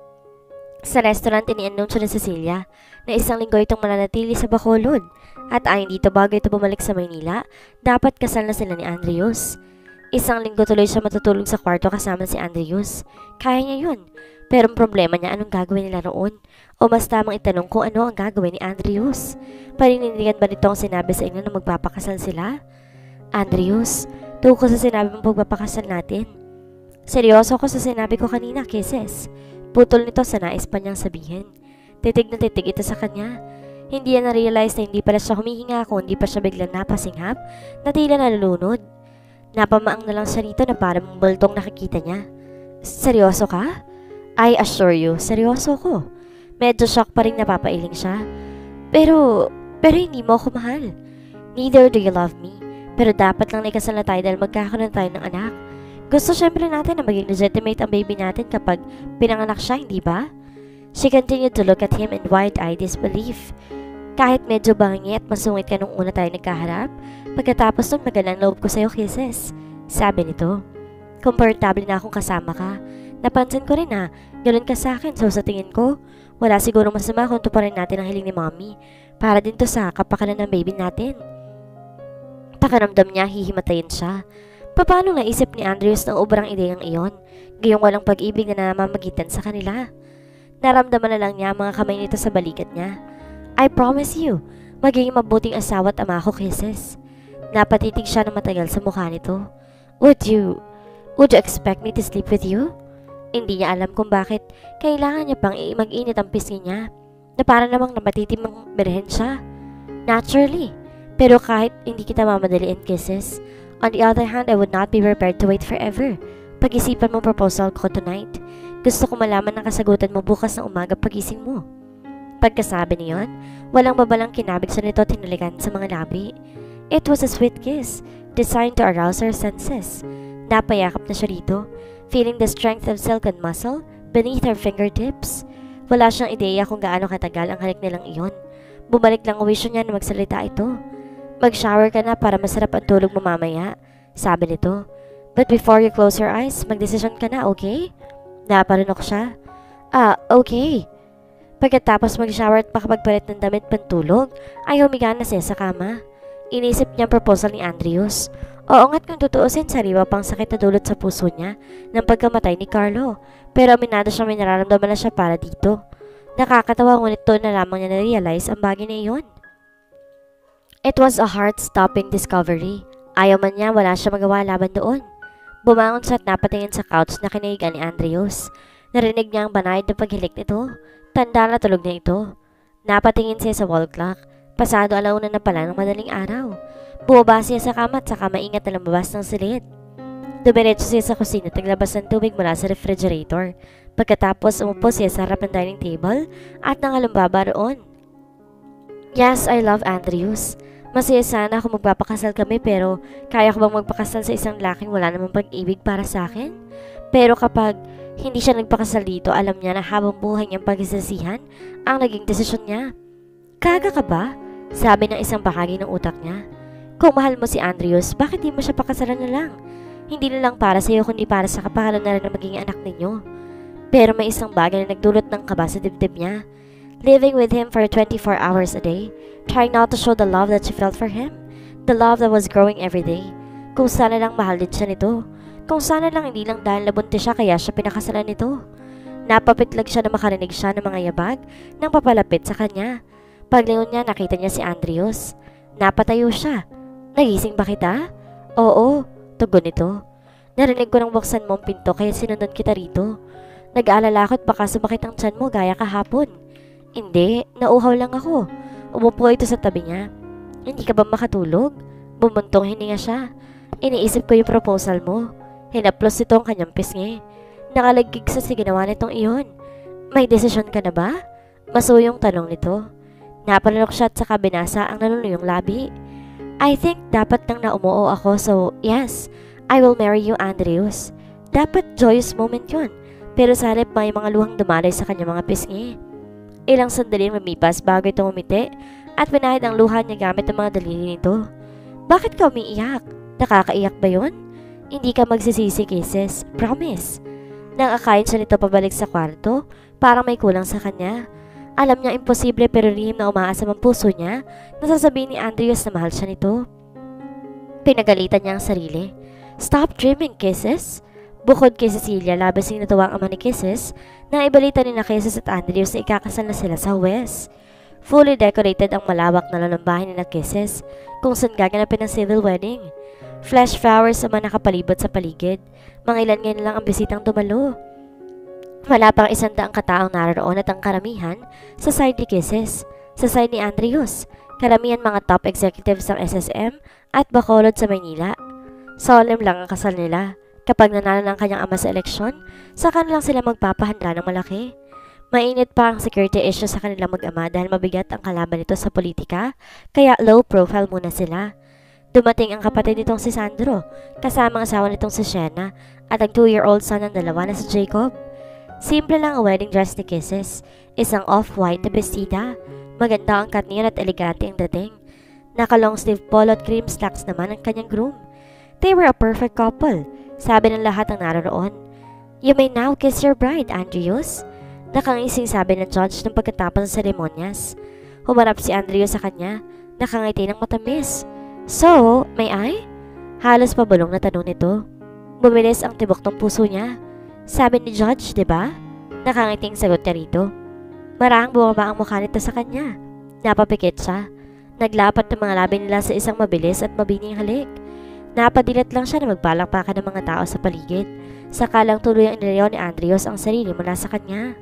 Sa restaurant, ini-anunsyo ni Cecilia na isang linggo itong mananatili sa Bacolod. At ayon dito bago ito bumalik sa Maynila, dapat kasal na sila ni Andrews. Isang linggo tuloy siya matutulog sa kwarto kasama si Andrews. Kaya niya yun. Pero ang problema niya anong gagawin nila roon? O mas tamang itanong kung ano ang gagawin ni Andrews. Paninindigan ba nito ang sinabi sa inyo na magpapakasal sila? Andrews, tungkol sa sinabi mong pagpapakasal natin. Seryoso ako sa sinabi ko kanina, Kisses. Putol nito sa nais pa niyang sabihin. Titig na titig ito sa kanya. Hindi niya na-realize na hindi pala siya humihinga kung hindi pa siya biglang napasinghap na tila nalulunod. Napamaang na lang siya rito na parang bultong nakikita niya. Seryoso ka? I assure you, seryoso ko. Medyo shock pa rin napapailing siya. Pero hindi mo ako mahal. Neither do you love me. Pero dapat lang naikasal na tayo dahil magkakaroon tayo ng anak. Gusto syempre natin na maging legitimate ang baby natin kapag pinanganak siya, hindi ba? She continued to look at him in wide-eyed disbelief. Kahit medyo bangi at masungit ka nung una tayo nagkaharap, pagkatapos nun magalang loob ko sa'yo, Kisses. Sabi nito, komportable na akong kasama ka. Napansin ko rin na, ganoon ka sa akin, so sa tingin ko, wala sigurong masama kung tuparin natin ang hiling ni Mommy para din to sa kapakanan ng baby natin. Pakiramdam niya, hihimatayin siya. Paano naisip ni Andrews ng obrang ideyang iyon, gayong walang pag-ibig na namamagitan sa kanila? Naramdaman na lang niya ang mga kamay nito sa balikat niya. I promise you, magiging mabuting asawa at ama ko, Kisses. Napatitig siya ng matagal sa mukha nito. Would you expect me to sleep with you? Hindi niya alam kung bakit kailangan niya pang mag-init ang pisngi niya na para namang napatitimang berhen siya. Naturally, pero kahit hindi kita mamadaliin, Kisses, on the other hand, I would not be prepared to wait forever. Pag-isipan mo proposal ko tonight. Gusto ko malaman ang kasagutan mo bukas ng umaga pagising mo. Pagkasabi niyon, walang babalang kinabig sa nito tinulikan sa mga labi. It was a sweet kiss, designed to arouse her senses. Napayakap na siya rito, feeling the strength of silken muscle beneath her fingertips. Wala siyang ideya kung gaano katagal ang halik nilang iyon. Bumalik lang ang wish niya na magsalita ito. Mag-shower ka na para masarap ang tulog mo mamaya, sabi nito. But before you close your eyes, magdesisyon ka na, okay? Naparinok siya. Okay. Pagkatapos mag-shower at makapagpalit ng damit pantulog, ay humiga na siya sa kama. Inisip niya ang proposal ni Andrews. Oo nga't kung tutuusin, sariwa pang sakit na dulot sa puso niya ng pagkamatay ni Carlo. Pero aminado siyang may nararamdaman na siya para dito. Nakakatawa ngunit doon na lamang niya na-realize ang bagay na iyon. It was a heart-stopping discovery. Ayaw man niya, wala siya magawa laban doon. Bumangon siya at napatingin sa couch na kinahigan ni Andrews. Narinig niya ang banayad na paghilik nito. Tanda na tulog na ito. Napatingin siya sa wall clock. Pasado alauna na pala ng madaling araw. Bumaba siya sa kama at saka maingat na lumabas ng silid. Dumiretso siya sa kusina at naglabas ng tubig mula sa refrigerator. Pagkatapos umupo siya sa harap ng dining table at nangalumbaba roon. Yes, I love Andrews. Masaya sana kung magpapakasal kami pero kaya ko bang magpakasal sa isang laking wala namang pag-ibig para sa akin? Pero kapag hindi siya nagpakasal dito, alam niya na habang buhay niyang pagsisisihan ang naging desisyon niya. Kaga ka ba? Sabi ng isang bahagi ng utak niya. Kung mahal mo si Andrews, bakit di mo siya pakasalan na lang? Hindi na lang para sa iyo kundi para sa kapakanan na rin ng magiging anak ninyo. Pero may isang bagay na nagdulot ng kaba sa dibdib niya. Living with him for 24 hours a day, trying not to show the love that she felt for him, the love that was growing every day. Kung sana lang mahal din siya nito. Kung sana lang hindi lang dahil nabuntis siya kaya siya pinakasalan nito. Napapitlag siya na makarinig siya ng mga yabag nang papalapit sa kanya. Paglingon niya, nakita niya si Andrews. Napatayo siya. Nagising ba kita? Oo, tugon nito. Narinig ko nang buksan mo ang pinto kaya sinundan kita rito. Nag-aalala ako't baka sumakit ang tiyan mo gaya kahapon. Hindi, nauhaw lang ako. Umupo ito sa tabi niya. Hindi ka ba makatulog? Bumuntong hininga siya. Iniisip ko yung proposal mo. Hinaplos ito ang kanyang pisngi. Nakalagig sa ginawa nitong iyon. May desisyon ka na ba? Masuyong tanong nito. Napalunok siya at saka binasa ang naluluyong labi. I think dapat nang naumuo ako so yes, I will marry you, Andrews. Dapat joyous moment yun. Pero sa halip may mga luhang dumaloy sa kanyang mga pisngi. Ilang sandaling lumipas bago ito umiti at pinahid ang luha niya gamit ang mga daliri nito. Bakit ka umiiyak? Nakakaiyak ba yun? Hindi ka magsisisi, Kisses. Promise. Nang akayin siya nito pabalik sa kwarto, parang may kulang sa kanya. Alam niya imposible pero lihim na umaasam ang puso niya na sasabihin ni Andreas na mahal siya nito. Pinagalitan niya ang sarili. Stop dreaming, Kisses. Bukod kay Cecilia, labasing natuwa ang ama ni Kisses na ibalita ni na Kisses at Andreas na ikakasal na sila sa West. Fully decorated ang malawak na lalambahin ni na Kisses kung saan gaganapin ang civil wedding. Flash flowers naman nakapalibot sa paligid. Mga ilan ngayon lang ang bisitang dumalo. Wala pang 100 kataong naroon at ang karamihan sa side ni Kisses. Sa side ni Andreas, karamihan mga top executives ng SSM at Bacolod sa Maynila. Solemn lang ang kasal nila. Kapag nanalo ng kanyang ama sa eleksyon, saka na lang sila magpapahanda ng malaki. Mainit pa ang security issue sa kanilang mag-ama dahil mabigat ang kalaban nito sa politika, kaya low profile muna sila. Dumating ang kapatid nitong si Sandro, kasama ang asawa nitong si Shena, at ang 2-year-old son ng dalawa na si Jacob. Simple lang ang wedding dress ni Kisses, isang off-white na bestida. Maganda ang katniyan at elegante ang dating. Naka-long sleeve polo at cream slacks naman ang kanyang groom. They were a perfect couple, sabi ng lahat ng naroon. You may now kiss your bride, Andreas. Nakangising sabi ng judge nang pagkatapos ng seremonyas. Humarap si Andreas sa kanya, nakangiti ng matamis. So, may I? Halos pabulong na tanong nito. Bumilis ang tibok ng puso niya. Sabi ni judge, diba? Nakangiting sagot niya rito. Marang bumaba ang mukha nito sa kanya. Napapikit siya. Naglapat ng mga labi nila sa isang mabilis at mabining halik. Napadilat lang siya na magpalakpakan ng mga tao sa paligid. Saka lang tuloy ang inilayaw ni Andreas ang sarili mula sa kanya.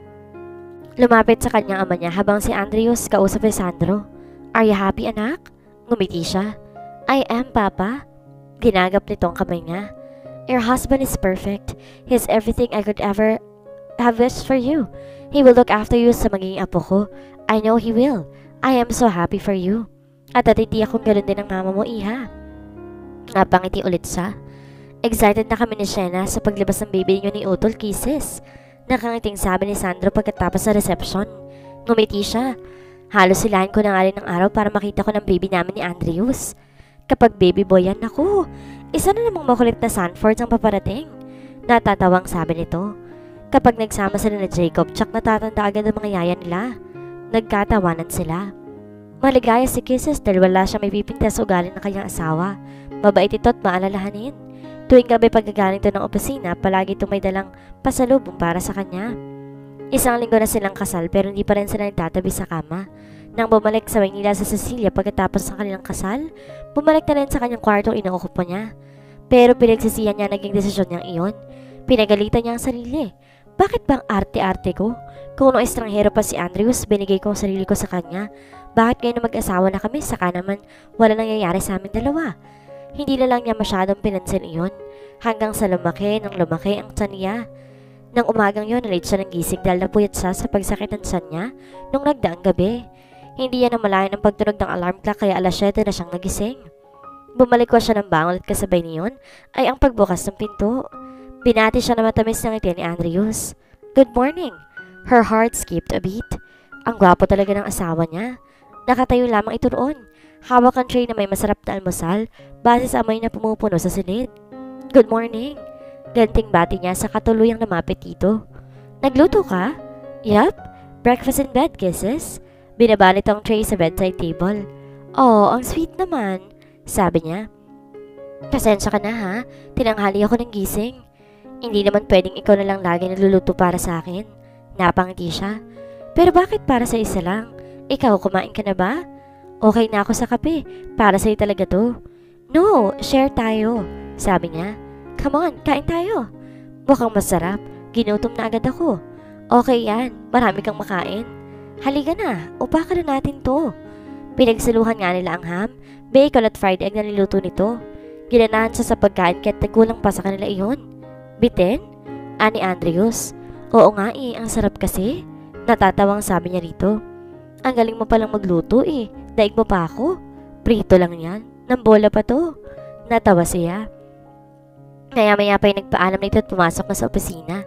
Lumapit sa kanyang ama niya habang si Andreas kausap ni Sandro. Are you happy, anak? Ngumiti siya. I am, Papa. Ginagap nito ang kamay niya. Your husband is perfect. He's everything I could ever have wished for you. He will look after you sa magiging apo ko. I know he will. I am so happy for you. At natitiyak kong ganoon din ang mama mo, Iha. Napangiti ulit siya. Excited na kami ni Shena sa paglabas ng baby niyo ni Utol, Kisses. Nakangiting sabi ni Sandro pagkatapos sa reception. Ngumiti siya. Halos silahin ko na nga rin ng araw para makita ko ng baby namin ni Andreas. Kapag baby boy yan, naku, isa na namang makulit na Sanfords ang paparating. Natatawang sabi nito. Kapag nagsama sila na Jacob, tsak natatanda agad ang mga yaya nila. Nagkatawanan sila. Maligaya si Kisses dahil wala siya may pipinta sa ugali ng kanyang asawa. Mabait ito at maalalahanin. Tuwing gabi pagkagaling ito ng opisina, palagi itong may dalang pasalubong para sa kanya. Isang linggo na silang kasal pero hindi pa rin sila nagtatabi sa kama. Nang bumalik sa Maynila sa Cecilia pagkatapos ng kanilang kasal, bumalik na rin sa kanyang kwartong inuukupo niya. Pero pinagsisihan niya naging desisyon niyang iyon. Pinagalitan niya ang sarili. Bakit bang arte-arte ko? Kung noong estranghero pa si Andreas, binigay ko ang sarili ko sa kanya. Bakit ngayon na mag-asawa na kami, saka naman wala nangyayari sa amin dalawa? Hindi na lang niya masyadong pinansin iyon. Hanggang sa lumaki ang tiyan niya. Nang umagang yon, nalate siya ng gising dahil napuyat siya sa pagsakit ng tiyan niya nung nagdaang gabi. Hindi niya namalayan ang pagtunog ng alarm clock kaya alas 7 na siyang nagising. Bumalik siya ng bangon at kasabay niyon ay ang pagbukas ng pinto. Binati siya na matamis ng ngiti ni Andreas. Good morning. Her heart skipped a beat. Ang gwapo talaga ng asawa niya. Nakatayo lamang ito roon. Hawak ang tray na may masarap na almusal base sa amoy na pumupuno sa silid. Good morning. Ganting bati niya sa katuluyang lumapit dito. Nagluto ka? Yup. Breakfast in bed, Kisses. Binabalot ang tray sa bedside table. Oh, ang sweet naman, sabi niya. Pasensya ka na ha, tinanghali ako ng gising. Hindi naman pwedeng ikaw na lang lagi nagluluto para sa akin. Napangiti siya. Pero bakit para sa isa lang? Ikaw, kumain ka na ba? Okay na ako sa kape. Para sa'yo talaga to. No, share tayo, sabi niya. Come on, kain tayo. Mukhang masarap. Ginutom na agad ako. Okay yan, marami kang makain. Halika na, upaka na natin to. Pinagsaluhan nga nila ang ham, bacon at fried egg na niluto nito. Ginanahan siya sa pagkain kaya't nagkulang pa sa kanila iyon. Bitin? Ani Andreas. Oo nga ang sarap kasi. Natatawang sabi niya rito. Ang galing mo palang magluto Daig mo pa ako. Prito lang yan. Nambola pa to. Natawa siya. Maya-maya pa yung nagpaalam nito at pumasok na sa opisina.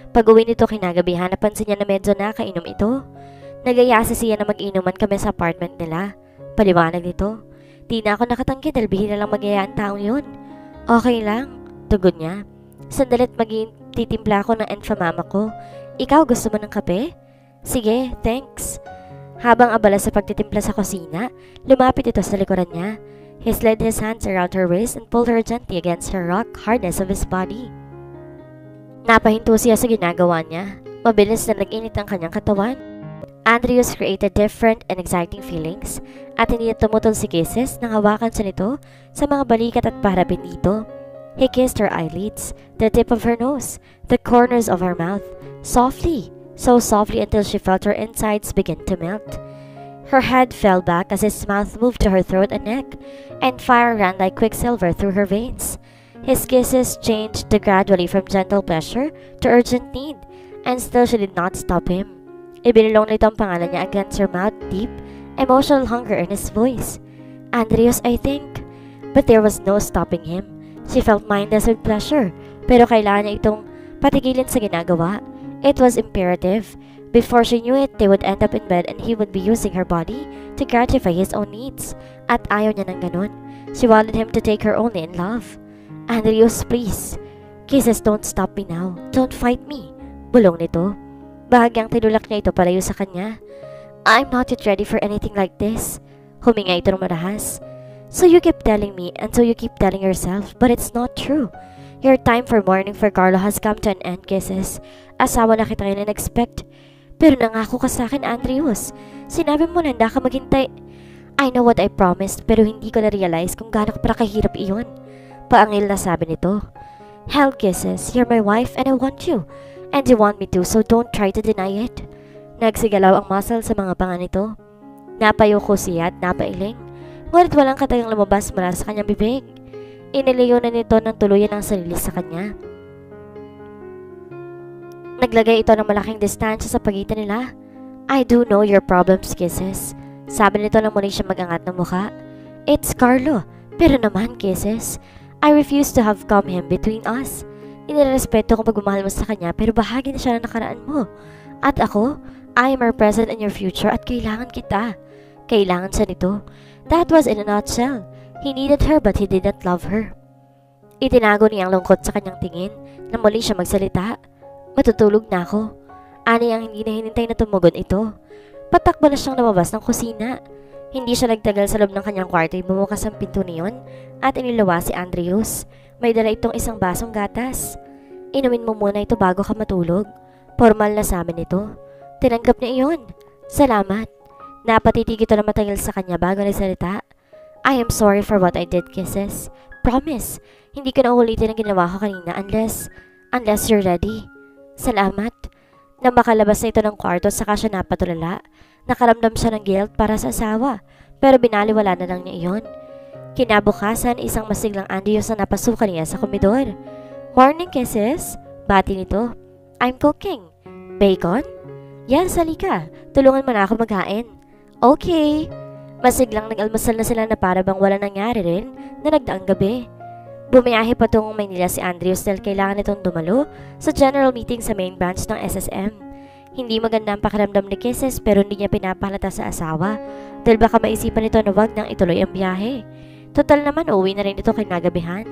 Pag-uwi nito kinagabihan, napansin niya na medyo nakainom ito. Nagayasa siya na mag-inuman kami sa apartment nila. Paliwanag nito. Di na ako nakatanggi dahil bihira lang mag-aya ang taong yun. Okay lang, tugon niya. Sandalit titimpla ako ng enfamama ko. Ikaw gusto mo ng kape? Sige, thanks. Habang abala sa pagtitimpla sa kusina, lumapit ito sa likuran niya. He slid his hands around her waist and pulled her gently against her rock hardness of his body. Napahinto siya sa ginagawa niya. Mabilis na nag-init ang kanyang katawan. Andrews created different and exciting feelings at hindi na tumutol si Kisses nang hawakan siya nito sa mga balikat at paharapin dito. He kissed her eyelids, the tip of her nose, the corners of her mouth, softly, so softly until she felt her insides begin to melt. Her head fell back as his mouth moved to her throat and neck, and fire ran like quicksilver through her veins. His kisses changed gradually from gentle pleasure to urgent need, and still she did not stop him. Ibinulong nito ang pangalan niya against her mouth, deep, emotional hunger in his voice. Andrews, I think. But there was no stopping him. She felt mindless with pleasure, pero kailangan niya itong patigilin sa ginagawa. It was imperative. Before she knew it, they would end up in bed and he would be using her body to gratify his own needs. At ayaw niya ng ganun. She wanted him to take her only in love. Andrews, please. Kisses, don't stop me now. Don't fight me. Bulong nito. Bahagyang tinulak niya ito palayo sa kanya. I'm not yet ready for anything like this. Huminga ito ng marahas. So you keep telling me and so you keep telling yourself, but it's not true. Your time for mourning for Carlo has come to an end, Kisses. Asawa na kita ngayon in-expect. Pero nangako ka sa akin, Andrews. Sinabi mo na handa ka maghintay. I know what I promised, pero hindi ko na-realize kung gaano ka kahirap iyon. Paangil na sabi nito. Hell, Kisses, you're my wife and I want you. And you want me to, so don't try to deny it. Nagsigalaw ang muscle sa mga panga nito. Napayuko siya at napailing. Ngunit walang katagang lumabas mula sa kanyang bibig. Inilayo na nito ng tuluyan ang sarili sa kanya. Naglagay ito ng malaking distansya sa pagitan nila. I do know your problems, Kisses. Sabi nito nang muli siya mag-angat ng mukha. It's Carlo. Pero naman, Kisses, I refuse to have come him between us. Inirespeto kung pagmamahal mo sa kanya pero bahagi na siya ng nakaraan mo. At ako, I am our present and your future at kailangan kita. Kailangan siya nito. That was in a nutshell. He needed her but he didn't love her. Itinago niya ang lungkot sa kanyang tingin na muli siya magsalita. Matutulog na ako. Ani ang hindi na hinintay na tumugon ito. Patakbo na siyang lumabas ng kusina. Hindi siya nagtagal sa loob ng kanyang kwarto, bumukas ang pinto niyon at iniluwa si Andrews. May dala itong isang basong gatas. Inumin mo muna ito bago ka matulog. Formal na sa amin ito. Tinanggap niya iyon. Salamat. Napatitig ito na matagal sa kanya bago nagsalita. I am sorry for what I did, Kisses. Promise, hindi ko na ulitin ang ginawa ko kanina unless you're ready. Salamat. Nang makalabas na ito ng kwarto, saka siya napatulala. Nakaramdam siya ng guilt para sa asawa, pero binaliwala na lang niya iyon. Kinabukasan, isang masiglang Andrews na napasukan niya sa komedor. Morning, Kisses. Bati nito. I'm cooking. Bacon? Yes, halika. Tulungan mo na ako maghain. Okay. Masiglang nag-almusal na sila na para bang wala nangyari rin na nagdaang gabi. Bumiyahe patungong Maynila si Andrews dahil kailangan itong dumalo sa general meeting sa main branch ng SSM. Hindi maganda ang pakiramdam ni Kisses pero hindi niya pinapahalata sa asawa dahil baka maisipan nito na wag nang ituloy ang biyahe. Total naman uuwi na rin ito kinagabihan.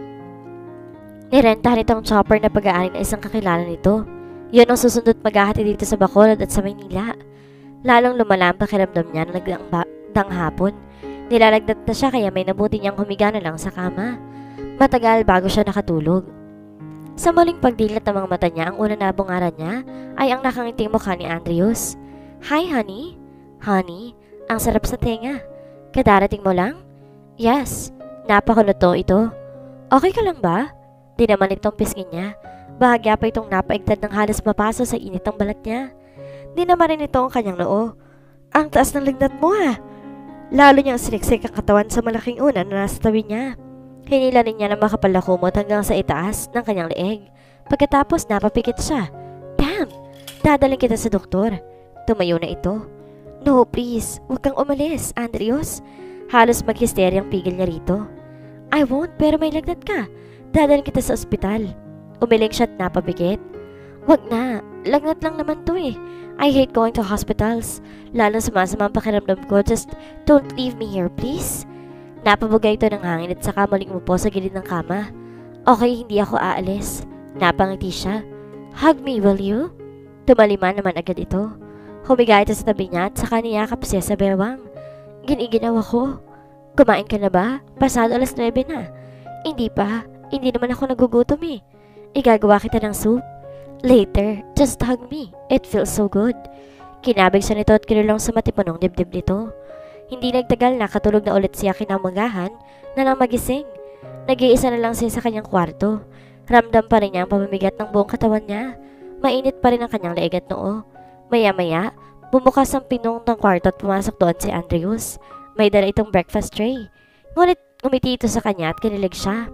Nirentahan itong chopper na pag-aari ng isang kakilala nito. Yun ang susundot maghahati dito sa Bacolod at sa Maynila. Lalong lumala ang pakiramdam niya na nagdang hapon. Nilalagnat na siya kaya may nabuti niyang humiga na lang sa kama. Matagal bago siya nakatulog. Sa muling pagdilat ng mga mata niya, ang una na bungaran niya ay ang nakangiting mukha ni Andrews. Hi, honey. Honey, ang sarap sa tenga. Kadarating mo lang? Yes, napakuluto ito. Okay ka lang ba? Di naman itong pisngin niya. Bahagya pa itong napaigtad ng halos mapaso sa init ng balat niya. Di naman rin ito ang kanyang noo. Ang taas ng lagnat mo ha. Lalo niyang siniksik ang katawan sa malaking unan na nasa tabi niya. Hinila niya na makapalakumot hanggang sa itaas ng kanyang leeg. Pagkatapos napapikit siya. Damn! Dadaling kita sa doktor. Tumayo na ito. No, please. Huwag kang umalis, Andrews. Halos maghisteryang pigil niya rito. I won't, pero may lagnat ka. Dadaling kita sa ospital. Umiling siya at napapikit. Wag na, lagnat lang naman to eh. I hate going to hospitals. Lalo sumasama ang pakiramdam ko. Just don't leave me here, please. Napabugay ito ng hangin at saka muling umupo sa gilid ng kama. Okay, hindi ako aalis. Napangiti siya. Hug me, will you? Tumalima naman agad ito. Humiga ito sa tabi niya at saka niyakap siya sa bewang. Giniginaw ako. Kumain ka na ba? Pasado 9:00 na. Hindi pa. Hindi naman ako nagugutom eh. Igagawa kita ng soup. Later, just hug me. It feels so good. Kinabig siya nito at kinulong sa matipunong dibdib nito. Hindi nagtagal nakatulog na ulit siya kinamagahan na nang magising. Nag-iisa na lang siya sa kanyang kwarto. Ramdam pa rin niya ang pamimigat ng buong katawan niya. Mainit pa rin ang kanyang leeg at noo. Maya-maya, bumukas ang pinong ng kwarto at pumasok doon si Andrews. May dala itong breakfast tray. Ngunit umiti ito sa kanya at kinilig siya.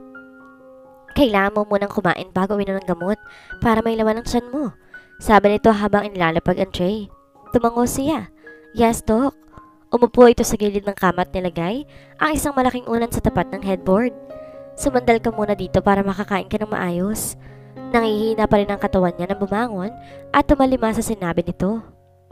Kailangan mo munang kumain bago uminom ng gamot para may laman ang tiyan mo. Sabi nito habang inilalapag ang tray. Tumango siya. Yes, Doc. Umupo ito sa gilid ng kama at nilagay ang isang malaking unan sa tapat ng headboard. Sumandal ka muna dito para makakain ka ng maayos. Nangihina pa rin ang katawan niya nang bumangon at tumalima sa sinabi nito.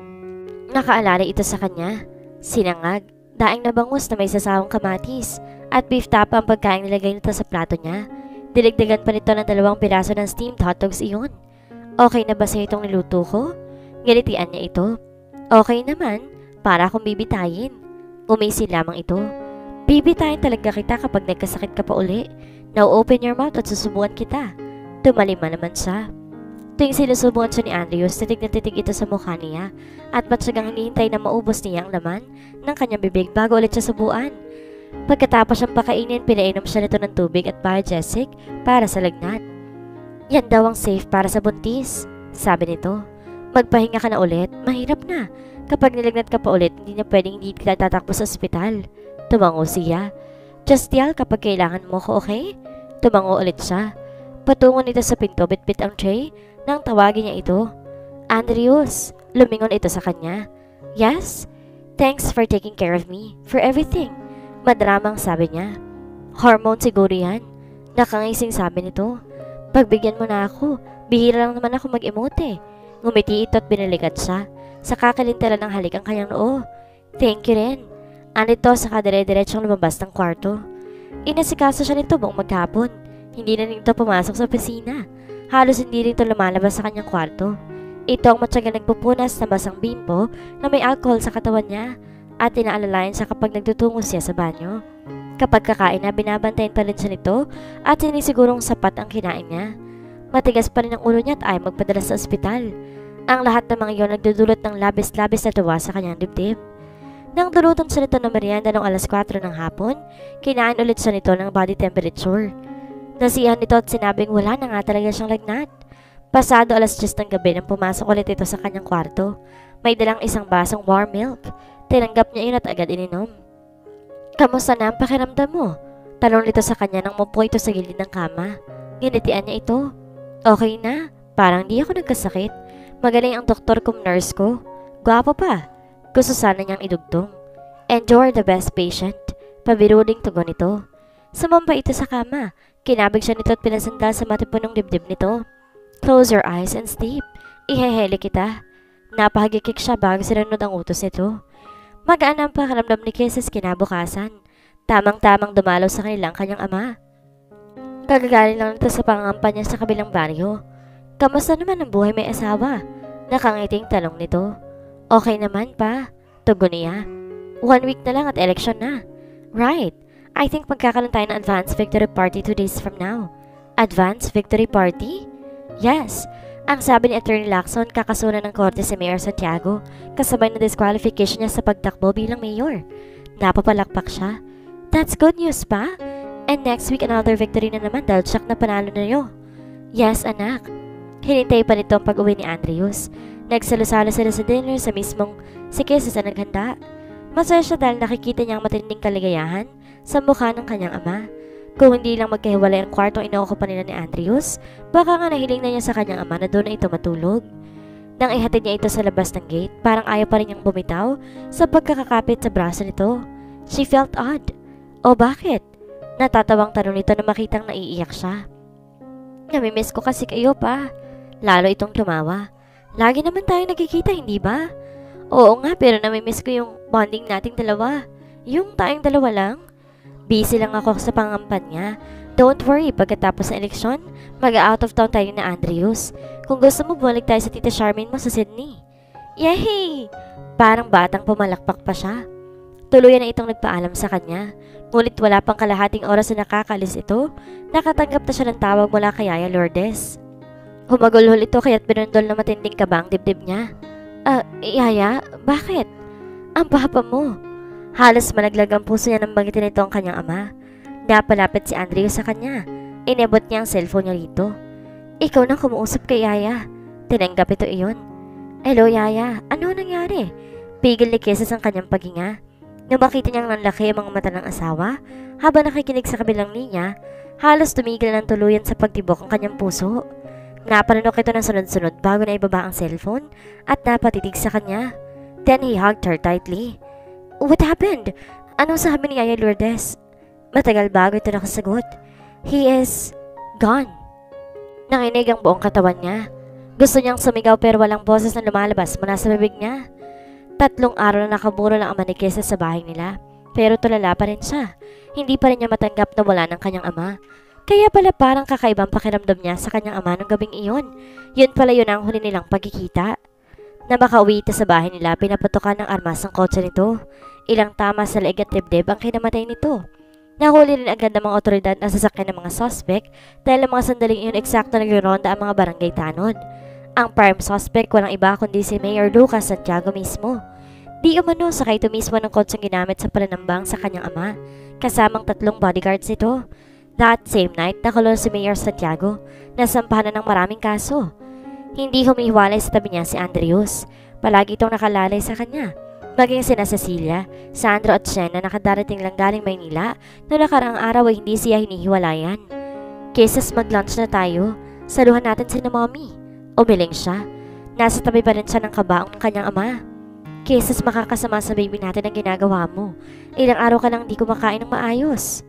Nakaalala ito sa kanya. Sinangag, daing na bangus na may sasawang kamatis at beef tapa ang pagkain nilagay nito sa plato niya. Diligdagan pa nito ng 2 piraso ng steamed hotdogs iyon. Okay na ba sa itong niluto ko? Ngalitian niya ito. Okay naman, para akong bibitayin. Umisi lamang ito. Bibitayin talaga kita kapag nagkasakit ka pa uli. Now open your mouth at susubukan kita. Tumalima naman siya. Tuwing sinusubukan siya ni Andrews, titig na titig ito sa mukha niya at matyagang hinihintay na maubos niya ang laman ng kanyang bibig bago ulit siya subuan. Pagkatapos siyang pakainin, pinainom siya nito ng tubig at biogesic para sa lagnat. Yan daw ang safe para sa buntis, sabi nito. Magpahinga ka na ulit, mahirap na. Kapag nilagnat ka pa ulit, hindi na pwedeng hindi ka tatakbo sa ospital. Tumango siya. Just yell kapag kailangan mo ko, okay? Tumango ulit siya. Patungo nito sa pinto, bitbit ang tray nang tawagin niya ito. Andrews, lumingon ito sa kanya. Yes? Thanks for taking care of me, for everything. Madramang sabi niya. Hormone siguro yan. Nakangising sabi nito. Pagbigyan mo na ako. Bihira lang naman ako mag-emote. Ngumiti ito at binalikan siya. Saka kalintaran ng halik ang kanyang noo. Thank you rin. Anito saka dire-diretsong lumabas ng kwarto. Inasikaso siya nito buong maghapon. Hindi na nito pumasok sa opisina. Halos hindi rin ito lumalabas sa kanyang kwarto. Ito ang matyagang nagpupunas na basang bimbo na may alcohol sa katawan niya. At inaalalayan siya kapag nagtutungo siya sa banyo. Kapag kakain na, binabantayan pa rin siya nito at sinisigurong sapat ang kinain niya. Matigas pa rin ang ulo niya at ayaw magpadala sa ospital. Ang lahat ng mga iyon nagdudulot ng labis-labis na tuwa sa kanyang dibdib. Nang dulutan siya nito ng merienda noong 4:00 ng hapon, kinain ulit siya nito ng body temperature. Nasiyahan nito at sinabing wala na nga talaga siyang lagnat. Pasado 10:00 ng gabi nang pumasok ulit ito sa kanyang kwarto. May dalang isang basong warm milk. Tinanggap niya yun at agad ininom. Kamusta na ang pakiramdam mo? Tanong nito sa kanya nang mupo ito sa gilid ng kama. Ginitian niya ito. Okay na, parang di ako nagkasakit. Magaling ang doktor kong nurse ko. Gwapo pa. Gusto sana niyang idugtong. And you're the best patient. Pabiruling tugon nito. Sumamba ito sa kama. Kinabig siya nito at pinasandal sa matipunong dibdib nito. Close your eyes and sleep. Ihehele kita. Napahagikik siya bago sinunod ang utos nito. Magaan ang pakiramdam ni Kisses kinabukasan. Tamang-tamang dumalaw sa kanyang ama. Kagagaling lang nito sa pangangampa niya sa kabilang baryo. Kamusta naman ang buhay may asawa? Nakangiting tanong nito. Okay naman pa, tugon niya. 1 week na lang at election na. Right, I think magkakaroon tayo ng advance victory party 2 days from now. Advance victory party? Yes. Ang sabi ni Attorney Lacson, kakasunan ng korte si Mayor Santiago kasabay na disqualification niya sa pagtakbo bilang mayor. Napapalakpak siya. That's good news pa? And next week another victory na naman dahil siyak na panalo na niyo. Yes, anak. Hinintay pa nito ang pag-uwi ni Andrews. Nagsalo-salo sila sa dinner sa mismong si Kisses na naghanda. Masaya siya dahil nakikita niya ang matinding kaligayahan sa mukha ng kanyang ama. Kung hindi lang magkahiwalay ang kwartong inookupan nila ni Andrews, baka nga nahiling na niya sa kanyang ama na doon na ito matulog. Nang ihatid niya ito sa labas ng gate, parang ayaw pa rin niyang bumitaw sa pagkakakapit sa braso nito. She felt odd. O bakit? Natatawang tanong nito na makitang naiiyak siya. Namimiss ko kasi kayo pa. Lalo itong tumawa. Lagi naman tayo nagkikita, hindi ba? Oo nga, pero namimiss ko yung bonding nating dalawa. Yung tayong dalawa lang. Busy lang ako sa pangampanya. Don't worry, pagkatapos ng eleksyon, mag-out of town tayo na Andrews. Kung gusto mo, bumalik tayo sa tita Charmaine mo sa Sydney. Yay! Parang batang pumalakpak pa siya. Tuluyan na itong nagpaalam sa kanya. Ngunit wala pang kalahating oras na nakakalis ito, nakatanggap na siya ng tawag mula kay Yaya Lourdes. Humagulhol ito kaya't binundol na matinding kaba ang dibdib niya. Yaya, bakit? Ang papa mo. Halos malaglag ang puso niya nang banggitin ito ang kanyang ama. Napalapit si Andrew sa kanya. Inabot niya ang cellphone niya rito. Ikaw nang kumuusap kay Yaya. Tinanggap ito iyon. Hello Yaya, ano nangyari? Pigil ni Kisses ang kanyang paghinga. Nung makita niyang nanlaki ang mga mata ng asawa, habang nakikinig sa kabilang linya, halos tumigil ng tuluyan sa pagtibok ang kanyang puso. Napanunok ito ng sunod-sunod bago na ibaba ang cellphone at napatitig sa kanya. Then he hugged her tightly. What happened? Anong sabi ni Yaya Lourdes? Matagal bago ito nakasagot. He is gone. Nanginig ang buong katawan niya. Gusto niyang sumigaw pero walang boses na lumalabas mula sa bibig niya. 3 araw na nakaburo ng ama ni Kisses sa bahay nila. Pero tulala pa rin siya. Hindi pa rin niya matanggap na wala ng kanyang ama. Kaya pala parang kakaibang pakiramdam niya sa kanyang ama nung gabing iyon. Yun pala yun ang huli nilang pagkikita. Na makauwi ito sa bahay nila, pinapatukan ng armas ang kotse nito. Ilang tama sa leeg at dibdib ang kinamatay nito. Nahuli rin agad ng mga otoridad na sasakyan ng mga suspect dahil ang mga sandaling iyon eksakto nagronda ang mga barangay tanod. Ang prime suspect walang iba kundi si Mayor Lucas Santiago mismo. Di umano sakay ito mismo ng kotseng ginamit sa pananambang sa kanyang ama, kasamang 3 bodyguards nito. That same night, nakulong si Mayor Santiago, nasampahan ng maraming kaso. Hindi humihiwalay sa tabi niya si Andrews. Palagi itong nakalalay sa kanya. Maging sina Cecilia, Sandro at Shena nakadarating lang galing Maynila noong nakaraang araw ay hindi siya hinihiwalayan. Kisses mag-lunch na tayo, saluhan natin si na mommy. Umiling siya. Nasa tabi pa rin siya ng kabaong ng kanyang ama. Kisses makakasama sa baby natin ang ginagawa mo. Ilang araw ka nang di kumakain ng maayos.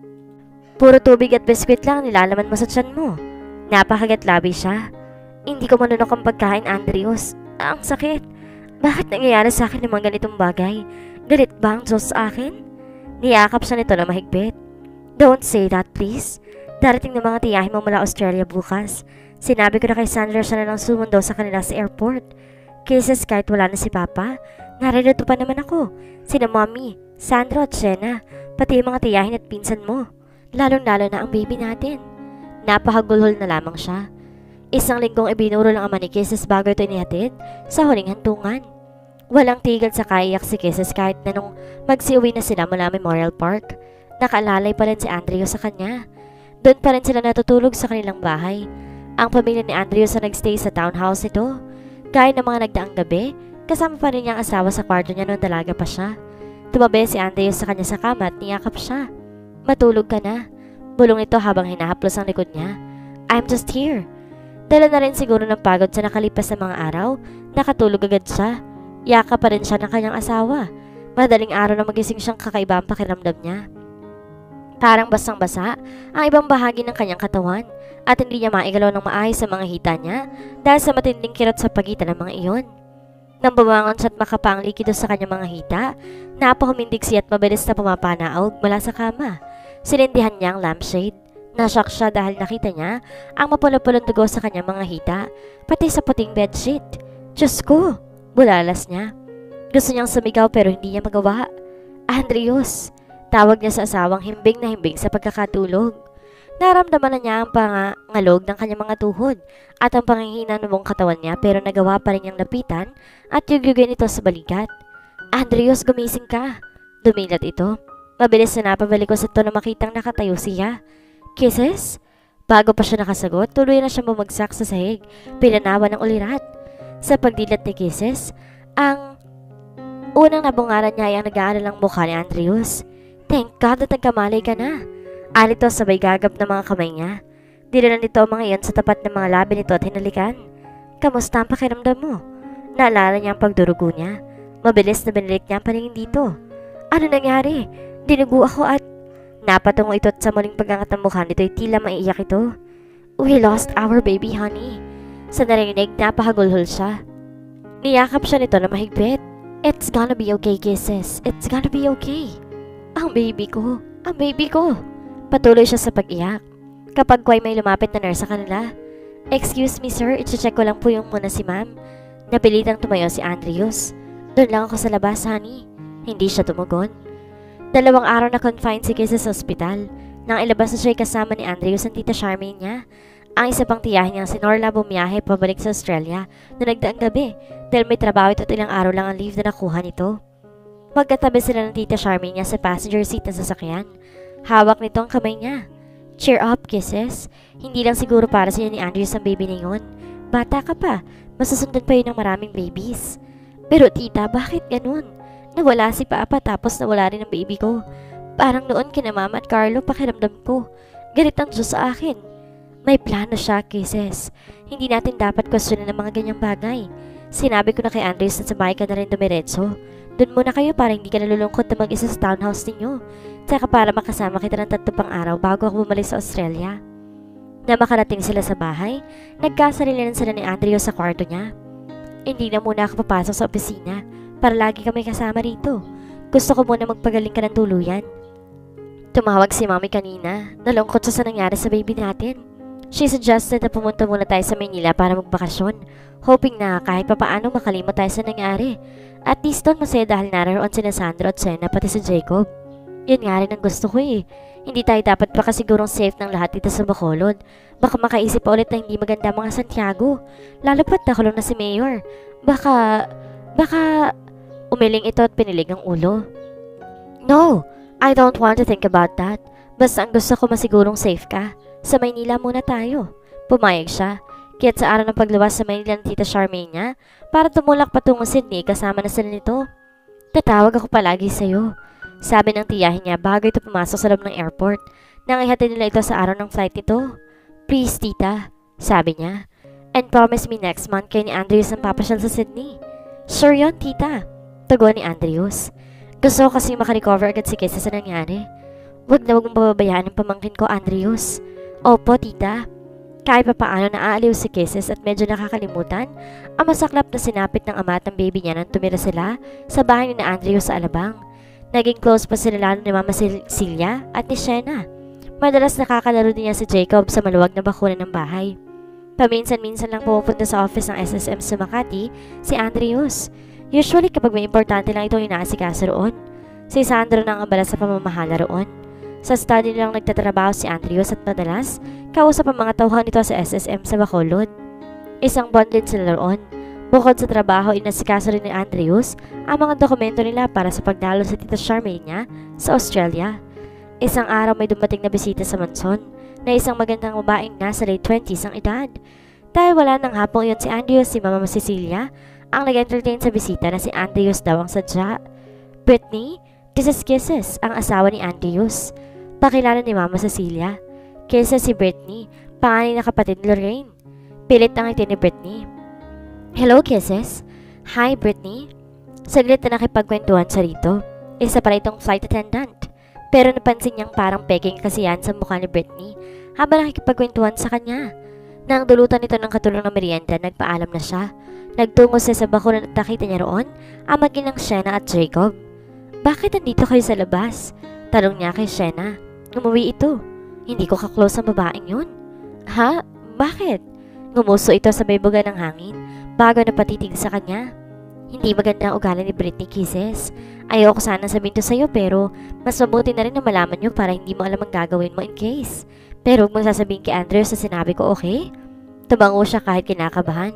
Puro tubig at biskwit lang nilalaman mo sa tiyan mo. Napakagatlabi siya. Hindi ko manunok ang pagkain, Andrews. Ang sakit. Bakit nangyayari sa akin ng mga ganitong bagay? Galit ba ang Diyos sa akin? Niyakap siya nito na mahigpit. Don't say that, please. Darating na mga tiyahin mo mula Australia bukas. Sinabi ko na kay Sandra siya na lang sumundo sa kanila sa airport. Kisses kahit wala na si Papa. Naririto pa naman ako. Sina Mommy, Sandra at Shena. Pati yung mga tiyahin at pinsan mo. Lalong-lalo na ang baby natin. Napakagulhol na lamang siya. 1 linggong ibinuro lang ang ama ni Kisses bago ito inihatid sa huling hantungan. Walang tigil sa kaiyak si Kisses kahit na nung magsiuwi na sila mula Memorial Park. Nakaalalay pa rin si Andrew sa kanya. Doon pa rin sila natutulog sa kanilang bahay. Ang pamilya ni Andrew sa nagstay sa townhouse ito. Gaya ng mga nagdaang gabi, kasama pa rin niyang asawa sa kwarto niya noong dalaga pa siya. Tumabi si Andrew sa kanya sa kama at niyakap siya. Matulog ka na. Bulong ito habang hinahaplos ang likod niya. I'm just here. Dala na rin siguro ng pagod sa nakalipas na mga araw, nakatulog agad siya. Yaka pa rin siya ng kanyang asawa. Madaling araw na magising siyang kakaiba ang pakiramdam niya. Parang basang-basa ang ibang bahagi ng kanyang katawan at hindi niya maigalaw ng maayos sa mga hita niya dahil sa matinding kirot sa pagitan ng mga iyon. Nang bumangon siya at makapang likido sa kanyang mga hita, napahumindig siya at mabilis na pumapanaog mula sa kama. Sinindihan niya ang lampshade. Nashock siya dahil nakita niya ang mapula-pulong dugo sa kanyang mga hita, pati sa puting bedsheet. Diyos ko! Bulalas niya. Gusto niyang sumigaw pero hindi niya magawa. Andrews! Tawag niya sa asawang himbing na himbing sa pagkakatulog. Naramdaman na niya ang pangangalog ng kanyang mga tuhod at ang pangihina ng buong katawan niya pero nagawa pa rin niyang lapitan at yugyugin ito sa balikat. Andrews, gumising ka! Dumilat ito. Mabilis na napabalikos ito na makitang nakatayo siya. Kisses? Bago pa siya nakasagot, tuloy na siya bumagsak sa sahig, pinanawan ng ulirat. Sa pagdilat ni Kisses, ang unang nabungaran niya ay ang nag-aalalang mukha ni Andrews. Thank God at nagkamalay ka na. Alito sabay gagap ng mga kamay niya. Dila nito ang mga iyon sa tapat ng mga labi nito at hinalikan. Kamusta ang pakiramdam mo? Naalala niya ang pagdurugo niya. Mabilis na binilik niya ang paningin dito. Ano nangyari? Dinugo ako at napatungo ito at sa muling paggangat ng mukha nito ay tila maiiyak ito. We lost our baby, honey. Sa narinig, napahagulhol siya. Niyakap siya nito na mahigpit. It's gonna be okay, kisses. It's gonna be okay. Ang baby ko. Ang baby ko. Patuloy siya sa pag-iyak. Kapag may lumapit na nurse sa kanila. Excuse me sir, i-check ko lang po yung muna si ma'am. Napilitang tumayo si Andrews. Doon lang ako sa labas, honey. Hindi siya tumugon. 2 araw na confined si Kisses sa ospital. Nang ilabas na siya kasama ni Andrews ang tita Charmaine niya. Ang isa pang tiyahin niyang si Norla bumiyahe pabalik sa Australia na nagdaang gabi dahil may trabaho ito at ilang araw lang ang leave na nakuha nito. Magkatabi sila ng tita Charmaine niya sa passenger seat ng sasakyan. Hawak nito ang kamay niya. Cheer up, Kisses. Hindi lang siguro para sa ni Andrews ang baby na yun. Bata ka pa, masusundan pa yun ng maraming babies. Pero tita, bakit ganun? Nawala si Papa tapos nawala rin ang baby ko. Parang noon kina Mama at Carlo pakiramdam ko. Galit ang Diyos sa akin. May plano siya, Kisses. Hindi natin dapat questionin ng mga ganyang bagay. Sinabi ko na kay Andres na sabay ka na rin dumiretso. Doon muna kayo para hindi ka nalulungkot na mag-isa sa townhouse ninyo. Tsaka para makasama kita ng 3 pang araw bago ako bumalik sa Australia. Na makarating sila sa bahay, nagkasarilan sila ni Andres sa kwarto niya. Hindi na muna ako papasok sa opisina para lagi kami kasama rito. Gusto ko muna magpagaling ka ng tuluyan. Tumawag si Mommy kanina. Nalungkot siya sa nangyari sa baby natin. She suggested na pumunta muna tayo sa Manila para magbakasyon, hoping na kahit papaano makalimot tayo sa nangyari. At least doon masaya dahil naroon sina Sandro at Senna pati si Jacob. Yun nga rin ang gusto ko eh. Hindi tayo dapat sigurong safe ng lahat dito sa Bacolod. Baka makaisip pa ulit na hindi maganda mga Santiago. Lalo pat nakulong na si Mayor. Baka... Umiling ito at pinilig ang ulo. No, I don't want to think about that. Basta ang gusto ko masigurong safe ka. Sa Maynila muna tayo. Pumayag siya. Kaya't sa araw ng pagluwas sa Maynila ng tita Charmaine niya, para tumulak patungo Sydney kasama na sila nito. Tatawag ako palagi sa'yo. Sabi ng tiyahin niya bago ito pumasok sa loob ng airport. Nang ihatid nila ito sa araw ng flight nito. Please tita, sabi niya. And promise me next month kayo ni Andrews ang papasyal sa Sydney. Sure yun tita, tugon ni Andrews. Gusto ko kasi makarecover agad si Kisses sa nangyari. Huwag na huwag mong pababayaan ang pamangkin ko, Andrews. Opo, tita. Kahit pa paano naaaliw si Kisses at medyo nakakalimutan, ang masaklap na sinapit ng ama at ng baby niya nang tumira sila sa bahay ni Andrews sa Alabang. Naging close pa sila lalo ni Mama Celia at ni Shena. Madalas nakakalaro din niya si Jacob sa maluwag na bakuran ng bahay. Paminsan-minsan lang pumupunta sa office ng SSM sa Makati si Andrews. Usually kapag may importante lang itong inaasikaso roon. Si Sandro na ang abala sa pamamahala roon. Sa study lang nagtatrabaho si Andrews at madalas kausap ang mga tauhan nito sa SSM sa Bacolod. Isang bond din sila roon. Bukod sa trabaho, inasikaso rin ni Andrews ang mga dokumento nila para sa pagdalo sa tita Charmaine niya sa Australia. Isang araw may dumating na bisita sa mansyon na isang magandang babaeng nasa late 20s ang edad. Dahil wala nang hapong yun si Andrews, si Mama Cecilia ang nag-entertain sa bisita na si Andrews daw ang sadya. Brittany, this is Kisses, ang asawa ni Andrews. Pakilala ni Mama Cecilia. Kisses si Brittany, panganay na kapatid ni Lorraine. Pilit ang ngiti ni Brittany. Hello, Kisses. Hi, Brittany. Saglit na nakipagkwentuhan sa rito. Isa pala itong flight attendant. Pero napansin niyang parang peking kasiyahan sa mukha ni Brittany habang nakikipagkwentuhan sa kanya. Nang dulutan nito ng katulong na merienda, nagpaalam na siya. Nagtungo siya sa bakuran at nakita niya roon ang mag-inang Shena at Jacob. Bakit nandito kayo sa labas? Tanong niya kay Shena. Umuwi ito. Hindi ko kaklose ang babaeng yun. Ha? Bakit? Ngumuso ito sa may buga ng hangin bago napatitig sa kanya. Hindi maganda ang ugali ni Brittany, Kisses. Ayoko sana sabihin to sa'yo pero mas mabuti na rin na malaman nyo para hindi mo alam ang gagawin mo in case. Pero huwag mong sasabihin kay Andrews na sinabi ko, okay? Tumango siya kahit kinakabahan.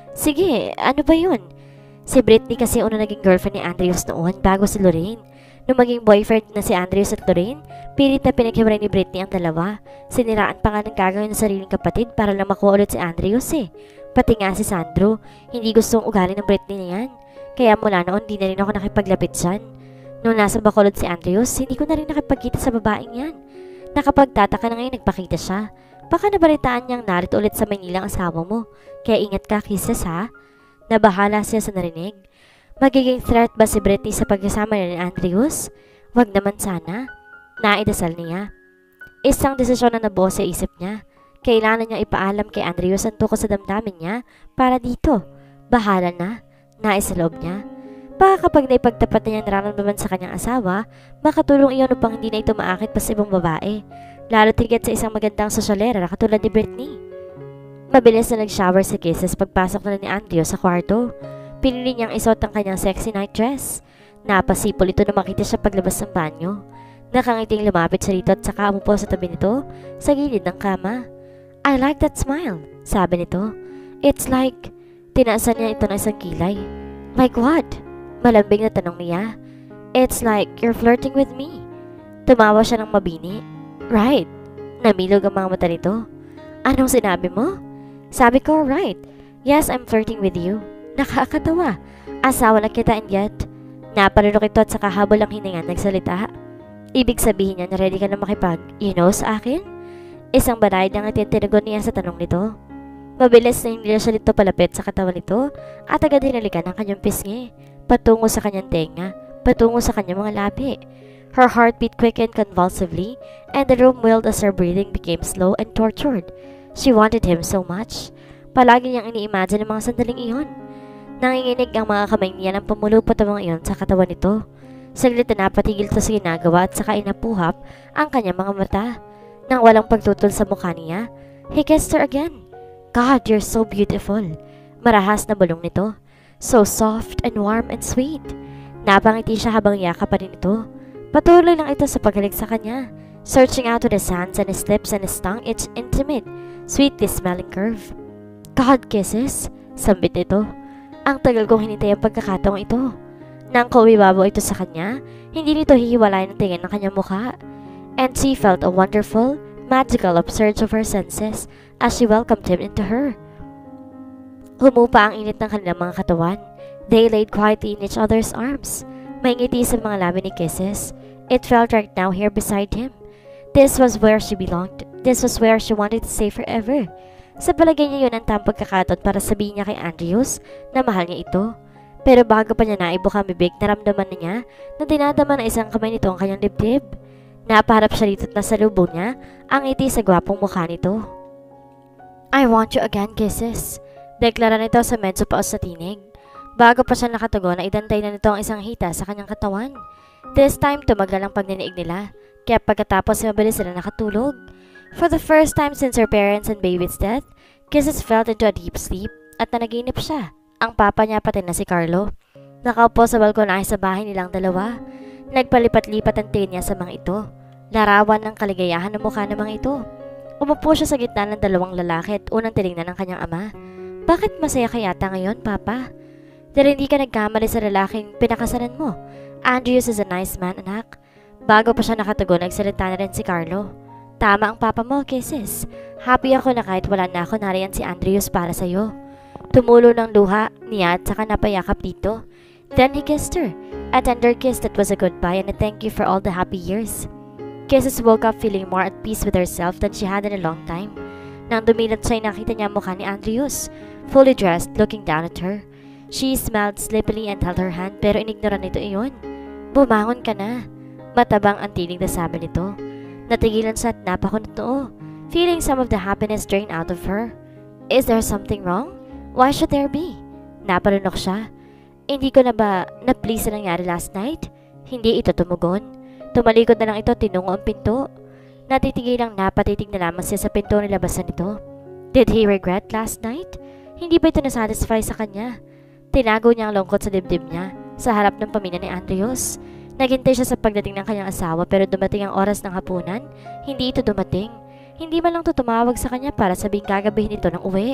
Sige, ano ba yun? Si Brittany kasi una naging girlfriend ni Andrews noon bago si Lorraine. Nung maging boyfriend na si Andrews at Lorraine, pilit na pinaghiwalay ni Brittany ang dalawa. Siniraan pa nga ng gagawin ng sariling kapatid para lang makuha ulit si Andrews eh. Pati nga si Sandro, hindi gustong ugali ng Brittany na yan. Kaya mula noon, di na rin ako nakipaglapit dyan. Nung nasa Bacolod si Andrews, hindi ko na rin nakipagkita sa babaeng yan. Nakapagtataka na ngayon nagpakita siya. Baka nabalitaan niyang narito ulit sa Maynila ang asawa mo. Kaya ingat ka, Kisses ha. Nabahala siya sa narinig. Magiging threat ba si Brittany sa pagkasama ni Andrews? Wag naman sana. Naidasal niya. Isang desisyon na nabuo sa isip niya. Kailangan niya ipaalam kay Andrews ang tungkol sa damdamin niya para dito. Bahala na, nais sa loob niya. Baka kapag naipagtapat na niyang nararamdaman sa kanyang asawa, makatulong iyon upang hindi na ito maakit pa sa ibang babae. Lalo tigit sa isang magandang sosyalera na katulad ni Brittany. Mabilis na nag-shower si Kisses pagpasok na ni Andrews sa kwarto. Pinili niyang isuot ang kanyang sexy night dress. Napasipol ito na makita siya paglabas ng banyo. Nakangiting lumapit siya rito at saka umupo sa tabi nito sa gilid ng kama. I like that smile, sabi nito. It's like, tinaasan niya ito ng isang kilay. Like what? Malambing na tanong niya. It's like you're flirting with me. Tumawa siya ng mabini. Right. Namilog ang mga mata nito. Anong sinabi mo? Sabi ko, right. Yes, I'm flirting with you. Nakakatawa. Asawa na kita and yet. Napalunok ito at saka habol ang hininga nagsalita. Ibig sabihin niya na ready ka na sa akin? Isang banayad ang itintinagon niya sa tanong nito. Mabilis na hindi siya nito palapit sa katawan nito at agad hinalikan ang kanyang pisngi. Patungo sa kanyang tenga, patungo sa kanyang mga labi. Her heartbeat quickened convulsively and the room whirled as her breathing became slow and tortured. She wanted him so much. Palagi niyang ini-imagine ang mga sandaling iyon. Nanginginig ang mga kamay niya nang pumulupot ang mga iyon sa katawan nito. Saglit na napatigil ito sa ginagawa at saka inapuhap ang kanyang mga mata. Nang walang pagtutol sa mukha niya, he kissed her again. God, you're so beautiful. Marahas na bulong nito. So soft and warm and sweet. Napangiti siya habang yakap pa rin ito. Patuloy lang ito sa paghalig sa kanya. Searching out with his hands and his lips and his tongue its intimate, sweetly smelling curve. God kisses, sambit nito. Ang tagal kong hinintay ang pagkakataong ito. Nang kumibabaw ito sa kanya, hindi nito hihiwalayan ang tingin ng kanyang mukha. And she felt a wonderful, magical upsurge of her senses as she welcomed him into her. Humupa ang init ng kanilang mga katawan. They laid quietly in each other's arms. May ngiti sa mga labi ni Kisses. It felt right now here beside him. This was where she belonged. This was where she wanted to stay forever. Sa palagay niya yun ang tamang pagkakataon para sabihin niya kay Andrews na mahal niya ito. Pero bago pa niya naibuk ang bibig, naramdaman niya na dinadama na isang kamay nito ang kanyang dibdib. Napaharap siya rito at nasa lubong niya ang ngiti sa gwapong mukha nito. I want you again, Kisses. Deklara nito sa medyo paos sa tinig. Bago pa siya nakatugon na idantay na nito ang isang hita sa kanyang katawan. This time, tumagal ang pagniniig nila. Kaya pagkatapos mabilis sila nakatulog. For the first time since her parents and baby's death, Kisses fell into a deep sleep at nanaginip siya. Ang papa niya pati na si Carlo. Nakaupo sa balkonahe sa bahay nilang dalawa. Nagpalipat-lipat ang tingin niya sa mga ito. Larawan ng kaligayahan ng mukha ng mga ito. Umupo siya sa gitna ng dalawang lalaki at unang tinignan ng kanyang ama. Bakit masaya ka yata ngayon, Papa? Dahil hindi ka nagkamali sa lalaking pinakasalan mo. Andrews is a nice man, anak. Bago pa siya nakatugon, nagsalita na rin si Carlo. Tama ang papa mo, Kisses. Happy ako na kahit wala na ako, nariyan si Andrews para sa'yo. Tumulo ng luha niya at saka napayakap dito. Then he kissed her. A tender kiss that was a goodbye and a thank you for all the happy years. Kisses woke up feeling more at peace with herself than she had in a long time. Nang dumilat siya, nakita niya mukha ni Andrews, fully dressed, looking down at her. She smiled sleepily and held her hand pero inignoran nito iyon. Bumangon ka na. Matabang ang tinig na sabi nito. Natigilan siya at napakunot noo, feeling some of the happiness drain out of her. Is there something wrong? Why should there be? Napalunok siya. Hindi ko na ba na-please na nangyari last night? Hindi ito tumugon. Tumalikod na lang ito tinungo ang pinto. Natitigilang napatitig na lamang siya sa pinto nilabasan nito. Did he regret last night? Hindi ba ito nasatisfy sa kanya? Tinago niya ang lungkot sa dibdib niya sa harap ng pamilya ni Andrews. Naghintay siya sa pagdating ng kanyang asawa pero dumating ang oras ng hapunan. Hindi ito dumating. Hindi man lang ito tumawag sa kanya para sabing gagabihin ito ng uwi.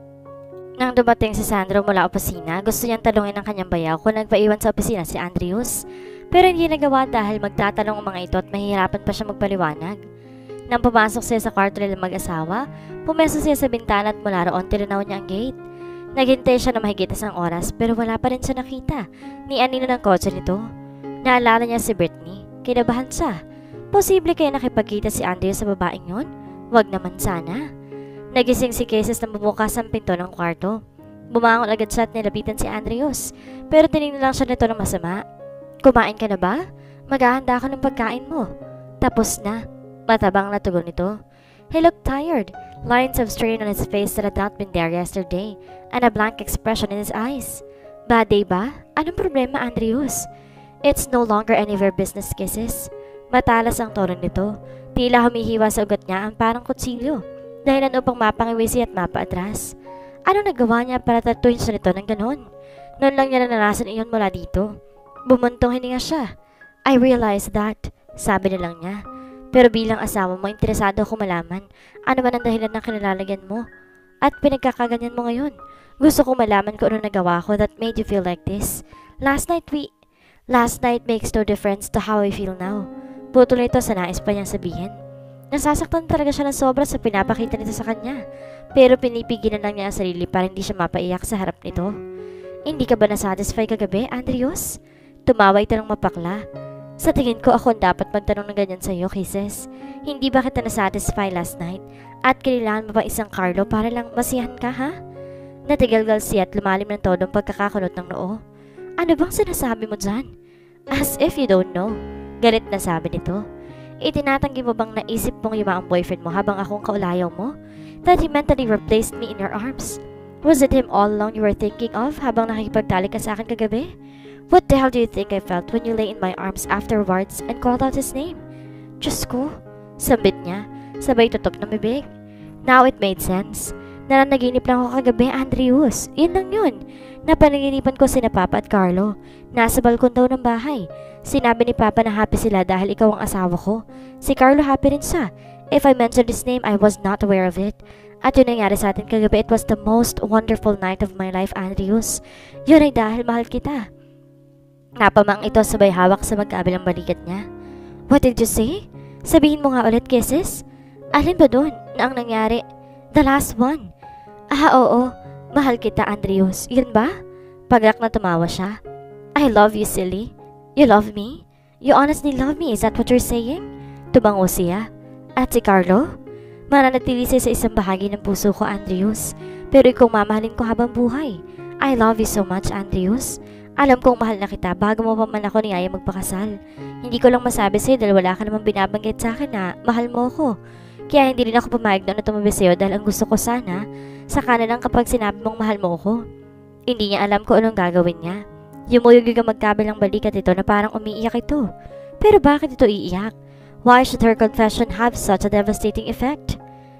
Nang dumating si Sandro mula opisina, gusto niyang talungin ang kanyang bayaw kung nagpaiwan sa opisina si Andrews. Pero hindi nagawa dahil magtatanong ang mga ito at mahihirapan pa siya magpaliwanag. Nang pumasok siya sa kwarto nila mag-asawa, pumeso siya sa bintana at mula roon tinanaw niya ang gate. Naghintay siya na mahigit isang oras pero wala pa rin siya nakita ni anino ng kotse nito. Naalala niya si Brittany. Kinabahan siya. Posible kaya nakipagkita si Andrew sa babaeng yon? Wag naman sana. Nagising si Kisses na bubukas ang pinto ng kwarto. Bumangon agad siya at nilapitan si Andrews. Pero tinignan lang siya nito ng masama. Kumain ka na ba? Maghahanda ako ng pagkain mo. Tapos na. Matabang na tugon nito. He looked tired, lines of strain on his face that had not been there yesterday, and a blank expression in his eyes. Bad day ba? Anong problema, Andrews? It's no longer any of your business, Kisses. Matalas ang tono nito. Tila humihiwa sa ugat niya ang parang kutsilyo, dahilan upang mapangiwisi at mapaatras. Anong nagawa niya para tatuhin siya nito ng ganon? Noon lang niya naranasan iyon mula dito. Bumuntong hininga siya. I realize that, sabi na lang niya. Pero bilang asawa mo, interesado ako malaman ano man ang dahilan ng kinilalagyan mo at pinagkakaganyan mo ngayon. Gusto kong malaman kung ano nagawa ko that made you feel like this. Last night makes no difference to how I feel now. Putol ito sa nais pa niyang sabihin. Nasasaktan talaga siya ng sobra sa pinapakita nito sa kanya. Pero pinipigilan lang niya ang sarili para hindi siya mapaiyak sa harap nito. Hindi ka ba nasatisfy kagabi, Andrews? Tumawa ito ng mapakla. Sa tingin ko ako ang dapat magtanong ng ganyan sa iyo, Kisses. Hindi ba kita nasatisfy last night? At kailangan mo ba isang Carlo para lang masiyahan ka, ha? Natigalgal siya at lumalim ng todo ang pagkakakunot ng noo. Ano bang sinasabi mo dyan? As if you don't know. Galit na sabi nito. Itinatanggi mo bang naisip mong yumaang boyfriend mo habang akong kaulayaw mo? That he mentally replaced me in your arms? Was it him all along you were thinking of habang nakikipagtalik ka sa akin kagabi? What the hell do you think I felt when you lay in my arms afterwards and called out his name? Diyos ko, sambit niya, sabay tutok ng bibig. Now it made sense. Nananaginip lang ako kagabi, Andrews. Yun lang yun. Napanaginipan ko sina Papa at Carlo. Nasa balkon daw ng bahay. Sinabi ni Papa na happy sila dahil ikaw ang asawa ko. Si Carlo happy rin siya. If I mentioned his name, I was not aware of it. At yun nangyari sa atin kagabi, it was the most wonderful night of my life, Andrews. Yun ay dahil mahal kita. Napamang ito sabay hawak sa magkabilang balikat niya. What did you say? Sabihin mo nga ulit, Kisses. Alin ba doon na ang nangyari? The last one. Oo. Mahal kita, Andrews. Yun ba? Pagrak na tumawa siya. I love you, silly. You love me? You honestly love me, is that what you're saying? Tumango siya. At si Carlo? Mananatili siya sa isang bahagi ng puso ko, Andrews. Pero ikaw mamahalin ko habang buhay. I love you so much, Andrews. Alam kong mahal na kita bago mo pa man ako niyaya magpakasal. Hindi ko lang masabi sa'yo dahil wala ka namang binabanggit sa akin na mahal mo ako. Kaya hindi rin ako pumayag na tumabi sa'yo dahil ang gusto ko sana, saka na lang kapag sinabi mong mahal mo ako. Hindi niya alam kung anong gagawin niya. Yumuyog ang magkabilang balikat ito na parang umiiyak ito. Pero bakit ito iiyak? Why should her confession have such a devastating effect?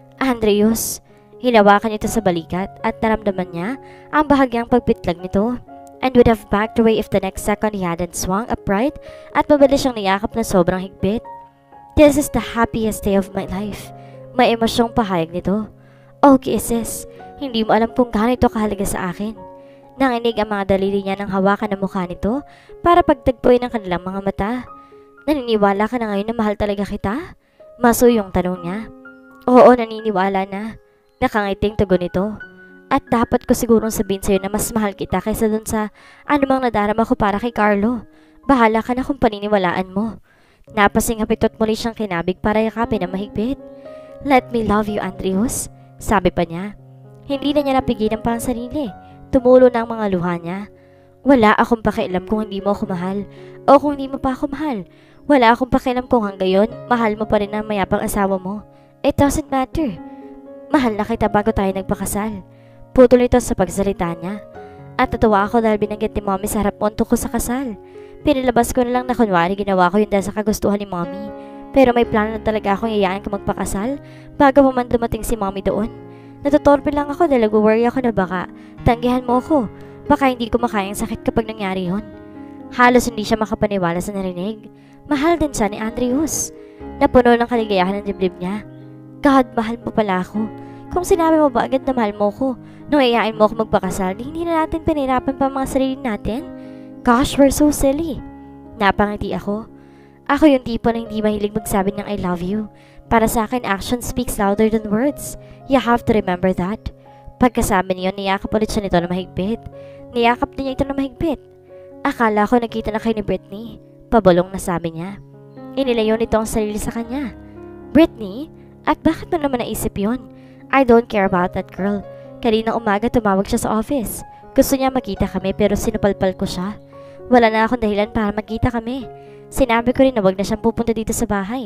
Andrews, hinawakan ito sa balikat at naramdaman niya ang bahagyang pagpitlag nito. And would have backed away if the next second he hadn't swung upright at mabilis siyang niyakap na sobrang higpit. This is the happiest day of my life. May emosyong pahayag nito. Oh, Kisses, hindi mo alam kung gaano ito kahalaga sa akin. Nanginig ang mga daliri niya ng hawakan ng mukha nito para pagtagpuin ang kanilang mga mata. Naniniwala ka na ngayon na mahal talaga kita? Masuyong tanong niya. Oo, naniniwala na. Nakangiting tugon nito. At dapat ko sigurong sabihin sa'yo na mas mahal kita kaysa dun sa anumang nadarama ko para kay Carlo. Bahala ka na kung paniniwalaan mo. Napasingapit at muli siyang kinabig para yakapin na mahigpit. Let me love you, Andrews, sabi pa niya. Hindi na niya napigilan pa ang sarili. Tumulo na ang mga luha niya. Wala akong pakialam kung hindi mo ako mahal o kung hindi mo pa ako mahal. Wala akong pakialam kung hanggang yon, mahal mo pa rin ang mayapang asawa mo. It doesn't matter. Mahal na kita bago tayo nagpakasal. Putol ito sa pagsalita niya. At natuwa ako dahil binanggit ni Mommy sa harap mo tungkol sa kasal. Pinilabas ko na lang na kunwari ginawa ko yun dahil sa kagustuhan ni Mommy. Pero may plano na talaga akong yayaan ka magpakasal bago pa man dumating si Mommy doon. Natutorpe lang ako dahil nag-worry ako na baka tanggihan mo ako. Baka hindi ko makayang sakit kapag nangyari yun. Halos hindi siya makapaniwala sa narinig. Mahal din siya ni Andrews. Napuno ng kaligayahan ng dibdib niya. God, mahal mo pala ako. Kung sinabi mo ba agad na mahal mo ko, nung iayain mo ako magpakasal, hindi na natin pinirapan pa mga sarili natin? Gosh, we're so silly. Napangiti ako. Ako yung tipo na hindi mahilig magsabi ng I love you. Para sa akin, action speaks louder than words. You have to remember that. Pagkasabi niyo, niyakap ulit siya nito na mahigpit. Niyakap niya ito na mahigpit. Akala ko nakita na kayo ni Brittany. Pabulong na sabi niya. Inilayo nito ang sarili sa kanya. Brittany? At bakit mo naman naisip yun? I don't care about that girl. Kanina umaga tumawag siya sa office. Gusto niya makita kami pero sinupalpal ko siya. Wala na akong dahilan para magkita kami. Sinabi ko rin na wag na siyang pupunta dito sa bahay.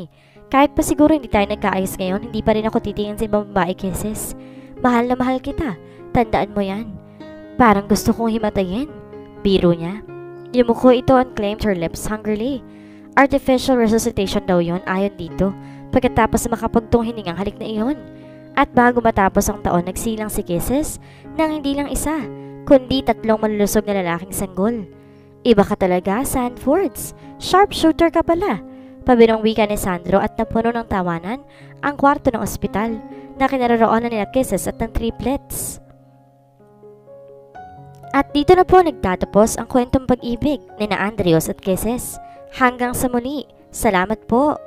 Kahit pa siguro hindi tayo nagkaayos ngayon, hindi pa rin ako titingin sa ibang babae, Kisses. Mahal na mahal kita. Tandaan mo yan. Parang gusto kong himatayin. Biro niya. Yumuko ito and claimed her lips hungrily. Artificial resuscitation daw yon ayon dito. Pagkatapos makapagtong hiningang halik na iyon. At bago matapos ang taon, nagsilang si Kisses nang hindi lang isa, kundi 3 malulusog na lalaking sanggol. Iba ka talaga, Sanfords. Sharpshooter ka pala. Pabirong wika ni Sandro at napuno ng tawanan ang kwarto ng ospital na kinaroroonan nila Kisses at ng triplets. At dito na po nagtatapos ang kwentong pag-ibig ni na Andreos at Kisses. Hanggang sa muli. Salamat po.